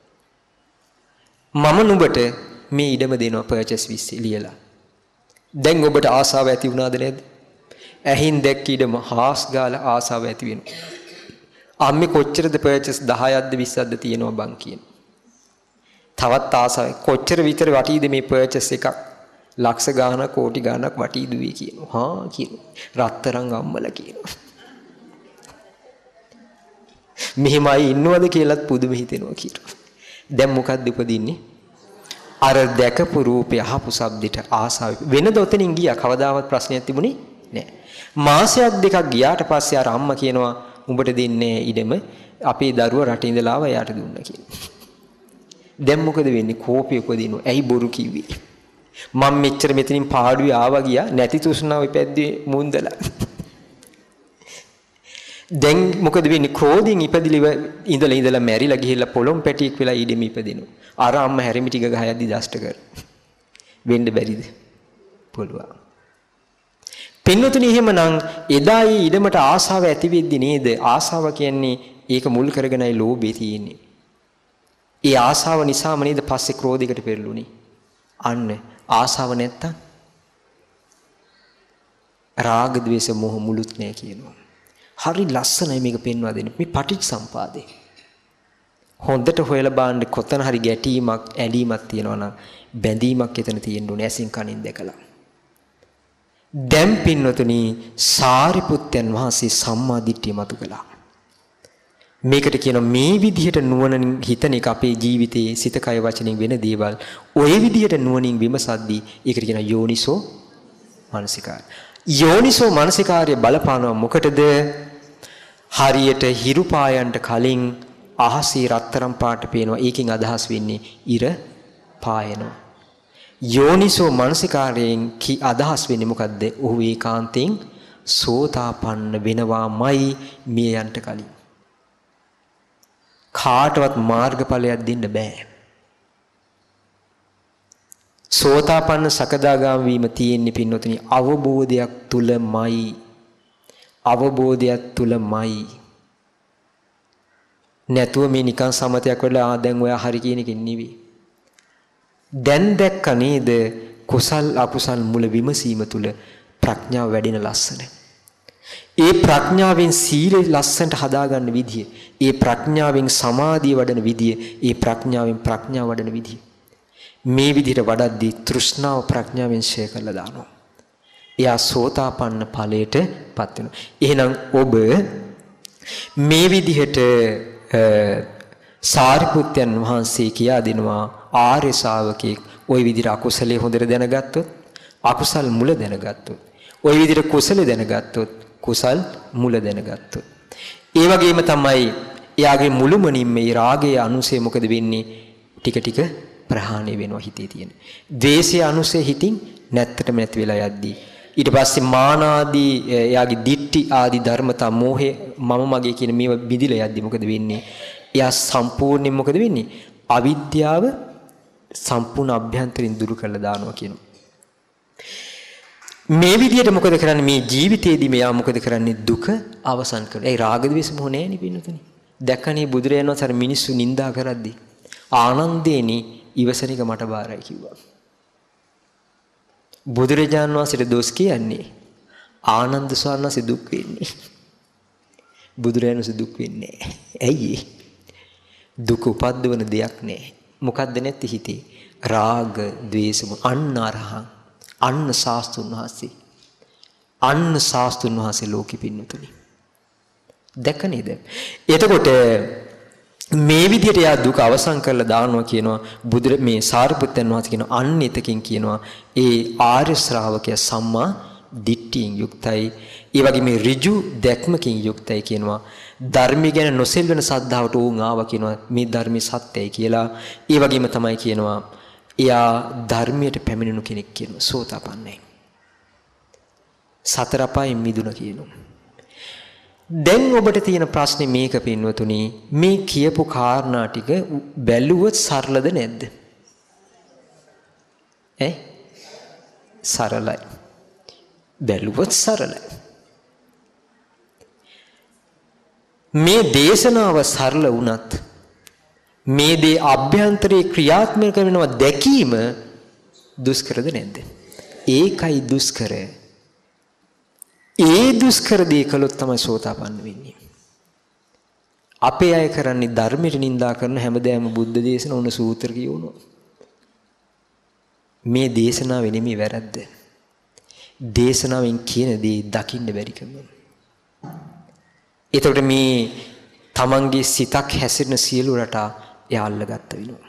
මම නුඹට මේ ඉඩම දෙනවා පර්චේස් 20 ලියලා. දැන් ඔබට ආසාව ඇති වුණාද නැද්ද? ඇහින් දැක්ක ඉඩම හාස් ගාලා ආසාව ඇති වෙනවා. අම්මේ කොච්චරද පර්චේස් 10ක්ද 20ක්ද තියෙනවා බං කියන. තවත් ආසාව කොච්චර විතර වටීද මේ පර්චේස් එකක්? ලක්ෂ ගාණක් කෝටි ගාණක් වටී දුවේ කියනවා. හා කියනවා. රත්තරන් අම්මලා කියනවා. මෙහෙමයි ඉන්නවද කියලාත් පුදුම හිතෙනවා කියනවා. දැන් මොකක්ද උපදින්නේ? අර දැකපු රූපය අහපු ශබ්දෙට ආසාව වෙනද ඔතනින් ගියා කවදාවත් ප්‍රශ්නයක් තිබුණේ නැහැ. මාසයක් දෙකක් ගියාට පස්සේ අර අම්මා කියනවා උඹට දෙන්නේ ඉඩම අපේ දරුවා රට ඉඳලා ආවා යාට දුන්නා කියලා. දැන් මොකද වෙන්නේ? කෝපය උපදිනවා. ඇයි බොරු කිව්වේ? මම මෙච්චර මෙතනින් පාඩුවේ ආවා ගියා නැති තෘෂ්ණාව ඉපැද්දේ මුන්දලා. දැන් මොකද වෙන්නේ? ක්‍රෝධයෙන් ඉපදිලි ඉඳලා මැරිලා ගිහිල්ලා පොළොම් පැටියෙක් වෙලා ඊඩෙම ඉපදිනවා. අර අම්මා හැරෙමි ටික ගහයද්දි දෂ්ට කර. වෙන්න බැරිද? පුළුවන්. පින්නතුනි එහෙමනම් එදා ඊ ඉඩමට ආසාව ඇති වෙද්දි නේද? ආසාව කියන්නේ ඒක මුල් කරගෙනයි ලෝභය තියෙන්නේ. ඒ ආසාව නිසාම නේද පස්සේ ක්‍රෝධයකට පෙරළුනේ. අන්න ආසාව නැත්තම් රාග ద్వේෂ මොහ මුලුත් නැහැ කියනවා. හරි ලස්සනයි මේක පෙන්වා දෙන්නේ. මේ පටිච්චසමුපාදේ. හොඳට හොයලා බලන්න කොතන හරි ගැටීමක් ඇලීමක් තියෙනවා නම් බැඳීමක් එතන තියෙන්න ඕනේ ඇසින් කනින් දැකලා. දැන් පින්වතුනි සාරිපුත්තයන් වහන්සේ සම්මා දිට්ඨිය මතු කළා. මේකට කියනවා මේ විදිහට නුවණින් හිතන එක අපේ ජීවිතයේ සිත කය වචනෙන් වෙන දේවල් ඔය විදිහට නුවණින් විමසද්දී ඒකට කියනවා යෝනිසෝ මනසිකාරය. යෝනිසෝ මනසිකාරය බලපානවා මොකටද? හරියට හිරු පායන්ට කලින් අහසේ රත්තරන් පාට පේනවා. ඒකෙන් අදහස් වෙන්නේ ඉර පායනවා. යෝනිසෝ මනසිකාරයෙන් අදහස් වෙන්නේ මොකද්ද? ඔහු ඒකාන්තයෙන් සෝතාපන්න වෙනවාමයි මිය යන්ට කලින්. කාටවත් මාර්ගඵලයක් දෙන්න බෑ. සෝතාපන්න සකදාගාමී වීම තියෙන්නේ පින්නොතනි අවබෝධයක් තුලමයි. අවබෝධයක් තුලමයි. නැතුව මේ නිකන් සමතයක් වෙලා දැන් ඔයා හරි කියන එකෙන් නෙවෙයි. දැන් දැක්ක නේද කුසල් අකුසල් මුල විමසීම තුල ප්‍රඥාව වැඩෙන ලස්සන. ඒ ප්‍රඥාවෙන් සීලය ලස්සනට හදාගන්න විදිය, ඒ ප්‍රඥාවෙන් සමාධිය වඩන විදිය, ඒ ප්‍රඥාවෙන් ප්‍රඥාව වඩන විදිය. මේ විදිහට වඩද්දී තෘෂ්ණාව ප්‍රඥාවෙන් ෂේ කරලා දානවා. එයා සෝතාපන්න ඵලයටපත් වෙනවා. එහෙනම් ඔබ මේ විදිහට සාරිපුත්තයන් වහන්සේ කියා දෙනවා ආර්ය ශාවකෙක් ওই විදිහට අකුසලයේ හොඳට දැනගත්තොත් අකුසල් මුල දැනගත්තොත්, ওই විදිහට කුසල දැනගත්තොත්, කුසල් මුල දැනගත්තොත්. ඒ වගේම තමයි එයාගේ මුළුමනින්ම මේ රාගයේ අනුසය මොකද වෙන්නේ? ටික ටික ප්‍රහාණය වෙනවා හිතේ තියෙන. ද්වේෂයේ අනුසය හිතින් නැත්තටම නැති වෙලා යද්දී ඊට පස්සේ මානාදී එයාගේ දිට්ටි ආදී ධර්මතා මෝහය මම මගේ කියන මේවා බිඳිලා යද්දී මොකද වෙන්නේ? එයා සම්පූර්ණයෙන් මොකද වෙන්නේ? අවිද්‍යාව සම්පූර්ණ අභ්‍යන්තරින් දුරු කරලා දානවා කියනවා. මේ විදිහට මොකද කරන්නේ? මේ ජීවිතේදී මෙයා මොකද කරන්නේ? දුක අවසන් කරනවා. ඒ රාග ද්වේෂ මොහ නැහැනේ පින්නතුනි. දැක්කනේ බුදුරජාණන් වහන්සේ අර මිනිස්සු නිඳා කරද්දී ආනන්දේනි ඉවසන එක මට බාරයි කිව්වා. බුදුරජාණන් වහන්සේට දොස් කියන්නේ ආනන්ද ස්වාමීන් වහන්සේ දුක් වෙන්නේ. බුදුරජාණන් වහන්සේ දුක් වෙන්නේ නැහැ. ඇයි? දුක උපද්දවන දෙයක් නැහැ. මොකද්ද නැති හිතේ? රාග, ద్వේෂ, අන්න අරහං. අන්න ශාස්ත්‍රුන් වහන්සේ. අන්න ශාස්ත්‍රුන් වහන්සේ ලෝකෙ පින්නතුනි. දැක නේද? එතකොට මේ විදිහට යා දුක අවසන් කරලා දානවා කියනවා මේ සාරිපුත්තයන් වහන්සේ කියන අන්න එතකින් කියනවා ඒ ආර්ය ශ්‍රාවකයා සම්මා දිට්ඨියෙන් යුක්තයි. ඒ වගේ මේ ඍජු දැක්මකින් යුක්තයි කියනවා. ධර්මය ගැන නොසෙල්වෙන සද්ධාවට උන් ආවා කියනවා මේ ධර්මයේ සත්‍යයි කියලා. ඒ වගේම තමයි කියනවා එයා ධර්මයට පැමිණෙනු කෙනෙක් කියනවා සෝතාපන්නයි. සතර අපායෙන් මිදුණා කියනවා. දැන් ඔබට තියෙන ප්‍රශ්නේ මේක පින්වතුනි, මේ කියපු කාරණා ටික බැලුවොත් සරලද නැද්ද? සරලයි. බැලුවොත් සරලයි. මේ දේශනාව සරල වුණත් මේ දේ අභ්‍යන්තරේ ක්‍රියාත්මක වෙනවා දැකීම දුෂ්කරද නැද්ද? ඒකයි දුෂ්කර. ඒ දුෂ්කර දේ කළොත් තමයි සෝතාපන්න වෙන්නේ. අපේ අය කරන්නේ ධර්මයට නිඳා කරන හැමදාම බුද්ධ දේශන උන සූත්‍ර කියවනවා. මේ දේශනාවේ නෙමෙයි වැරද්ද. දේශනාවෙන් කියන දේ දකින්න බැරි කම. එතකොට මේ තමන්ගේ සිතක් හැසිරෙන සියලු රටා එයා අල්ලගත්ත වෙනවා.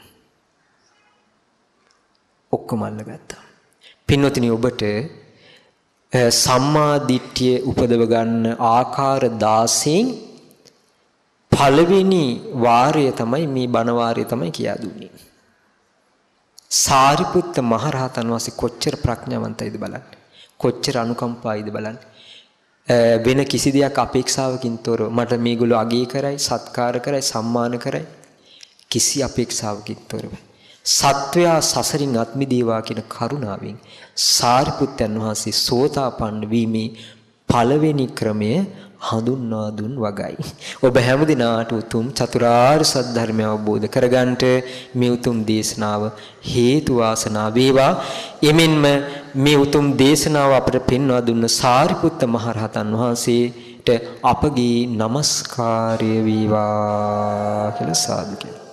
ඔක්කොම අල්ලගත්තා. පින්වතුනි ඔබට සම්මා දිට්ඨිය උපදව ගන්න ආකාර 16න් පළවෙනි වාරය තමයි මේ බණ වාරය තමයි කියා දුන්නේ. සාරිපුත්ත මහරහතන් වහන්සේ කොච්චර ප්‍රඥාවන්තයිද බලන්න. කොච්චර අනුකම්පායිද බලන්න. වෙන කිසි දෙයක් අපේක්ෂාවකින් තොරව මට මේගොල්ලෝ අගය කරයි, සත්කාර කරයි, සම්මාන කරයි කිසි අපේක්ෂාවකින් තොරව සත්වයා සසරින් අත්මිදේවා කියන කරුණාවෙන් සාරිපුත්තයන් වහන්සේ සෝතාපන්න වීමේ පළවෙනි ක්‍රමය හඳුන්වා දුන් වගයි. ඔබ හැමදිනාට උතුම් චතුරාර්ය සත්‍ය ධර්මය අවබෝධ කරගන්නට මේ උතුම් දේශනාව හේතු වාසනා වේවා. එමෙන්ම මේ උතුම් දේශනාව අපට පෙන්වා දුන්න සාරිපුත්ත මහරහතන් වහන්සේට අපගේ নমස්කාරය වේවා කියලා සාදු කියනවා.